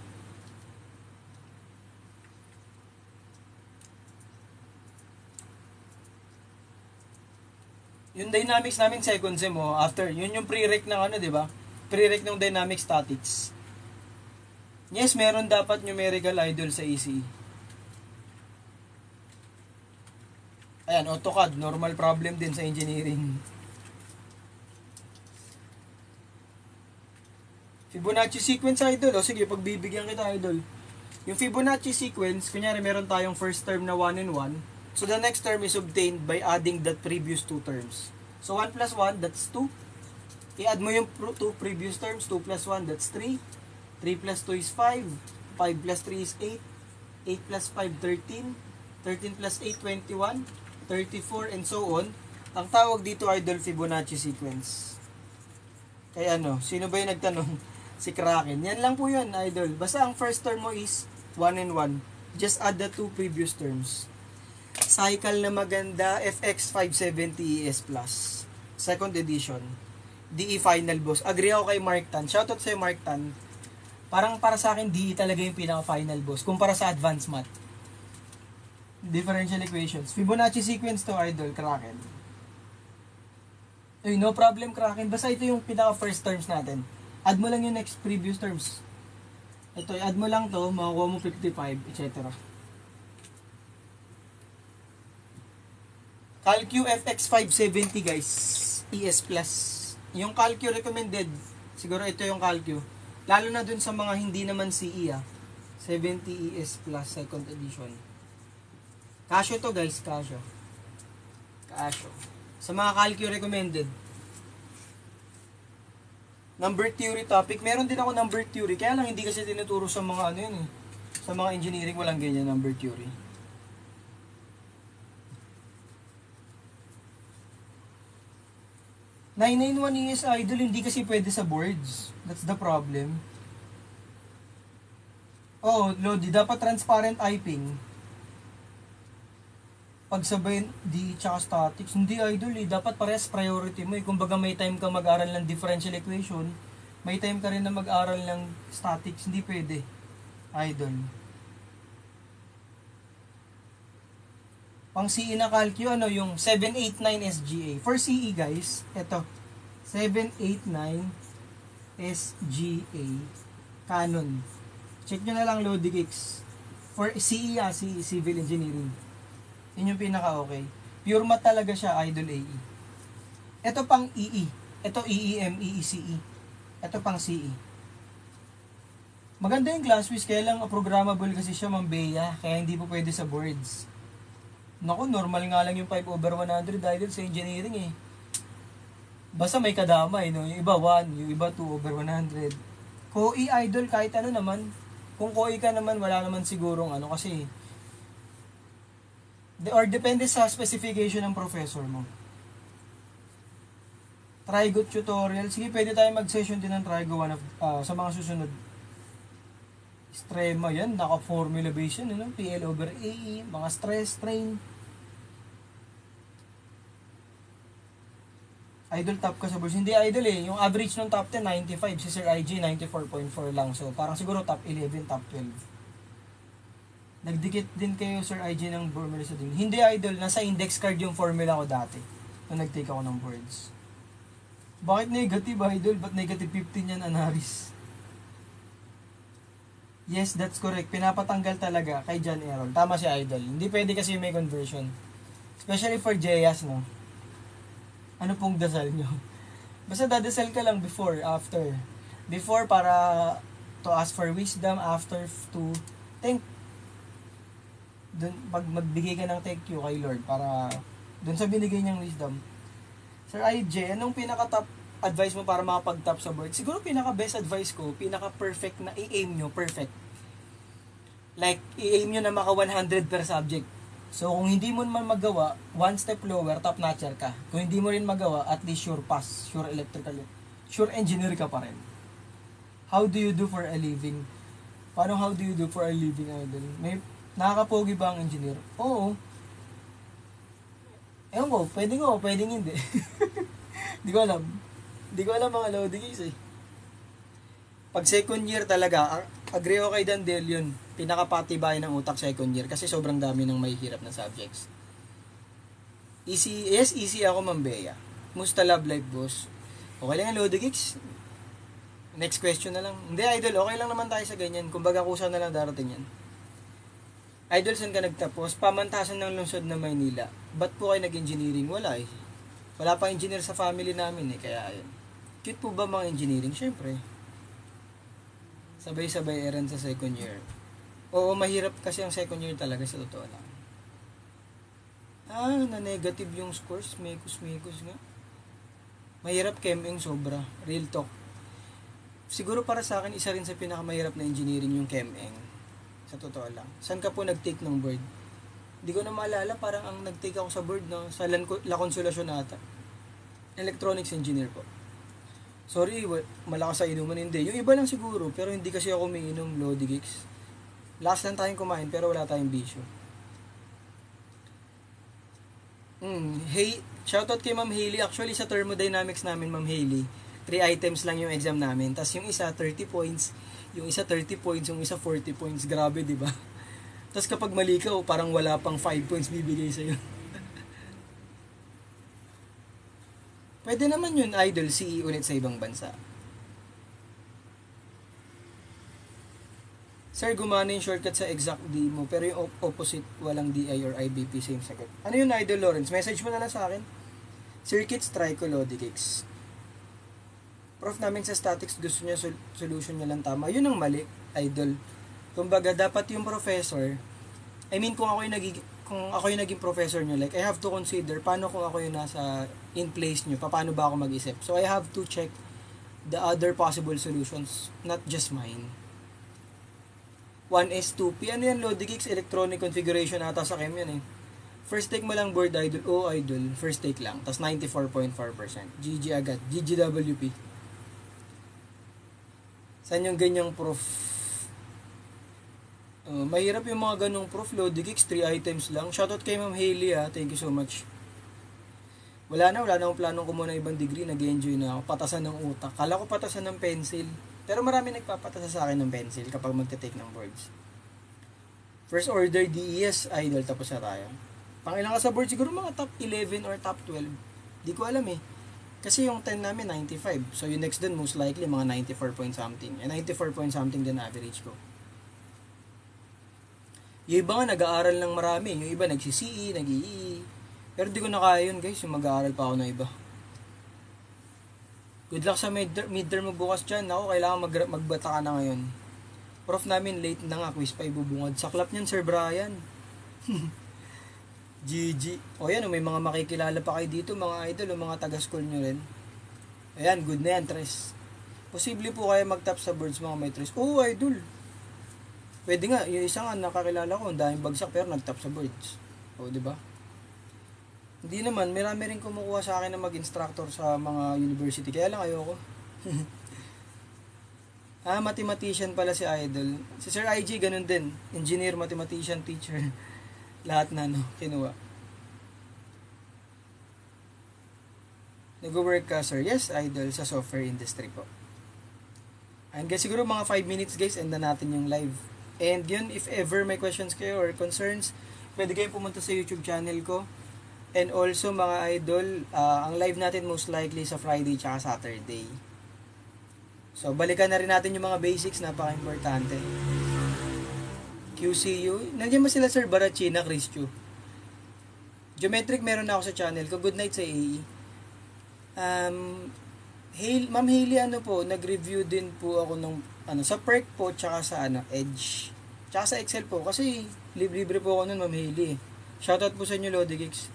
Yung dynamics namin second sem oh, after, yun yung pre-rec ng ano, di ba? Pre-rec ng dynamic statics. Yes, meron dapat numerical idol sa E C E. Ayan, AutoCAD, normal problem din sa engineering. Fibonacci sequence idol, o sige, pagbibigyan kita idol. Yung Fibonacci sequence, kunyari meron tayong first term na one and one. So the next term is obtained by adding the previous two terms. So one plus one, that's two. I-add mo yung two previous terms. two plus one, that's three. three plus two is five. five plus three is eight. eight plus five, thirteen. thirteen plus eight, twenty-one. thirty-four, and so on. Ang tawag dito, idol, Fibonacci sequence. Kaya ano, sino ba yung nagtanong? Si Kraken. Yan lang po yun, idol. Basta ang first term mo is one and one. Just add the two previous terms. Cycle na maganda, F X five seventy E S Plus. Second edition. D E Final Boss. Agree ako kay Mark Tan. Shoutout sa'yo, Mark Tan. Parang para sa akin, D E talaga yung pinaka-final boss. Kumpara sa advanced math. Differential equations. Fibonacci sequence to, idol, Kraken. Ay, no problem, Kraken. Basta ito yung pinaka-first terms natin. Add mo lang yung next previous terms. Ito, add mo lang to, makakuha mo fifty-five, et cetera. CalQ F X five seventy, guys. E S Plus. Yung CalQ recommended, siguro ito yung CalQ. Lalo na dun sa mga hindi naman C E, ah. seventy E S Plus, second edition. Casio to, guys, Casio. Casio. Sa mga CalQ recommended. Number theory topic. Meron din ako number theory. Kaya lang hindi kasi tinuturo sa mga ano yun eh. Sa mga engineering walang ganyan number theory. nine ninety-one E S idol, hindi kasi pwede sa boards. That's the problem. Oo, Lodi, dapat transparent typing. Pagsabay D tsaka statics, hindi idol eh. Dapat parehas priority mo eh. Kumbaga may time ka mag-aral ng differential equation, may time ka rin na mag-aral ng statics, hindi pwede. Idol. Pang C E na calcu, ano yung seven eight nine S G A. For C E guys, eto. seven eight nine S G A. Canon. Check nyo na lang, Lodi Kicks. For C E, ah, C E, Civil Engineering. Yun yung pinaka-okay. Pure math talaga siya, idol A E. Ito pang E E. Ito E E M, E E C E. Ito pang C E. Maganda yung class quiz, kaya lang programmable kasi siya, mambeya. Kaya hindi po pwede sa boards. Naku, normal nga lang yung five over one hundred idol sa engineering eh. Basta may kadamay, no? Yung iba one, yung iba two over one hundred. C O E idol, kahit ano naman. Kung C O E ka naman, wala naman sigurong ano kasi or depende sa specification ng professor mo. Trigo tutorial. Sige, pwede tayo mag-session din ng Trigo one of, uh, sa mga susunod. Strema yan, naka-formula base yun, ano? P L over A E, mga stress, strain. Idol top ka sa boards. Hindi idol eh. Yung average ng top ten, ninety-five. Si Sir I G, ninety-four point four lang. So, parang siguro top eleven, top twelve. Nagdikit din kayo Sir I G ng formula sa din. Hindi idol, nasa index card yung formula ko dati. Nung nag-take ako ng boards. Bakit negative idol? Ba't negative fifteen yan, Anaris? Yes, that's correct. Pinapatanggal talaga kay John Errol. Tama si idol. Hindi pwede kasi may conversion. Especially for J A S, no? Ano pong dasal nyo? Basta dadasal ka lang before, after. Before para to ask for wisdom, after to thank. Dun, pag magbigay ka ng thank you kay Lord para dun sa binigay niyang wisdom. Sir I J, anong pinaka-top advice mo para makapag-top sa board? Siguro pinaka-best advice ko, pinaka-perfect na i-aim nyo, perfect. Like, i-aim nyo na maka one hundred per subject. So, kung hindi mo man magawa, one step lower, top notcher ka. Kung hindi mo rin magawa, at least sure pass, sure electrical, sure engineer ka pa rin. How do you do for a living? Paano how do you do for a living, idol? May nakakapogi ba ang engineer? Oo. Ewan ko, pwedeng oo, pwedeng hindi. Di ko alam. Di ko alam mga loading is eh. Pag second year talaga, agree ako kay Dandel yun. Pinakapatibay ng utak second year kasi sobrang dami ng may hirap na subjects. Easy, yes, easy ako Mambeya. Musta love life, boss? Okay lang yan, Lodogix. Next question na lang. Hindi, idol, okay lang naman tayo sa ganyan. Kumbaga kusa na lang darating yan. Idol, saan ka nagtapos? Pamantasan ng lungsod na Maynila. Ba't po kayo nag-engineering? Wala eh. Wala pa engineer sa family namin eh, kaya ayun. Cute po ba mga engineering? Siyempre. Sabay-sabay errand sa second year. Oo, mahirap kasi ang second year talaga sa totoo lang. Ah, na-negative yung scores. Mekos-mekos nga. Mahirap Chem-Eng sobra. Real talk. Siguro para sa akin, isa rin sa pinakamahirap na engineering yung Chem-Eng. Sa totoo lang. Saan ka po nag-take ng board? Hindi ko na maalala. Parang ang nag-take ako sa board, no? Sa La Consolacion ata. Electronics engineer po. Sorry, malakas sa inuman. Hindi. Yung iba lang siguro. Pero hindi kasi ako may inom, Lodigix. Last lang tayong kumain pero wala tayong bisyo. Mm, hey, shoutout kay Ma'am Hailey. Actually sa thermodynamics namin, Ma'am Hailey, three items lang yung exam namin. Tapos yung isa thirty points, yung isa thirty points, yung isa forty points. Grabe, 'di ba? Tapos kapag mali ka, parang wala pang five points bibigay sa iyo. Pwede naman yun, idol, C E ulit sa ibang bansa. Sir, gumana yung shortcut sa exact D mo, pero yung opposite, walang D I or I B P, same sagot. Ano yun, Idol Lawrence? Message mo na lang sa akin. Circuits, Tricolodicix. Prof namin sa statics, gusto niya sol- solution niya lang tama. Yun ang mali, Idol. Kumbaga, dapat yung professor, I mean, kung ako yung naging, kung ako yung naging professor niyo, like, I have to consider, paano kung ako yung nasa in place niyo, paano ba ako mag-isip? So, I have to check the other possible solutions, not just mine. one S two P. Ano yan, Lodikix? Electronic configuration ata sa chem yan eh. First take mo lang board, idol. Oh, idol. First take lang. Tapos ninety-four point four percent. G G agad. G G W P. Saan yung ganyang proof? Uh, mahirap yung mga ganong proof, Lodikix. three items lang. Shoutout kay Ma'am Hailey ha. Thank you so much. Wala na. Wala na akong planong kumuha ng ibang degree. Nag-enjoy na ako. Patasan ng utak. Kala ko patasan ng pencil. Pero marami nagpapatasa sa akin ng pencil kapag magte-take ng boards. First order D E S, idol, tapos na tayo. Pangilang ka sa board, siguro mga top eleven or top twelve. Di ko alam eh. Kasi yung ten namin, ninety-five. So yung next dun, most likely, mga ninety-four point something. Eh, ninety-four point something din average ko. Yung iba nga, nag-aaral ng marami. Yung iba, nag-C C E, nag-E E. Pero di ko na kaya yun, guys. Yung mag-aaral pa ako ng iba. Good luck sa midterm, midterm mo bukas dyan. Ako, kailangan mag, magbata ka na ngayon. Prof namin, late na nga. Quiz pa ibubungad. Saklap niyan, Sir Brian. G G. O yan, may mga makikilala pa kayo dito, mga idol, o mga taga-school nyo rin. Ayan, good na yan, Tres. Posible po kayo mag-top sa boards, mga may Tres. Oo, idol. Pwede nga, yung isa nga nakakilala ko, ang daming bagsak, pero nag-top sa boards. O, diba? Hindi naman, marami rin kumukuha sa akin na mag-instructor sa mga university. Kaya lang ayoko. Ah, mathematician pala si Idol. Si Sir I G, ganun din. Engineer, mathematician, teacher. Lahat na, no, kinuha. Nag-work ka, sir? Yes, Idol, sa software industry po. And guys, siguro mga five minutes, guys, and na natin yung live. And yun, if ever may questions kayo or concerns, pwede kayong pumunta sa YouTube channel ko. And also, mga Idol, uh, ang live natin most likely sa Friday tsaka Saturday. So, balikan na rin natin yung mga basics, napaka-importante. Q C U, nandiyan ba sila Sir Barachina, Chris Chu? Geometric meron na ako sa channel ko. Good night sa A E. Um, Hail, Ma'am Hailey, ano po, nag-review din po ako ng, ano, sa Perk po, tsaka sa, ano, Edge. Tsaka sa Excel po, kasi libre-libre po ako nun, Ma'am Hailey. Shoutout po sa inyo, Lodi Geeks.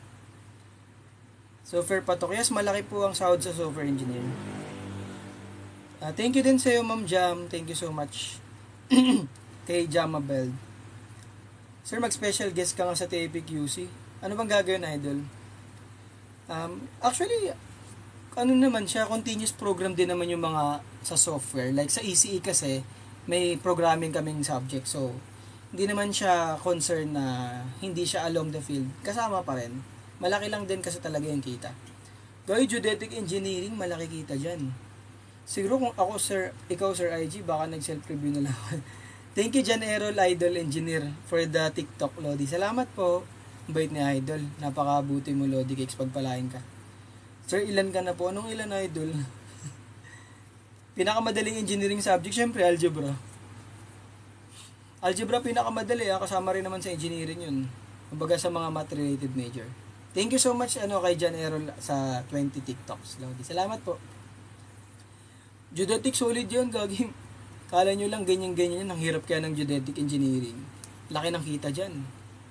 Software patok. Yes, malaki po ang sahod sa software engineer. Uh, thank you din sa iyo, Ma'am Jam. Thank you so much. Kay Jamabel. Sir, mag-special guest ka nga sa T A P Q C. Ano bang gagawin, Idol? Um, actually, ano naman siya, continuous program din naman yung mga sa software. Like sa E C E kasi, may programming kaming subject. So, hindi naman siya concern na hindi siya along the field. Kasama pa rin. Malaki lang din kasi talaga yung kita. Gawin geodetic engineering, malaki kita dyan. Siguro kung ako, sir, ikaw, Sir I G, baka nag-self-review na lang. Thank you, Jan Errol, Idol Engineer, for the TikTok, Lodi. Salamat po. Bait ni Idol. Napakabuti mo, Lodi Cakes, pagpalain ka. Sir, ilan ka na po? Anong ilan, Idol? Pinakamadaling engineering subject, syempre, algebra. Algebra, pinakamadali. Ah. Kasama rin naman sa engineering yun. Kumbaga sa mga math-related major. Thank you so much ano kay Jan Errol sa twenty TikToks, Lodi. Salamat po. Geodetic solid yun, gagi. Kala nyo lang ganyan-ganyan yun. Ang hirap kaya ng geodetic engineering. Laki ng kita dyan.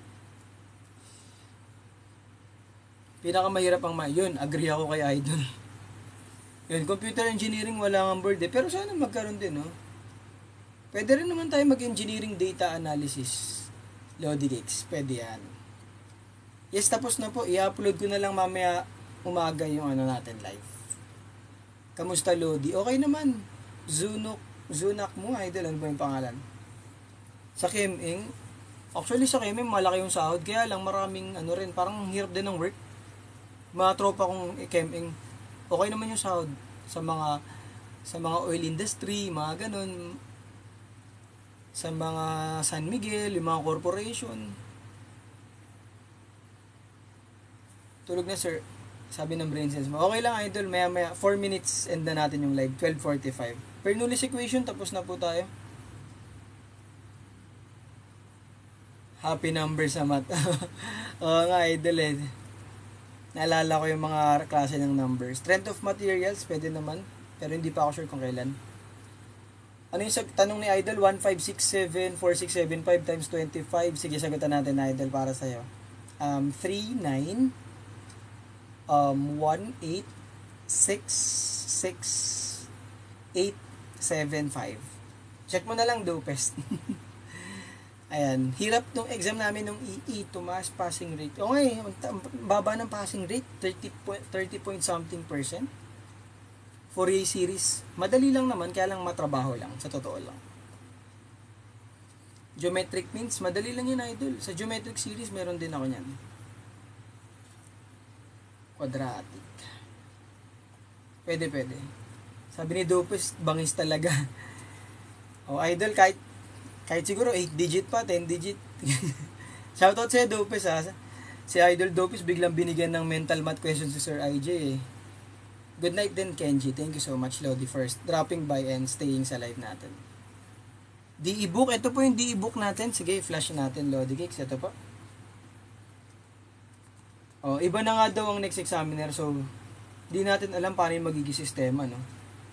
Pinakamahirap ang ma... Yun, agree ako kay Idol. Yun, computer engineering wala nga board eh. Pero sana magkaroon din, no? Pwede rin naman tayo mag-engineering data analysis. Lodi Cakes, pwede yan. Yes, tapos na po. I-upload ko na lang mamaya umaga yung ano natin live. Kamusta, Lodi? Okay naman. Zunok, Zunak mo, Idol. Ano ba yung pangalan? Sa Keming, actually sa Keming, malaki yung sahod. Kaya lang maraming, ano rin, parang hirap din ng work. Mga tropa kong Keming, okay naman yung sahod. Sa mga, sa mga oil industry, mga ganun. Sa mga San Miguel, yung mga corporation. Tulog na, sir. Sabi ng brain cells mo. Okay lang, Idol. Maya maya. four minutes and na natin yung live. twelve forty-five. Bernoulli's equation. Tapos na po tayo. Happy numbers sa math. Oo nga, Idol eh. Naalala ko yung mga klase ng numbers. Strength of materials. Pwede naman. Pero hindi pa ako sure kung kailan. Ano yung sag- tanong ni Idol? one five six seven four six seven five times twenty-five. Sige, sagutan natin, Idol, para sa'yo. Um, three nine Um, one eight six six eight seven five. Check mo na lang, Dopest. Ayan. Hirap nung exam namin nung E E, tumaas passing rate. O ngay, baba ng passing rate, thirty point something percent. Fourier series. Madali lang naman, kaya lang matrabaho lang, sa totoo lang. Geometric means, madali lang yun, Idol. Sa geometric series, meron din ako niyan. Quadratic. Pwede, pwede. Sabi ni Dopes, bangis talaga. O, Idol, kahit, kahit siguro eight digit pa, ten digit. Shoutout sa'yo, Dopes, ha. Si Idol Dopes, biglang binigyan ng mental math questions si Sir I J, eh. Good night din, Kenji. Thank you so much, Lodi, first dropping by and staying sa live natin. D-e-book. Ito po yung D-e-book natin. Sige, flash natin, Lodi Cakes. Ito po. Oh, iba na nga daw ang next examiner, so di natin alam paano yung magiging sistema, no?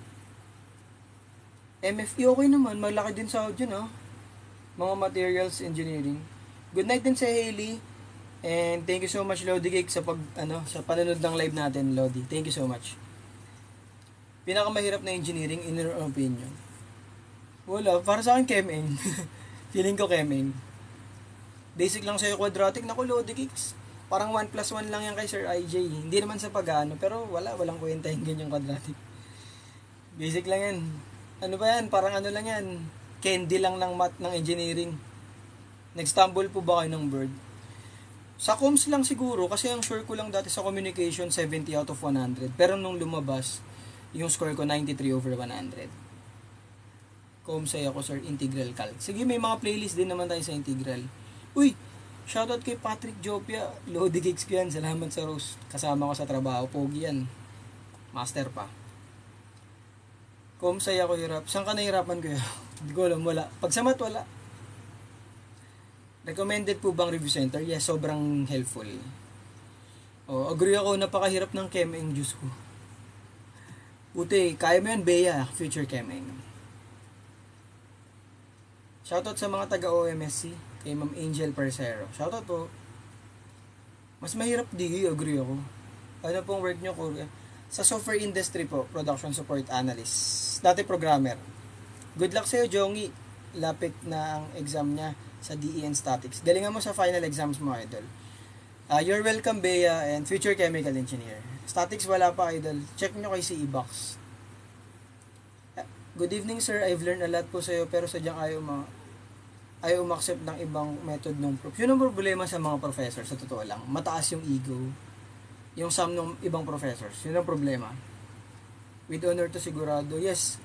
M F E okay naman, malaki din sahod yun, no? Mga materials engineering. Good night din sa Hailey. And thank you so much, Lodi Cake, sa pag ano, sa panonood ng live natin, Lodi. Thank you so much. Pinakamahirap na engineering in your opinion. Wala, para sa akin Kemeng. Feeling ko Kemeng. Basic lang sa'yo quadratic, naku, Lodi Cakes. Parang one plus one lang yan kay Sir I J. Hindi naman sa pag-ano, pero wala, walang kwenta yung ganyang quadratic. Basic lang yan. Ano ba yan? Parang ano lang yan. Candy lang ng math ng engineering. Nag-stumble po ba kayo ng bird? Sa comms lang siguro, kasi ang score ko lang dati sa communication, seventy out of one hundred. Pero nung lumabas, yung score ko, ninety-three over one hundred. Comms ay ako, sir, integral calc. Sige, may mga playlist din naman tayo sa integral. Uy, shoutout kay Patrick Jopia. Lodi gigs ko yan. Salamat sa Rose. Kasama ko sa trabaho. Pogi yan. Master pa. Comms ay ako hirap. Saan ka nahirapan ko yun? Hindi ko alam, wala. Pag sa math, wala. Recommended po bang review center? Yes, sobrang helpful. Oh, agree ako, napakahirap ng Chem-Eng juice ko. Buti, kaya mo yan, Bea, future Chem-Eng. Shoutout sa mga taga-O M S C, kay Ma'am Angel Parcero. Shoutout po. Mas mahirap di, agree ako. Ano pong work nyo ko? Sa software industry po, production support analyst. Dati programmer. Good luck sa'yo, Jongi. Lapit na ang exam niya sa D E N Statics. Galingan mo sa final exams mo, idol. Uh, you're welcome, Bea, and future chemical engineer. Statics, wala pa, idol. Check nyo kay C E Box. Uh, good evening, sir. I've learned a lot po sa'yo, pero sadyang ayaw ma ayaw ma-accept ng ibang method ng proof. Yun ang problema sa mga professor, sa totoo lang. Mataas yung ego. Yung sum ng ibang professors. Yun ang problema. With honor to sigurado. Yes.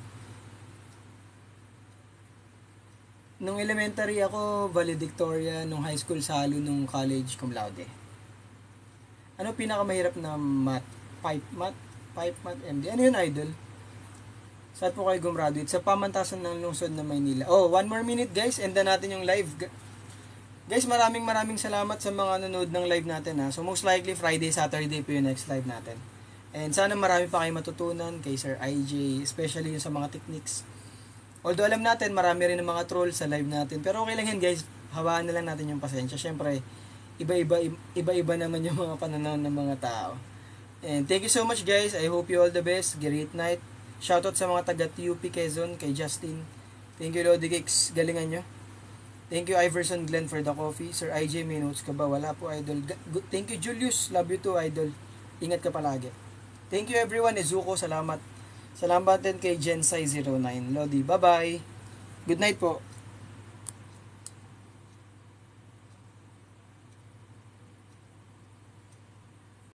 Nung elementary ako, valedictorian. Nung high school, salo. Nung college, cum laude. Ano pinakamahirap na math? Pipe math? Pipe math M D? Ano yun, idol? Saan po kayo gumraduate? Sa pamantasan ng lungsod ng Maynila. Oh, one more minute, guys. Enda natin yung live. Guys, maraming maraming salamat sa mga nanonood ng live natin, ha. So, most likely, Friday, Saturday po yung next live natin. And sana marami pa kayo matutunan kay Sir I J, especially yung sa mga techniques. Although alam natin, marami rin ng mga trolls sa live natin. Pero okay lang yan, guys. Hawaan na lang natin yung pasensya. Siyempre, iba-iba, iba-iba naman yung mga pananaw ng mga tao. And thank you so much, guys. I hope you all the best. Great night. Shoutout sa mga taga-T U P Quezon, kay Justin. Thank you, Lodi Kicks. Galingan nyo. Thank you, Iverson Glenn, for the coffee. Sir I J, may notes ka ba? Wala po, idol. Thank you, Julius. Love you too, idol. Ingat ka palagi. Thank you, everyone. Ezuko, salamat. Salamat din kay Jensai zero nine. Lodi, bye-bye. Good night po.